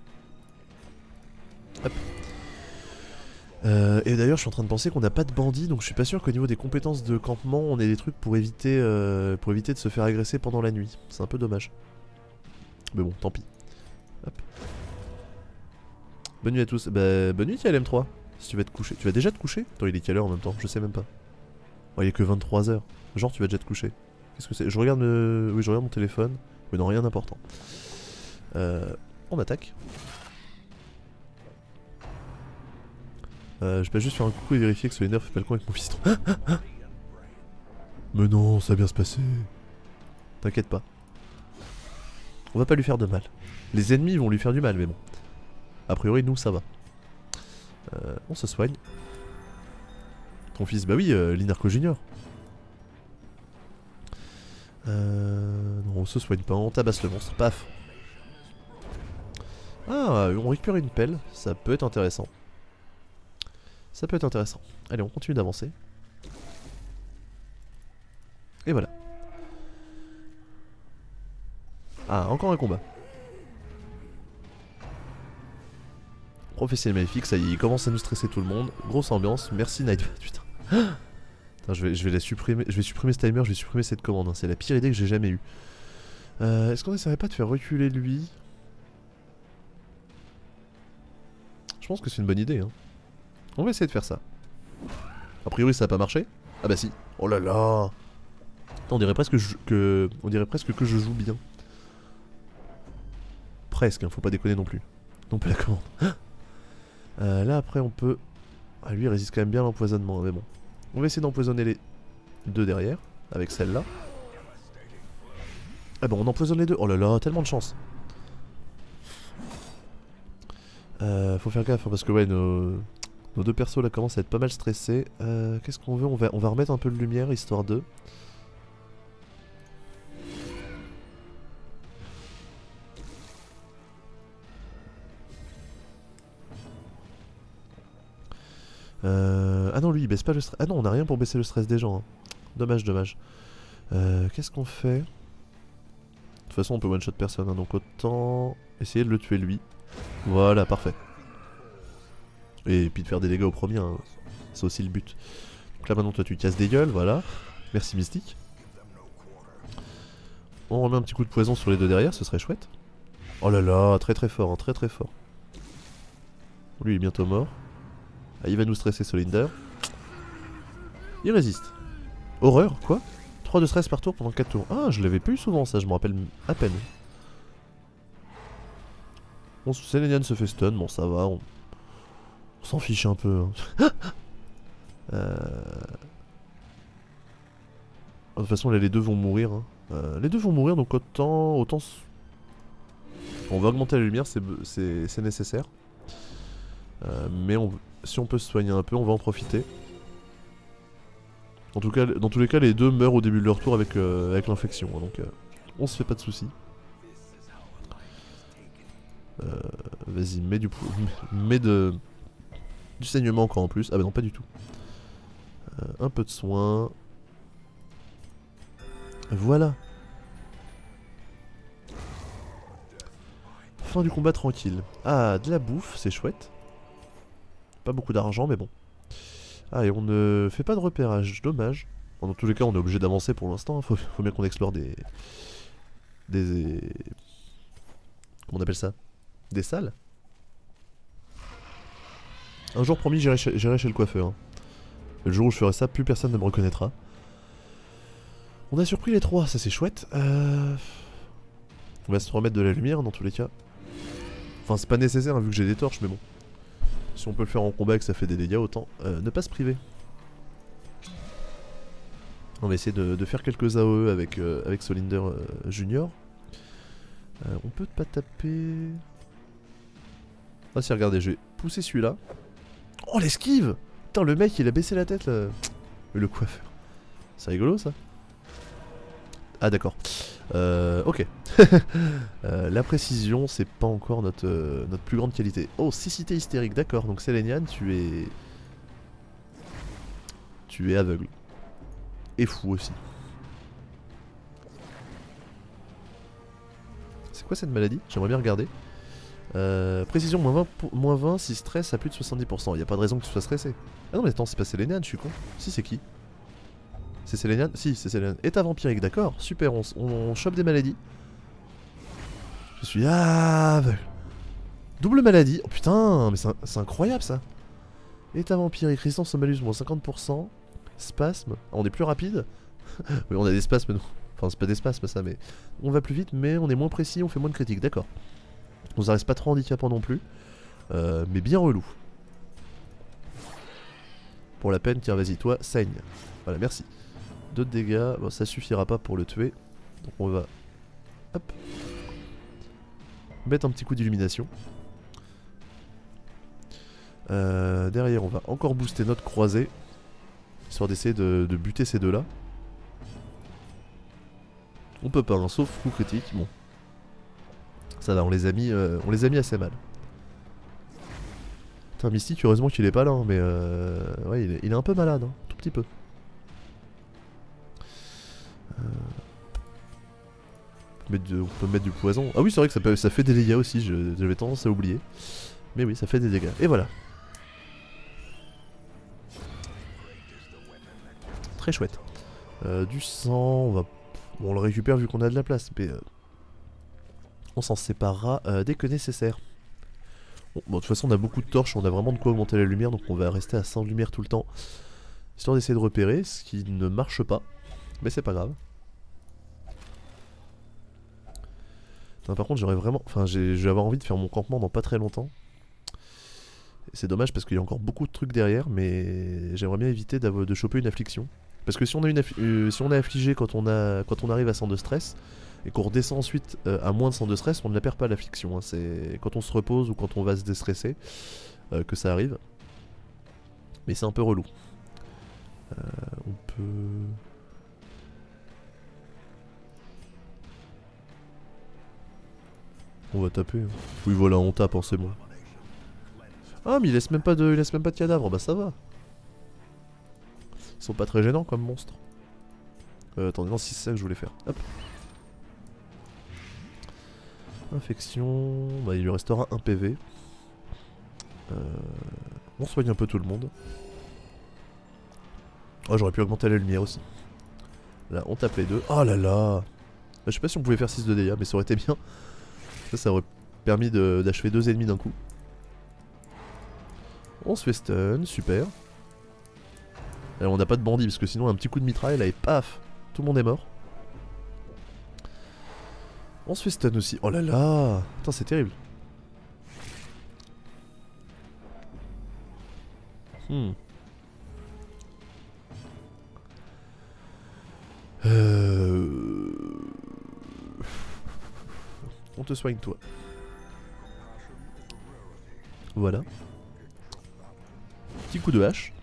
Hop. Euh, et d'ailleurs, je suis en train de penser qu'on n'a pas de bandits, donc je suis pas sûr qu'au niveau des compétences de campement, on ait des trucs pour éviter, euh, pour éviter de se faire agresser pendant la nuit. C'est un peu dommage. Mais bon, tant pis. Hop. Bonne nuit à tous. Bah, bonne nuit, T L M trois. Si tu vas te coucher. Tu vas déjà te coucher? Attends, il est quelle heure en même temps? Je sais même pas. Oh, il est que vingt-trois heures. Genre, tu vas déjà te coucher. Qu'est-ce que c'est? Je regarde le... Oui, je regarde mon téléphone. Mais non, rien d'important. Euh, on attaque. Euh, je vais juste faire un coucou et vérifier que ce nerf fait pas le con avec mon fiston. Ah, ah, ah. Mais non, ça va bien se passer. T'inquiète pas. On va pas lui faire de mal. Les ennemis vont lui faire du mal, mais bon. A priori, nous, ça va. Euh, on se soigne. Ton fils, bah oui, euh, Linarco Junior. Euh, non, on se soigne pas, on tabasse le monstre, paf. Ah, on récupère une pelle, ça peut être intéressant. Ça peut être intéressant. Allez, on continue d'avancer. Et voilà. Ah, encore un combat. Prophétie maléfique, ça y est, il commence à nous stresser tout le monde. Grosse ambiance, merci Night. Putain. Putain, je vais, je vais la supprimer, je vais supprimer ce timer, je vais supprimer cette commande. Hein. C'est la pire idée que j'ai jamais eue. Euh, Est-ce qu'on essaierait pas de faire reculer lui? Je pense que c'est une bonne idée. Hein. On va essayer de faire ça. A priori, ça a pas marché. Ah bah si. Oh là là. Attends, on dirait presque que, je, que on dirait presque que je joue bien. Presque. Hein, faut pas déconner non plus. Non plus la commande. euh, là après, on peut. Ah lui, il résiste quand même bien à l'empoisonnement. Mais bon. On va essayer d'empoisonner les deux derrière, avec celle-là. Ah bon, on empoisonne les deux. Oh là là, tellement de chance. Euh, faut faire gaffe, hein, parce que ouais, nos, nos deux persos là commencent à être pas mal stressés. Euh, Qu'est-ce qu'on veut on va, on va remettre un peu de lumière, histoire de... Euh... Ah non, lui il baisse pas le stress. Ah non, on a rien pour baisser le stress des gens. Hein. Dommage, dommage. Euh, Qu'est-ce qu'on fait? De toute façon, on peut one-shot personne, hein, donc autant essayer de le tuer lui. Voilà, parfait. Et puis de faire des dégâts au premier, hein. C'est aussi le but. Donc là maintenant, toi tu casses des gueules, voilà. Merci Mystique. On remet un petit coup de poison sur les deux derrière, ce serait chouette. Oh là là, très très fort, hein, très très fort. Lui il est bientôt mort. Ah, il va nous stresser Solinder. Il résiste. Horreur, quoi? trois de stress par tour pendant quatre tours. Ah, je l'avais pas eu souvent ça, je me rappelle à peine. Bon, Selenian se fait stun, bon ça va, on, on s'en fiche un peu. Hein. euh... De toute façon là les deux vont mourir. Hein. Euh, les deux vont mourir donc autant... autant... On va augmenter la lumière, c'est nécessaire. Euh, mais on, si on peut se soigner un peu, on va en profiter. En tout cas, dans tous les cas, les deux meurent au début de leur tour avec, euh, avec l'infection, hein, donc euh, on se fait pas de soucis. Euh, Vas-y, mets du mets de du saignement encore en plus. Ah bah non, pas du tout. Euh, un peu de soin. Voilà. Fin du combat tranquille. Ah, de la bouffe, c'est chouette. Pas beaucoup d'argent, mais bon. Ah, et on ne fait pas de repérage, dommage. Bon, dans tous les cas, on est obligé d'avancer pour l'instant. Hein. Faut, faut bien qu'on explore des... Des... Comment on appelle ça? Des salles. Un jour promis, j'irai chez, chez le coiffeur. Hein. Le jour où je ferai ça, plus personne ne me reconnaîtra. On a surpris les trois, ça c'est chouette. Euh... On va se remettre de la lumière dans tous les cas. Enfin, c'est pas nécessaire hein, vu que j'ai des torches, mais bon. Si on peut le faire en combat et que ça fait des dégâts, autant euh, ne pas se priver. On va essayer de, de faire quelques A O E avec, euh, avec Solinder euh, Junior. Euh, on peut pas taper... Ah si, regardez, je vais pousser celui-là. Oh, l'esquive! Putain, le mec, il a baissé la tête, là. Le coiffeur. C'est rigolo, ça. Ah, d'accord. Euh, ok. euh, la précision, c'est pas encore notre, euh, notre plus grande qualité. Oh, cécité hystérique, d'accord. Donc, Selenian, tu es... Tu es aveugle. Et fou aussi. C'est quoi cette maladie? J'aimerais bien regarder. Euh, précision moins vingt, pour, moins vingt si stress à plus de soixante-dix pour cent. Y a pas de raison que tu sois stressé. Ah non mais attends, c'est pas Selenian, je suis con. Si, c'est qui? C'est Selenian? Si, c'est Selenian. État vampirique, d'accord. Super, on, on, on chope des maladies. Je suis aveugle. Double maladie. Oh putain, mais c'est incroyable ça. État vampirique, résistance au malus moins cinquante pour cent. Spasme. Ah, on est plus rapide. Oui, on a des spasmes nous. Enfin, c'est pas des spasmes ça, mais on va plus vite, mais on est moins précis, on fait moins de critiques, d'accord. On ne reste pas trop handicapant non plus, euh, mais bien relou. Pour la peine, tiens, vas-y, toi, saigne. Voilà, merci. Deux de dégâts, bon, ça suffira pas pour le tuer. Donc on va, hop, mettre un petit coup d'illumination. Euh, derrière, on va encore booster notre croisée, histoire d'essayer de, de buter ces deux-là. On peut pas, hein, sauf coup critique, bon. Ça va, on les a mis, euh, on les a mis assez mal. Putain, Mystique, heureusement qu'il est pas là, hein, mais euh, ouais, il est, il est un peu malade, hein, tout petit peu. Euh... On, peut de, on peut mettre du poison. Ah oui, c'est vrai que ça, peut, ça fait des dégâts aussi, j'avais tendance à oublier. Mais oui, ça fait des dégâts. Et voilà. Très chouette. Euh, du sang, on va... Bon, on le récupère vu qu'on a de la place, mais... Euh... On s'en séparera euh, dès que nécessaire. Bon, bon, de toute façon, on a beaucoup de torches, on a vraiment de quoi augmenter la lumière, donc on va rester à cent lumière tout le temps. Histoire d'essayer de repérer, ce qui ne marche pas. Mais c'est pas grave. Enfin, par contre, j'aurais vraiment... Enfin, je vais avoir envie de faire mon campement dans pas très longtemps. C'est dommage parce qu'il y a encore beaucoup de trucs derrière, mais j'aimerais bien éviter de choper une affliction. Parce que si on, a une euh, si on est affligé quand on, a... quand on arrive à cent de stress, et qu'on redescend ensuite euh, à moins de cent de stress, on ne la perd pas l'affliction. Hein. C'est quand on se repose ou quand on va se déstresser euh, que ça arrive. Mais c'est un peu relou. Euh, on peut... On va taper. Hein. Oui voilà, on tape, hein, c'est bon. Ah mais il laisse même pas de, il laisse même pas de cadavre, bah ça va. Ils sont pas très gênants comme monstres. Euh, attendez, non, si c'est ça que je voulais faire. Hop. Infection, bah il lui restera un P V. Euh, on soigne un peu tout le monde. Oh, j'aurais pu augmenter la lumière aussi. Là, on tape les deux. Oh là là. Je sais pas si on pouvait faire six de dégâts, mais ça aurait été bien. Ça, ça aurait permis d'achever deux ennemis d'un coup. On se fait stun, super. Alors, on n'a pas de bandit parce que sinon un petit coup de mitraille là et paf, tout le monde est mort. On se fait stun aussi. Oh là là, putain c'est terrible. Hmm. Euh... On te soigne toi. Voilà. Petit coup de hache.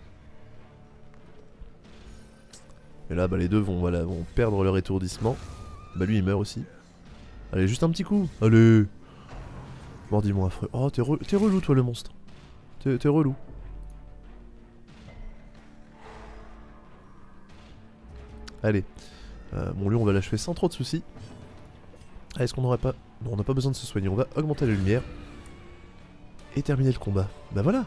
Et là bah les deux vont, voilà, vont perdre leur étourdissement. Bah lui il meurt aussi. Allez juste un petit coup. Allez. Mordis-moi affreux. Oh t'es re relou toi le monstre. T'es relou. Allez. Euh, bon lui on va l'achever sans trop de soucis. Ah, est-ce qu'on n'aurait pas... Non on n'a pas besoin de se soigner. On va augmenter la lumière. Et terminer le combat. Bah voilà.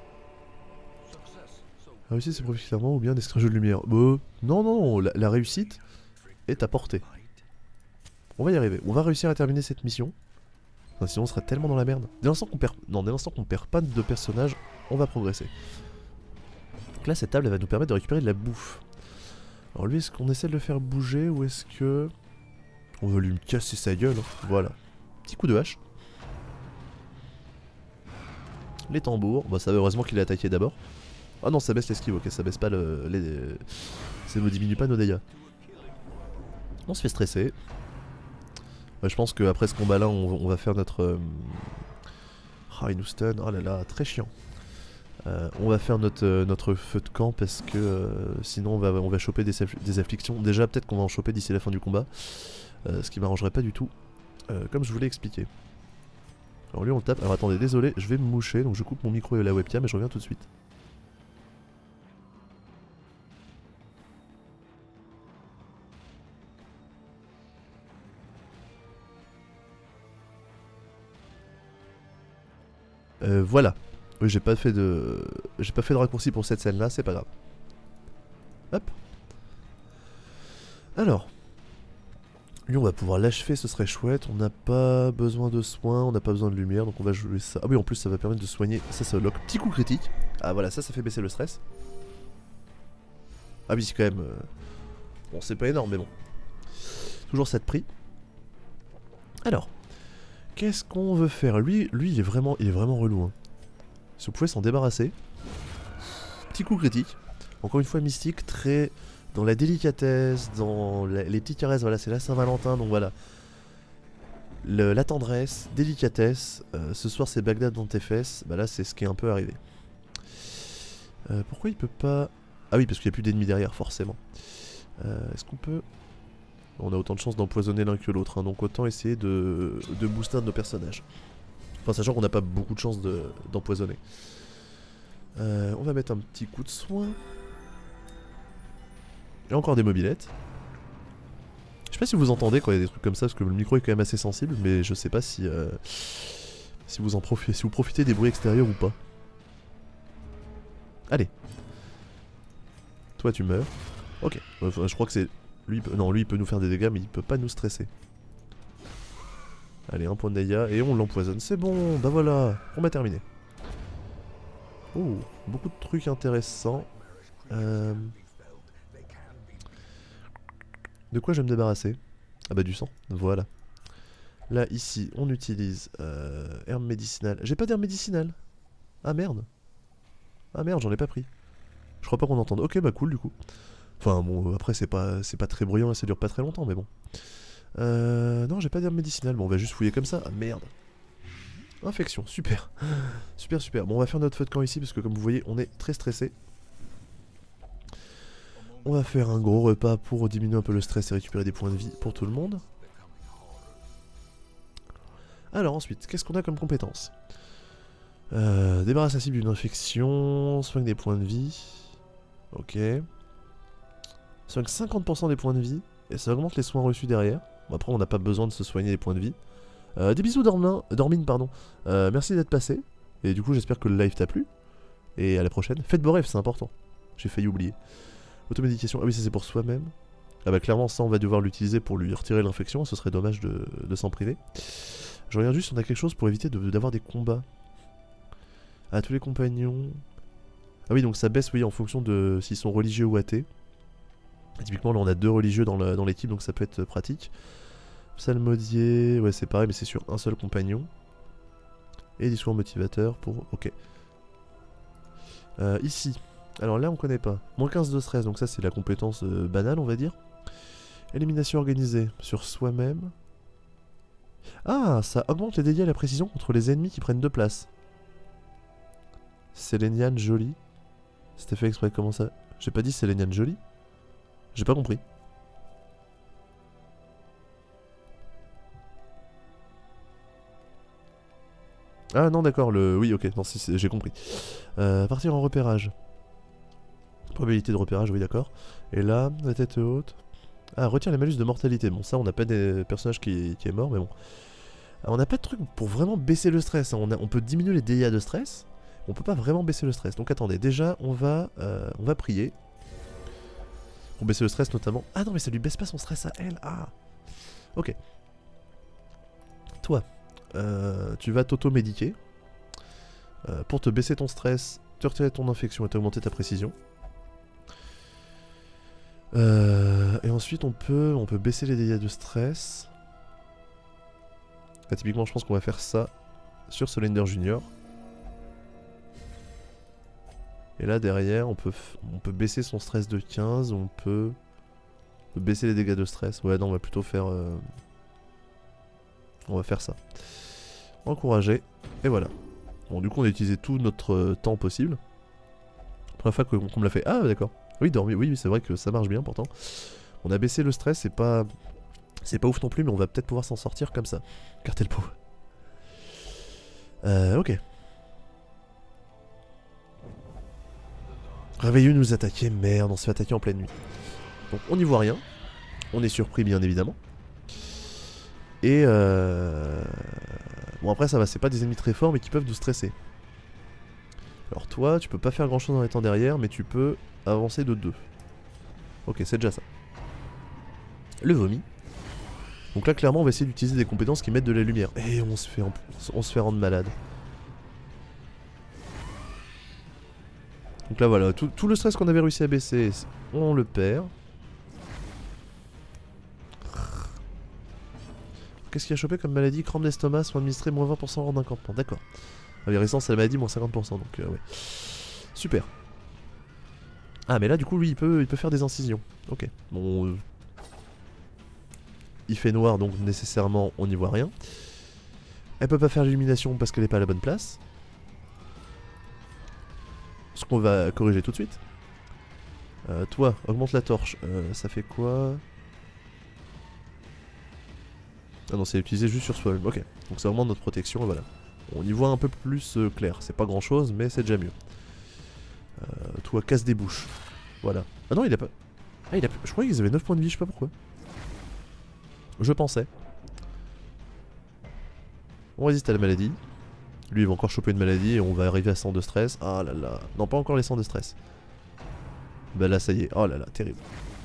Réussir c'est profiter clairement ou bien d'escrire un jeu de lumière. Bah, non, non, non, la, la réussite est à portée. On va y arriver. On va réussir à terminer cette mission. Enfin, sinon on sera tellement dans la merde. Dès l'instant qu'on perd... Non, dès l'instant qu'on perd pas de personnage, on va progresser. Donc là, cette table elle va nous permettre de récupérer de la bouffe. Alors lui, est-ce qu'on essaie de le faire bouger ou est-ce que... On veut lui casser sa gueule, hein. Voilà. Petit coup de hache. Les tambours. Bah ça, heureusement qu'il a attaqué d'abord. Ah non, ça baisse l'esquive, ok, ça baisse pas le... Les... Ça ne diminue pas nos dégâts. On se fait stresser. Ouais, je pense qu'après ce combat là, on, on va faire notre... Euh... Ah, il nous stun, oh là là, très chiant. Euh, on va faire notre, euh, notre feu de camp parce que euh, sinon on va, on va choper des, des afflictions. Déjà peut-être qu'on va en choper d'ici la fin du combat. Euh, ce qui m'arrangerait pas du tout. Euh, comme je vous l'ai expliqué. Alors lui on le tape. Alors attendez, désolé, je vais me moucher. Donc je coupe mon micro et la webcam et je reviens tout de suite. Euh, voilà. Oui, j'ai pas fait de... J'ai pas fait de raccourci pour cette scène là, c'est pas grave. Hop. Alors. Lui on va pouvoir l'achever, ce serait chouette. On n'a pas besoin de soins, on n'a pas besoin de lumière, donc on va jouer ça. Ah oui, en plus ça va permettre de soigner. Ça, ça lock. Petit coup critique. Ah voilà, ça, ça fait baisser le stress. Ah oui, c'est quand même... Euh... Bon, c'est pas énorme, mais bon. Toujours ça de prix. Alors. Qu'est-ce qu'on veut faire? Lui, lui il est vraiment, il est vraiment relou. Hein. Si vous pouvez s'en débarrasser. Petit coup critique. Encore une fois mystique, très dans la délicatesse, dans la, les petites caresses. Voilà, c'est la Saint-Valentin, donc voilà. Le, la tendresse, délicatesse. Euh, ce soir c'est Bagdad dans tes fesses. Bah là c'est ce qui est un peu arrivé. Euh, pourquoi il peut pas... Ah oui, parce qu'il n'y a plus d'ennemis derrière, forcément. Euh, Est-ce qu'on peut... On a autant de chances d'empoisonner l'un que l'autre, hein, donc autant essayer de, de booster un de nos personnages. Enfin, sachant qu'on n'a pas beaucoup de chances d'empoisonner. De, euh, on va mettre un petit coup de soin. Et encore des mobilettes. Je sais pas si vous entendez quand il y a des trucs comme ça, parce que le micro est quand même assez sensible, mais je sais pas si, euh, si, vous en profitez, si vous profitez des bruits extérieurs ou pas. Allez. Toi tu meurs. Ok, enfin, je crois que c'est... Lui, peut... Non, lui il peut nous faire des dégâts mais il peut pas nous stresser. Allez, un point de dégâts et on l'empoisonne. C'est bon, bah voilà, on va terminer. Oh, beaucoup de trucs intéressants. Euh... De quoi je vais me débarrasser? Ah bah du sang, voilà. Là, ici, on utilise euh, herbe médicinale. J'ai pas d'herbe médicinale. Ah merde. Ah merde, j'en ai pas pris. Je crois pas qu'on entende. Ok, bah cool du coup. Enfin bon, après c'est pas c'est pas très bruyant et ça dure pas très longtemps, mais bon. Euh, non, j'ai pas d'herbe médicinale. Bon, on va juste fouiller comme ça. Ah merde. Infection, super. Super, super. Bon, on va faire notre feu de camp ici parce que comme vous voyez, on est très stressé. On va faire un gros repas pour diminuer un peu le stress et récupérer des points de vie pour tout le monde. Alors ensuite, qu'est-ce qu'on a comme compétence? euh, Débarrasse la cible d'une infection, soigne des points de vie. Ok. Soigne cinquante pour cent des points de vie et ça augmente les soins reçus derrière. Bon, après on n'a pas besoin de se soigner les points de vie. Euh, des bisous Dormin, Dormine, pardon. Euh, merci d'être passé. Et du coup j'espère que le live t'a plu. Et à la prochaine. Faites beau rêve, c'est important. J'ai failli oublier. Automédication, ah oui ça c'est pour soi-même. Ah bah clairement ça on va devoir l'utiliser pour lui retirer l'infection, ce serait dommage de, de s'en priver. Je regarde juste si on a quelque chose pour éviter d'avoir de, des combats. À tous les compagnons. Ah oui, donc ça baisse, oui, en fonction de s'ils sont religieux ou athées. Et typiquement, là, on a deux religieux dans l'équipe, dans donc ça peut être pratique. Psalmodier, ouais, c'est pareil, mais c'est sur un seul compagnon. Et discours motivateur pour... Ok. Euh, ici. Alors là, on connaît pas. Moins quinze de stress, donc ça, c'est la compétence euh, banale, on va dire. Élimination organisée sur soi-même. Ah, ça augmente les dégâts et la précision contre les ennemis qui prennent deux places. Séléniane jolie. C'était fait exprès, comment ça? J'ai pas dit Séléniane jolie? J'ai pas compris. Ah non d'accord, le... oui ok, non si, j'ai compris. Euh, partir en repérage. Probabilité de repérage, oui d'accord. Et là, la tête haute. Ah, retire les malus de mortalité. Bon ça on n'a pas des personnages qui, qui est mort, mais bon. Alors, on n'a pas de truc pour vraiment baisser le stress. Hein. On, a, on peut diminuer les dégâts de stress. On peut pas vraiment baisser le stress. Donc attendez, déjà on va, euh, on va prier. Pour baisser le stress notamment. Ah non mais ça lui baisse pas son stress à elle. Ah. Ok. Toi. Euh, tu vas t'auto-médiquer euh, pour te baisser ton stress, te retirer ton infection et t'augmenter ta précision. Euh, et ensuite on peut, on peut baisser les dégâts de stress. Là, typiquement je pense qu'on va faire ça sur Solender Junior. Et là derrière on peut, on peut baisser son stress de quinze, on peut, on peut baisser les dégâts de stress. Ouais non on va plutôt faire... Euh, on va faire ça. Encourager, et voilà. Bon du coup on a utilisé tout notre euh, temps possible. Première fois qu'on qu me l'a fait. Ah d'accord. Oui dormir, oui, oui c'est vrai que ça marche bien pourtant. On a baissé le stress, c'est pas... C'est pas ouf non plus mais on va peut-être pouvoir s'en sortir comme ça. Cartel pot. Euh ok. Réveilleux nous attaquer, merde, on se fait attaquer en pleine nuit. Donc on n'y voit rien. On est surpris bien évidemment. Et euh... bon après ça va, c'est pas des ennemis très forts mais qui peuvent nous stresser. Alors toi, tu peux pas faire grand chose en étant derrière, mais tu peux avancer de deux. Ok, c'est déjà ça. Le vomi. Donc là clairement on va essayer d'utiliser des compétences qui mettent de la lumière. Et on se fait, on se fait rendre malade. Donc là voilà, tout, tout le stress qu'on avait réussi à baisser, on le perd. Qu'est-ce qu'il a chopé comme maladie? Crampe d'estomac, soins administrés, moins vingt pour cent hors d'un campement. D'accord. Ah oui, résistance à la maladie, moins cinquante pour cent, donc euh, ouais. Super. Ah mais là du coup lui il peut, il peut faire des incisions. Ok. Bon... Euh... Il fait noir donc nécessairement on n'y voit rien. Elle peut pas faire l'illumination parce qu'elle est pas à la bonne place. Ce qu'on va corriger tout de suite. Euh, toi, augmente la torche. Euh, ça fait quoi? Ah non, c'est utilisé juste sur soi-même. Ok. Donc ça augmente notre protection et voilà. On y voit un peu plus euh, clair. C'est pas grand chose, mais c'est déjà mieux. Euh, toi, casse des bouches. Voilà. Ah non, il a pas... Ah, il a... Je croyais qu'ils avaient neuf points de vie, je sais pas pourquoi. Je pensais. On résiste à la maladie. Lui, il va encore choper une maladie et on va arriver à cent de stress. Ah là là. Non, pas encore les cent de stress. Bah là, ça y est. Oh là là, terrible.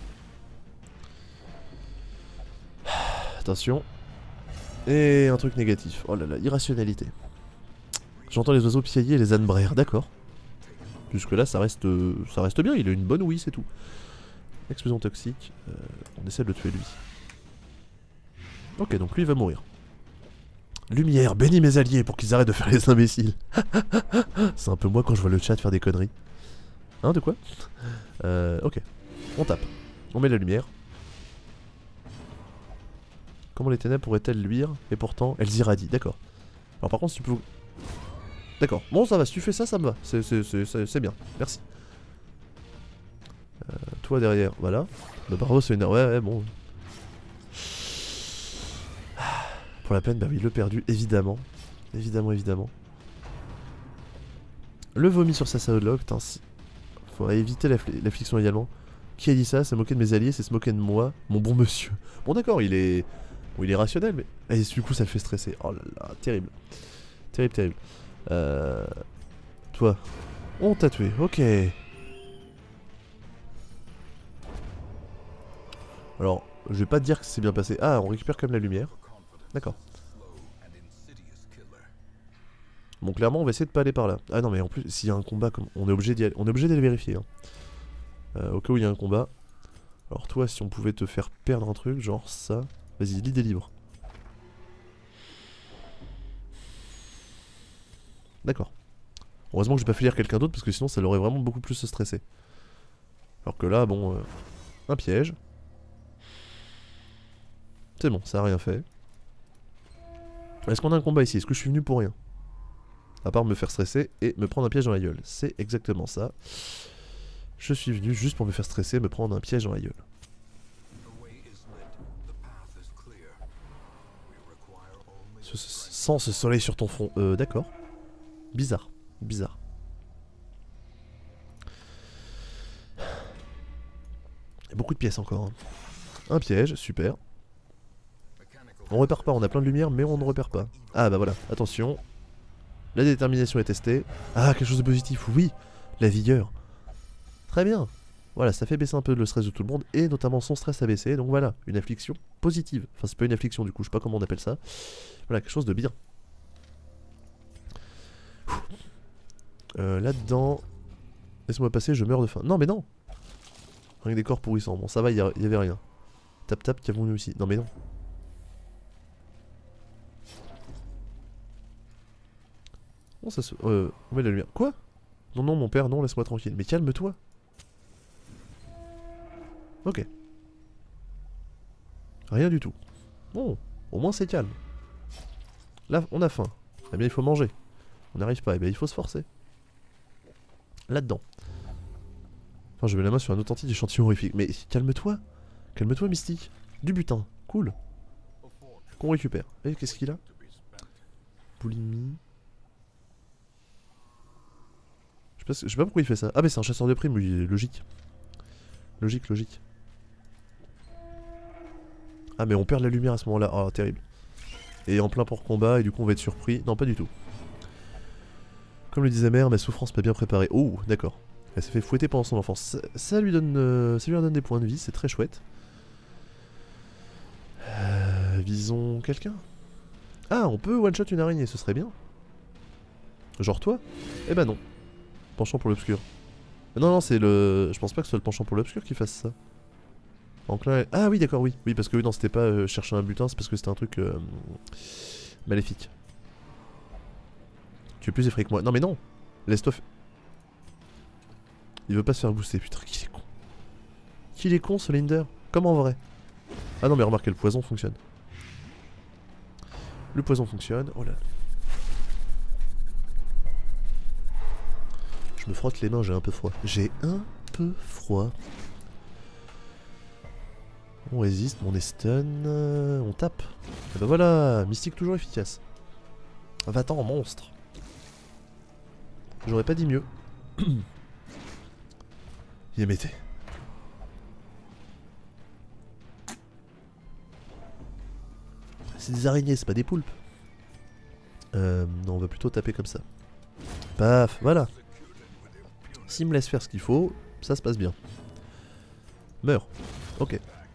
Attention. Et un truc négatif. Oh là là, irrationalité. J'entends les oiseaux piailler et les ânes braire. D'accord. Jusque là, ça reste, ça reste bien. Il a une bonne ouïe, c'est tout. Explosion toxique. Euh, on essaie de le tuer lui. Ok, donc lui il va mourir. Lumière, bénis mes alliés pour qu'ils arrêtent de faire les imbéciles. C'est un peu moi quand je vois le chat faire des conneries. Hein, de quoi? Euh, ok. On tape. On met la lumière. Comment les ténèbres pourraient-elles luire? Et pourtant, elles irradient. D'accord. Alors par contre, si tu peux... D'accord. Bon, ça va. Si tu fais ça, ça me va. C'est bien. Merci. Euh, toi derrière. Voilà. Bah, bravo, c'est une... Ouais, ouais, bon... Pour la peine, bah oui, le perdu, évidemment. Évidemment, évidemment. Le vomi sur sa saoudlog, putain, faudrait éviter l'affliction également. Qui a dit ça? C'est moquer de mes alliés, c'est se moquer de moi, mon bon monsieur. Bon d'accord, il est... Bon, il est rationnel, mais... Et du coup, ça le fait stresser. Oh là là, terrible. Terrible, terrible. Euh... Toi. On t'a tué, ok. Alors, je vais pas te dire que c'est bien passé. Ah, on récupère comme la lumière. D'accord. Bon, clairement, on va essayer de pas aller par là. Ah non, mais en plus, s'il y a un combat, comme... on est obligé d'y aller. On est obligé d'aller vérifier. Hein. Euh, au cas où il y a un combat. Alors toi, si on pouvait te faire perdre un truc, genre ça. Vas-y, l'idée libre. D'accord. Heureusement que j'ai pas fait lire quelqu'un d'autre parce que sinon ça l'aurait vraiment beaucoup plus stressé. Alors que là, bon, euh, un piège. C'est bon, ça a rien fait. Est-ce qu'on a un combat ici? Est-ce que je suis venu pour rien? À part me faire stresser et me prendre un piège dans la gueule. C'est exactement ça. Je suis venu juste pour me faire stresser et me prendre un piège dans la gueule. Ce, sans ce soleil sur ton front. Euh, d'accord. Bizarre. Bizarre. Il y a beaucoup de pièces encore. Hein. Un piège, super. On repère pas, on a plein de lumière, mais on ne repère pas. Ah bah voilà, attention. La détermination est testée. Ah, quelque chose de positif, oui. La vigueur. Très bien. Voilà, ça fait baisser un peu le stress de tout le monde, et notamment son stress a baissé, donc voilà, une affliction positive. Enfin, c'est pas une affliction du coup, je sais pas comment on appelle ça. Voilà, quelque chose de bien. Euh, Là-dedans... Laisse-moi passer, je meurs de faim. Non mais non. Rien que des corps pourrissants. Bon, ça va, il y, y avait rien. Tap tap, qu'avons-nous ici? Non mais non. Bon, ça se... Euh, on met la lumière. Quoi? Non, non, mon père, non, laisse-moi tranquille. Mais calme-toi. Ok. Rien du tout. Bon, au moins c'est calme. Là, on a faim. Eh bien, il faut manger. On n'arrive pas, eh bien, il faut se forcer. Là-dedans. Enfin, je mets la main sur un authentique échantillon horrifique. Mais calme-toi. Calme-toi, Mystique. Du butin. Cool. Qu'on récupère. Et qu'est-ce qu'il a? Boulimie. Je sais, pas, je sais pas pourquoi il fait ça. Ah, mais c'est un chasseur de primes, oui, logique. Logique, logique. Ah, mais on perd la lumière à ce moment-là. Oh, terrible. Et en plein port combat, et du coup, on va être surpris. Non, pas du tout. Comme le disait mère, ma souffrance m'a bien préparé. Oh, d'accord. Elle s'est fait fouetter pendant son enfance. Ça, ça lui donne, euh, ça lui donne des points de vie, c'est très chouette. Euh, visons quelqu'un. Ah, on peut one-shot une araignée, ce serait bien. Genre toi? Eh ben non. Penchant pour l'obscur. Non, non, c'est le... Je pense pas que ce soit le penchant pour l'obscur qui fasse ça. Enclin... Ah oui, d'accord, oui. Oui, parce que non, c'était pas euh, chercher un butin, c'est parce que c'était un truc... Euh, maléfique. Tu es plus effrayé que moi. Non mais non. Laisse-toi... Il veut pas se faire booster, putain, qu'il est con. Qu'il est con, ce Linder. Comme en vrai. Ah non, mais remarquez, le poison fonctionne. Le poison fonctionne. Oh là. Je me frotte les mains, j'ai un peu froid. J'ai un peu froid. On résiste, on est stun. Euh, on tape. Et bah voilà, mystique toujours efficace. Va-t'en, monstre. J'aurais pas dit mieux. Yamete. C'est des araignées, c'est pas des poulpes. Euh, non, on va plutôt taper comme ça. Paf, voilà. S'il me laisse faire ce qu'il faut, ça se passe bien. Meurs. Ok.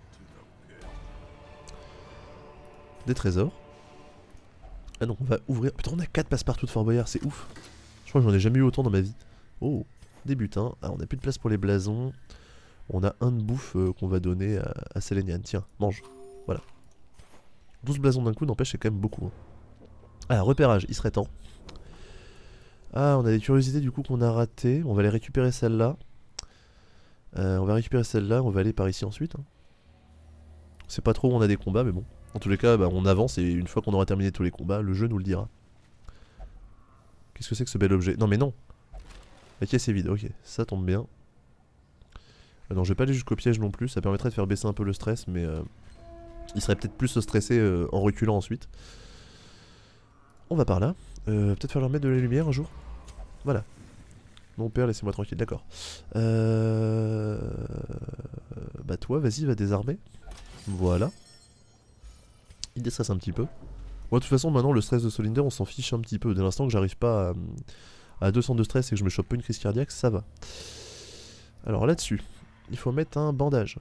Des trésors. Ah donc on va ouvrir... Putain, on a quatre passe-partout de Fort Boyard, c'est ouf. Je crois que j'en ai jamais eu autant dans ma vie. Oh, des butins. Ah, on a plus de place pour les blasons. On a un de bouffe euh, qu'on va donner à, à Séléniane. Tiens, mange. Voilà. douze blasons d'un coup, n'empêche, c'est quand même beaucoup. Hein. Ah, repérage, il serait temps. Ah, on a des curiosités du coup qu'on a ratées. On va aller récupérer celle-là. Euh, on va récupérer celle-là, on va aller par ici ensuite. Hein. C'est pas trop où on a des combats, mais bon. En tous les cas, bah, on avance et une fois qu'on aura terminé tous les combats, le jeu nous le dira. Qu'est-ce que c'est que ce bel objet? Non mais non. La caisse est vide, ok, ça tombe bien. Ah non, je vais pas aller jusqu'au piège non plus, ça permettrait de faire baisser un peu le stress, mais euh, il serait peut-être plus stressé euh, en reculant ensuite. On va par là. Euh, peut-être faire leur mettre de la lumière un jour. Voilà. Mon père, laissez-moi tranquille, d'accord. Euh... Bah toi, vas-y, va désarmer. Voilà. Il déstresse un petit peu. Moi, de toute façon, maintenant, le stress de Solinder, on s'en fiche un petit peu. Dès l'instant que j'arrive pas à, à deux cents de stress et que je me chope pas une crise cardiaque, ça va. Alors là-dessus, il faut mettre un bandage.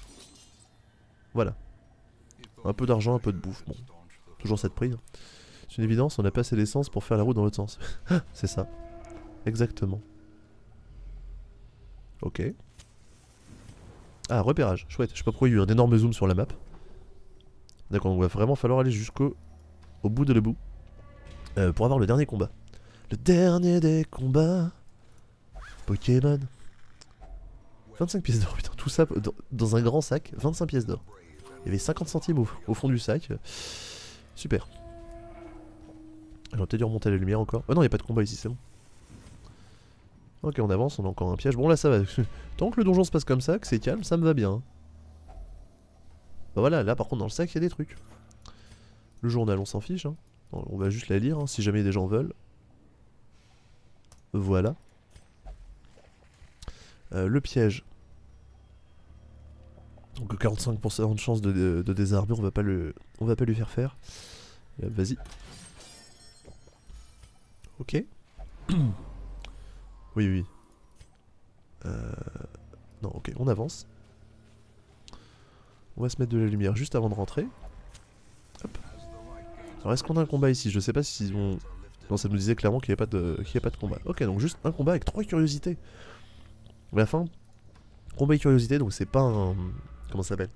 Voilà. Un peu d'argent, un peu de bouffe. Bon, toujours cette prise. C'est une évidence, on n'a pas assez d'essence pour faire la route dans l'autre sens. C'est ça. Exactement. Ok. Ah, repérage, chouette. Je sais pas pourquoi il y a eu un énorme zoom sur la map. D'accord, donc il va vraiment falloir aller jusqu'au au bout de le bout. Euh, pour avoir le dernier combat. Le dernier des combats. Pokémon. vingt-cinq pièces d'or, putain, tout ça dans, dans un grand sac, vingt-cinq pièces d'or. Il y avait cinquante centimes au, au fond du sac. Super. J'aurais peut-être dû remonter la lumière encore. Oh non, il n'y a pas de combat ici, c'est bon. Ok, on avance, on a encore un piège. Bon, là ça va. Tant que le donjon se passe comme ça, que c'est calme, ça me va bien. Bah voilà, là par contre, dans le sac, il y a des trucs. Le journal, on s'en fiche. Hein. On va juste la lire, hein, si jamais des gens veulent. Voilà. Euh, le piège. Donc quarante-cinq pour cent de chance de, de, de désarmer, on va pas le, on va pas lui faire faire. Euh, Vas-y. Ok. Oui, oui. Euh... Non, ok, on avance. On va se mettre de la lumière juste avant de rentrer. Hop. Alors est-ce qu'on a un combat ici? Je sais pas si on... Non, ça nous disait clairement qu'il n'y a pas de, qu'il y a pas de combat. Ok, donc juste un combat avec trois curiosités. À la fin, combat et curiosité, donc c'est pas un... Comment ça s'appelle?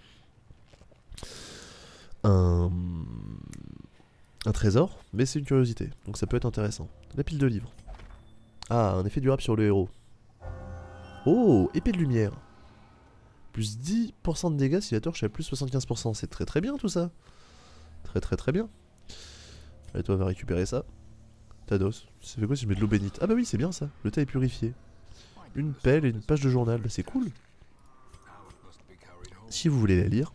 Un... Un trésor, mais c'est une curiosité. Donc ça peut être intéressant. La pile de livres. Ah, un effet durable sur le héros. Oh, épée de lumière. Plus dix pour cent de dégâts si la torche est à plus soixante-quinze pour cent. C'est très très bien tout ça. Très très très bien. Allez, toi, va récupérer ça. Tados. Ça fait quoi si je mets de l'eau bénite? Ah bah oui, c'est bien ça. Le thé est purifié. Une pelle et une page de journal. Bah, c'est cool. Si vous voulez la lire.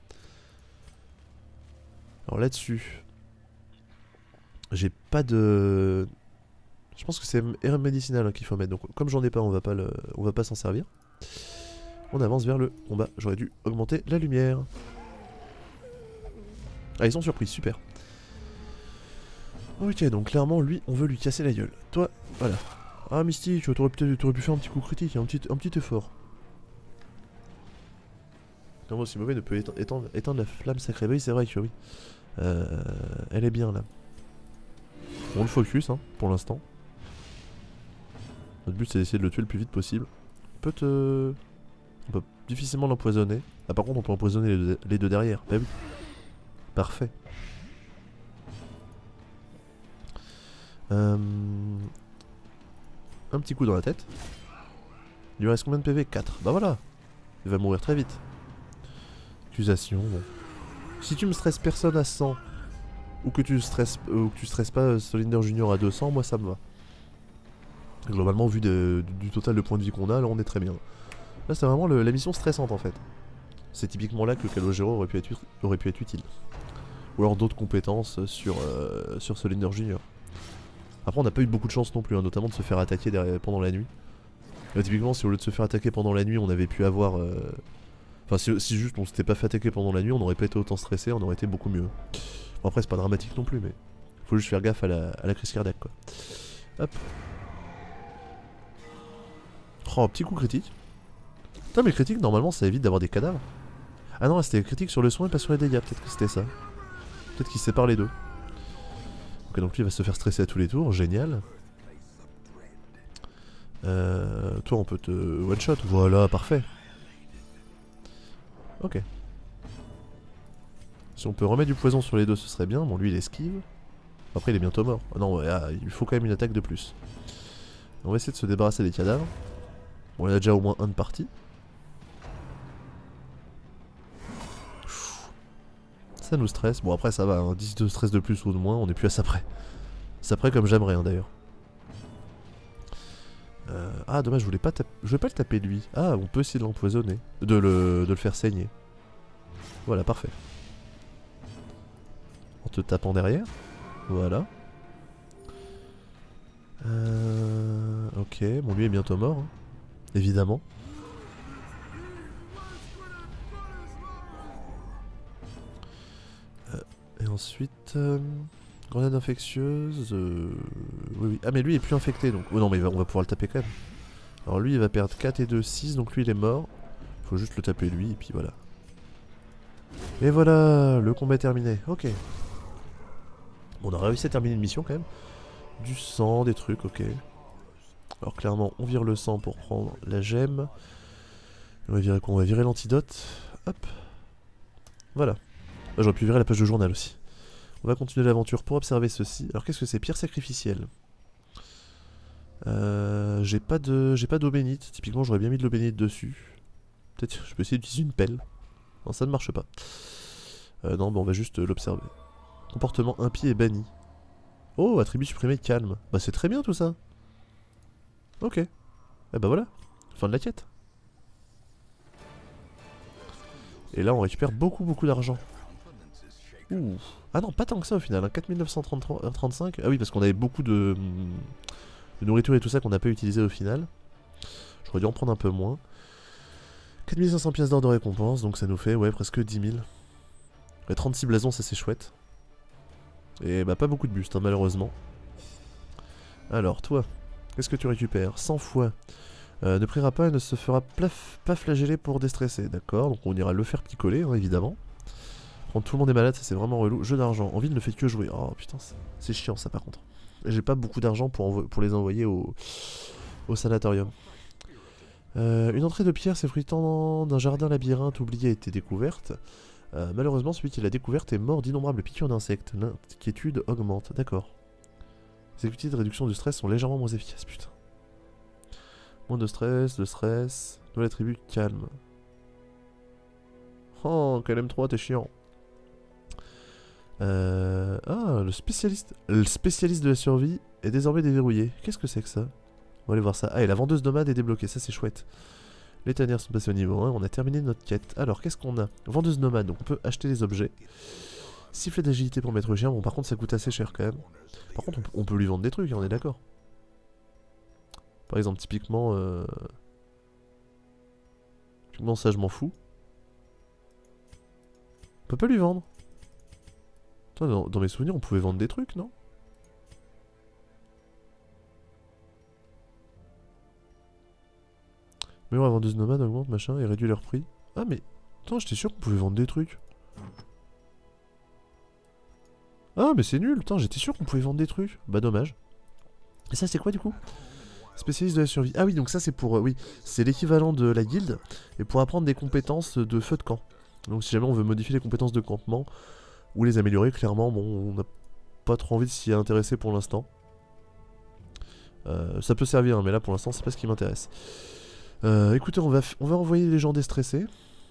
Alors là-dessus, j'ai pas de... Je pense que c'est herbe médicinale hein, qu'il faut mettre. Donc comme j'en ai pas, on va pas le... on va pas s'en servir. On avance vers le combat. J'aurais dû augmenter la lumière. Ah, ils sont surpris, super. Ok, donc clairement, lui, on veut lui casser la gueule. Toi, voilà. Ah, Mystique, t'aurais peut-être pu faire un petit coup critique, un petit, un petit effort. Comment aussi mauvais ne peut éteindre, éteindre, éteindre la flamme sacrée? Oui, c'est vrai que oui. Euh, elle est bien là. On le focus, hein, pour l'instant. Notre but, c'est d'essayer de le tuer le plus vite possible. On peut te... On peut difficilement l'empoisonner. Ah, par contre, on peut empoisonner les deux, les deux derrière. Bah oui. Parfait. Euh... Un petit coup dans la tête. Il lui reste combien de P V? quatre. Bah voilà. Il va mourir très vite. Accusation, bon. Si tu me stresses personne à cent, ou que tu stresses, euh, ou que tu stresses pas Solinder Junior à deux cents, moi ça me va. Globalement, vu de, du total de points de vie qu'on a, là on est très bien. Là c'est vraiment le, la mission stressante en fait. C'est typiquement là que le Calogero aurait pu être, aurait pu être utile. Ou alors d'autres compétences sur, euh, sur Solinder Junior. Après on n'a pas eu beaucoup de chance non plus, hein, notamment de se faire attaquer derrière, pendant la nuit. Là, typiquement si au lieu de se faire attaquer pendant la nuit on avait pu avoir... Euh... Enfin si, si juste on s'était pas fait attaquer pendant la nuit, on n'aurait pas été autant stressé, on aurait été beaucoup mieux. Bon, après c'est pas dramatique non plus mais... Faut juste faire gaffe à la, à la crise cardiaque quoi. Hop. Oh, petit coup critique. Putain mais critique normalement ça évite d'avoir des cadavres. Ah non c'était critique sur le soin et pas sur les dégâts, peut-être que c'était ça. Peut-être qu'il sépare les deux. Ok donc lui il va se faire stresser à tous les tours, génial. Euh, toi on peut te one shot, voilà parfait. Ok. Si on peut remettre du poison sur les deux ce serait bien, bon lui il esquive. Après il est bientôt mort. Oh, non ouais, ah, il faut quand même une attaque de plus. On va essayer de se débarrasser des cadavres. Bon il a déjà au moins un de parti. Ça nous stresse, bon après ça va, hein. dix de stress de plus ou de moins, on est plus à ça près. Ça près comme j'aimerais hein, d'ailleurs. Euh, ah dommage, je voulais pas taper, je vais pas le taper lui. Ah on peut essayer de l'empoisonner, de le, de le faire saigner. Voilà parfait. En te tapant derrière, voilà. Euh, ok, bon lui est bientôt mort, hein. Évidemment. Euh, et ensuite... Euh... Grenade infectieuse, euh... oui, oui. Ah mais lui il est plus infecté donc... Oh non mais va, on va pouvoir le taper quand même. Alors lui il va perdre quatre et deux, six donc lui il est mort. Faut juste le taper lui et puis voilà. Et voilà, le combat est terminé, ok. Bon, on a réussi à terminer une mission quand même. Du sang, des trucs, ok. Alors clairement, on vire le sang pour prendre la gemme. On va virer quoi? On va virer l'antidote. Hop. Voilà. Ah, j'aurais pu virer la page de journal aussi. On va continuer l'aventure pour observer ceci. Alors qu'est-ce que c'est? Pierre sacrificielle. Euh, j'ai pas de j'ai pas d'eau bénite. Typiquement j'aurais bien mis de l'eau bénite dessus. Peut-être je peux essayer d'utiliser une pelle. Non, ça ne marche pas. Euh, non, bon, on va juste euh, l'observer. Comportement impie et banni. Oh, attribut supprimé calme. Bah c'est très bien tout ça. Ok. Et bah voilà. Fin de la quête. Et là on récupère beaucoup beaucoup d'argent. Ouh. Ah non, pas tant que ça au final, hein. quatre mille neuf cent trente-cinq. Ah oui, parce qu'on avait beaucoup de, de nourriture et tout ça qu'on n'a pas utilisé au final. J'aurais dû en prendre un peu moins. quatre mille cinq cents pièces d'or de récompense, donc ça nous fait ouais presque dix mille. Ouais, trente-six blasons, ça c'est chouette. Et bah pas beaucoup de bustes, hein, malheureusement. Alors toi, qu'est-ce que tu récupères? cent fois. Euh, ne priera pas et ne se fera pas flageller pour déstresser, d'accord. Donc on ira le faire picoler, hein, évidemment. Quand tout le monde est malade, ça c'est vraiment relou. Jeu d'argent, envie ne fait que jouer. Oh putain, c'est chiant ça par contre. J'ai pas beaucoup d'argent pour, pour les envoyer au, au sanatorium. Euh, une entrée de pierre s'effritant d'un jardin labyrinthe oublié a été découverte. Euh, malheureusement, celui qui l'a découverte est mort d'innombrables piqûres d'insectes. L'inquiétude augmente, d'accord. Les outils de réduction du stress sont légèrement moins efficaces, putain. Moins de stress, de stress. Nouvel attribut calme. Oh, K L M trois, t'es chiant. Euh... Ah, le spécialiste... Le spécialiste de la survie est désormais déverrouillé. Qu'est-ce que c'est que ça? On va aller voir ça. Ah, et la vendeuse nomade est débloquée, ça c'est chouette. Les tanières sont passées au niveau un, on a terminé notre quête. Alors, qu'est-ce qu'on a? Vendeuse nomade, donc on peut acheter des objets. Sifflet d'agilité pour mettre chien, bon par contre ça coûte assez cher quand même. Par contre on, on peut lui vendre des trucs, hein, on est d'accord. Par exemple, typiquement... Euh... Typiquement ça je m'en fous. On peut pas lui vendre. Attends, dans, dans mes souvenirs on pouvait vendre des trucs, non? Mais ouais, la vendeuse nomade augmente machin et réduit leur prix. Ah mais... Attends, j'étais sûr qu'on pouvait vendre des trucs. Ah mais c'est nul, putain, j'étais sûr qu'on pouvait vendre des trucs. Bah dommage. Et ça c'est quoi du coup? Spécialiste de la survie. Ah oui, donc ça c'est pour... Euh, oui, c'est l'équivalent de la guilde. Et pour apprendre des compétences de feu de camp. Donc si jamais on veut modifier les compétences de campement, ou les améliorer, clairement, bon, on n'a pas trop envie de s'y intéresser pour l'instant. Euh, ça peut servir, hein, mais là pour l'instant c'est pas ce qui m'intéresse. Euh, écoutez, on va, on va envoyer les gens déstressés.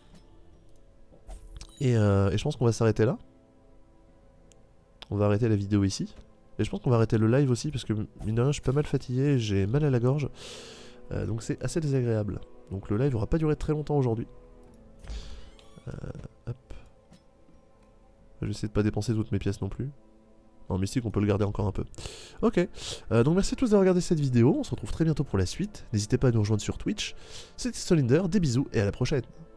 Et, euh, et je pense qu'on va s'arrêter là. On va arrêter la vidéo ici. Et je pense qu'on va arrêter le live aussi parce que mine de rien je suis pas mal fatigué, j'ai mal à la gorge. Euh, donc c'est assez désagréable. Donc le live aura pas duré très longtemps aujourd'hui. Euh, hop. Je vais essayer de pas dépenser toutes mes pièces non plus. En mystique on peut le garder encore un peu. Ok, euh, donc merci à tous d'avoir regardé cette vidéo, on se retrouve très bientôt pour la suite. N'hésitez pas à nous rejoindre sur Twitch. C'était Solinder, des bisous et à la prochaine.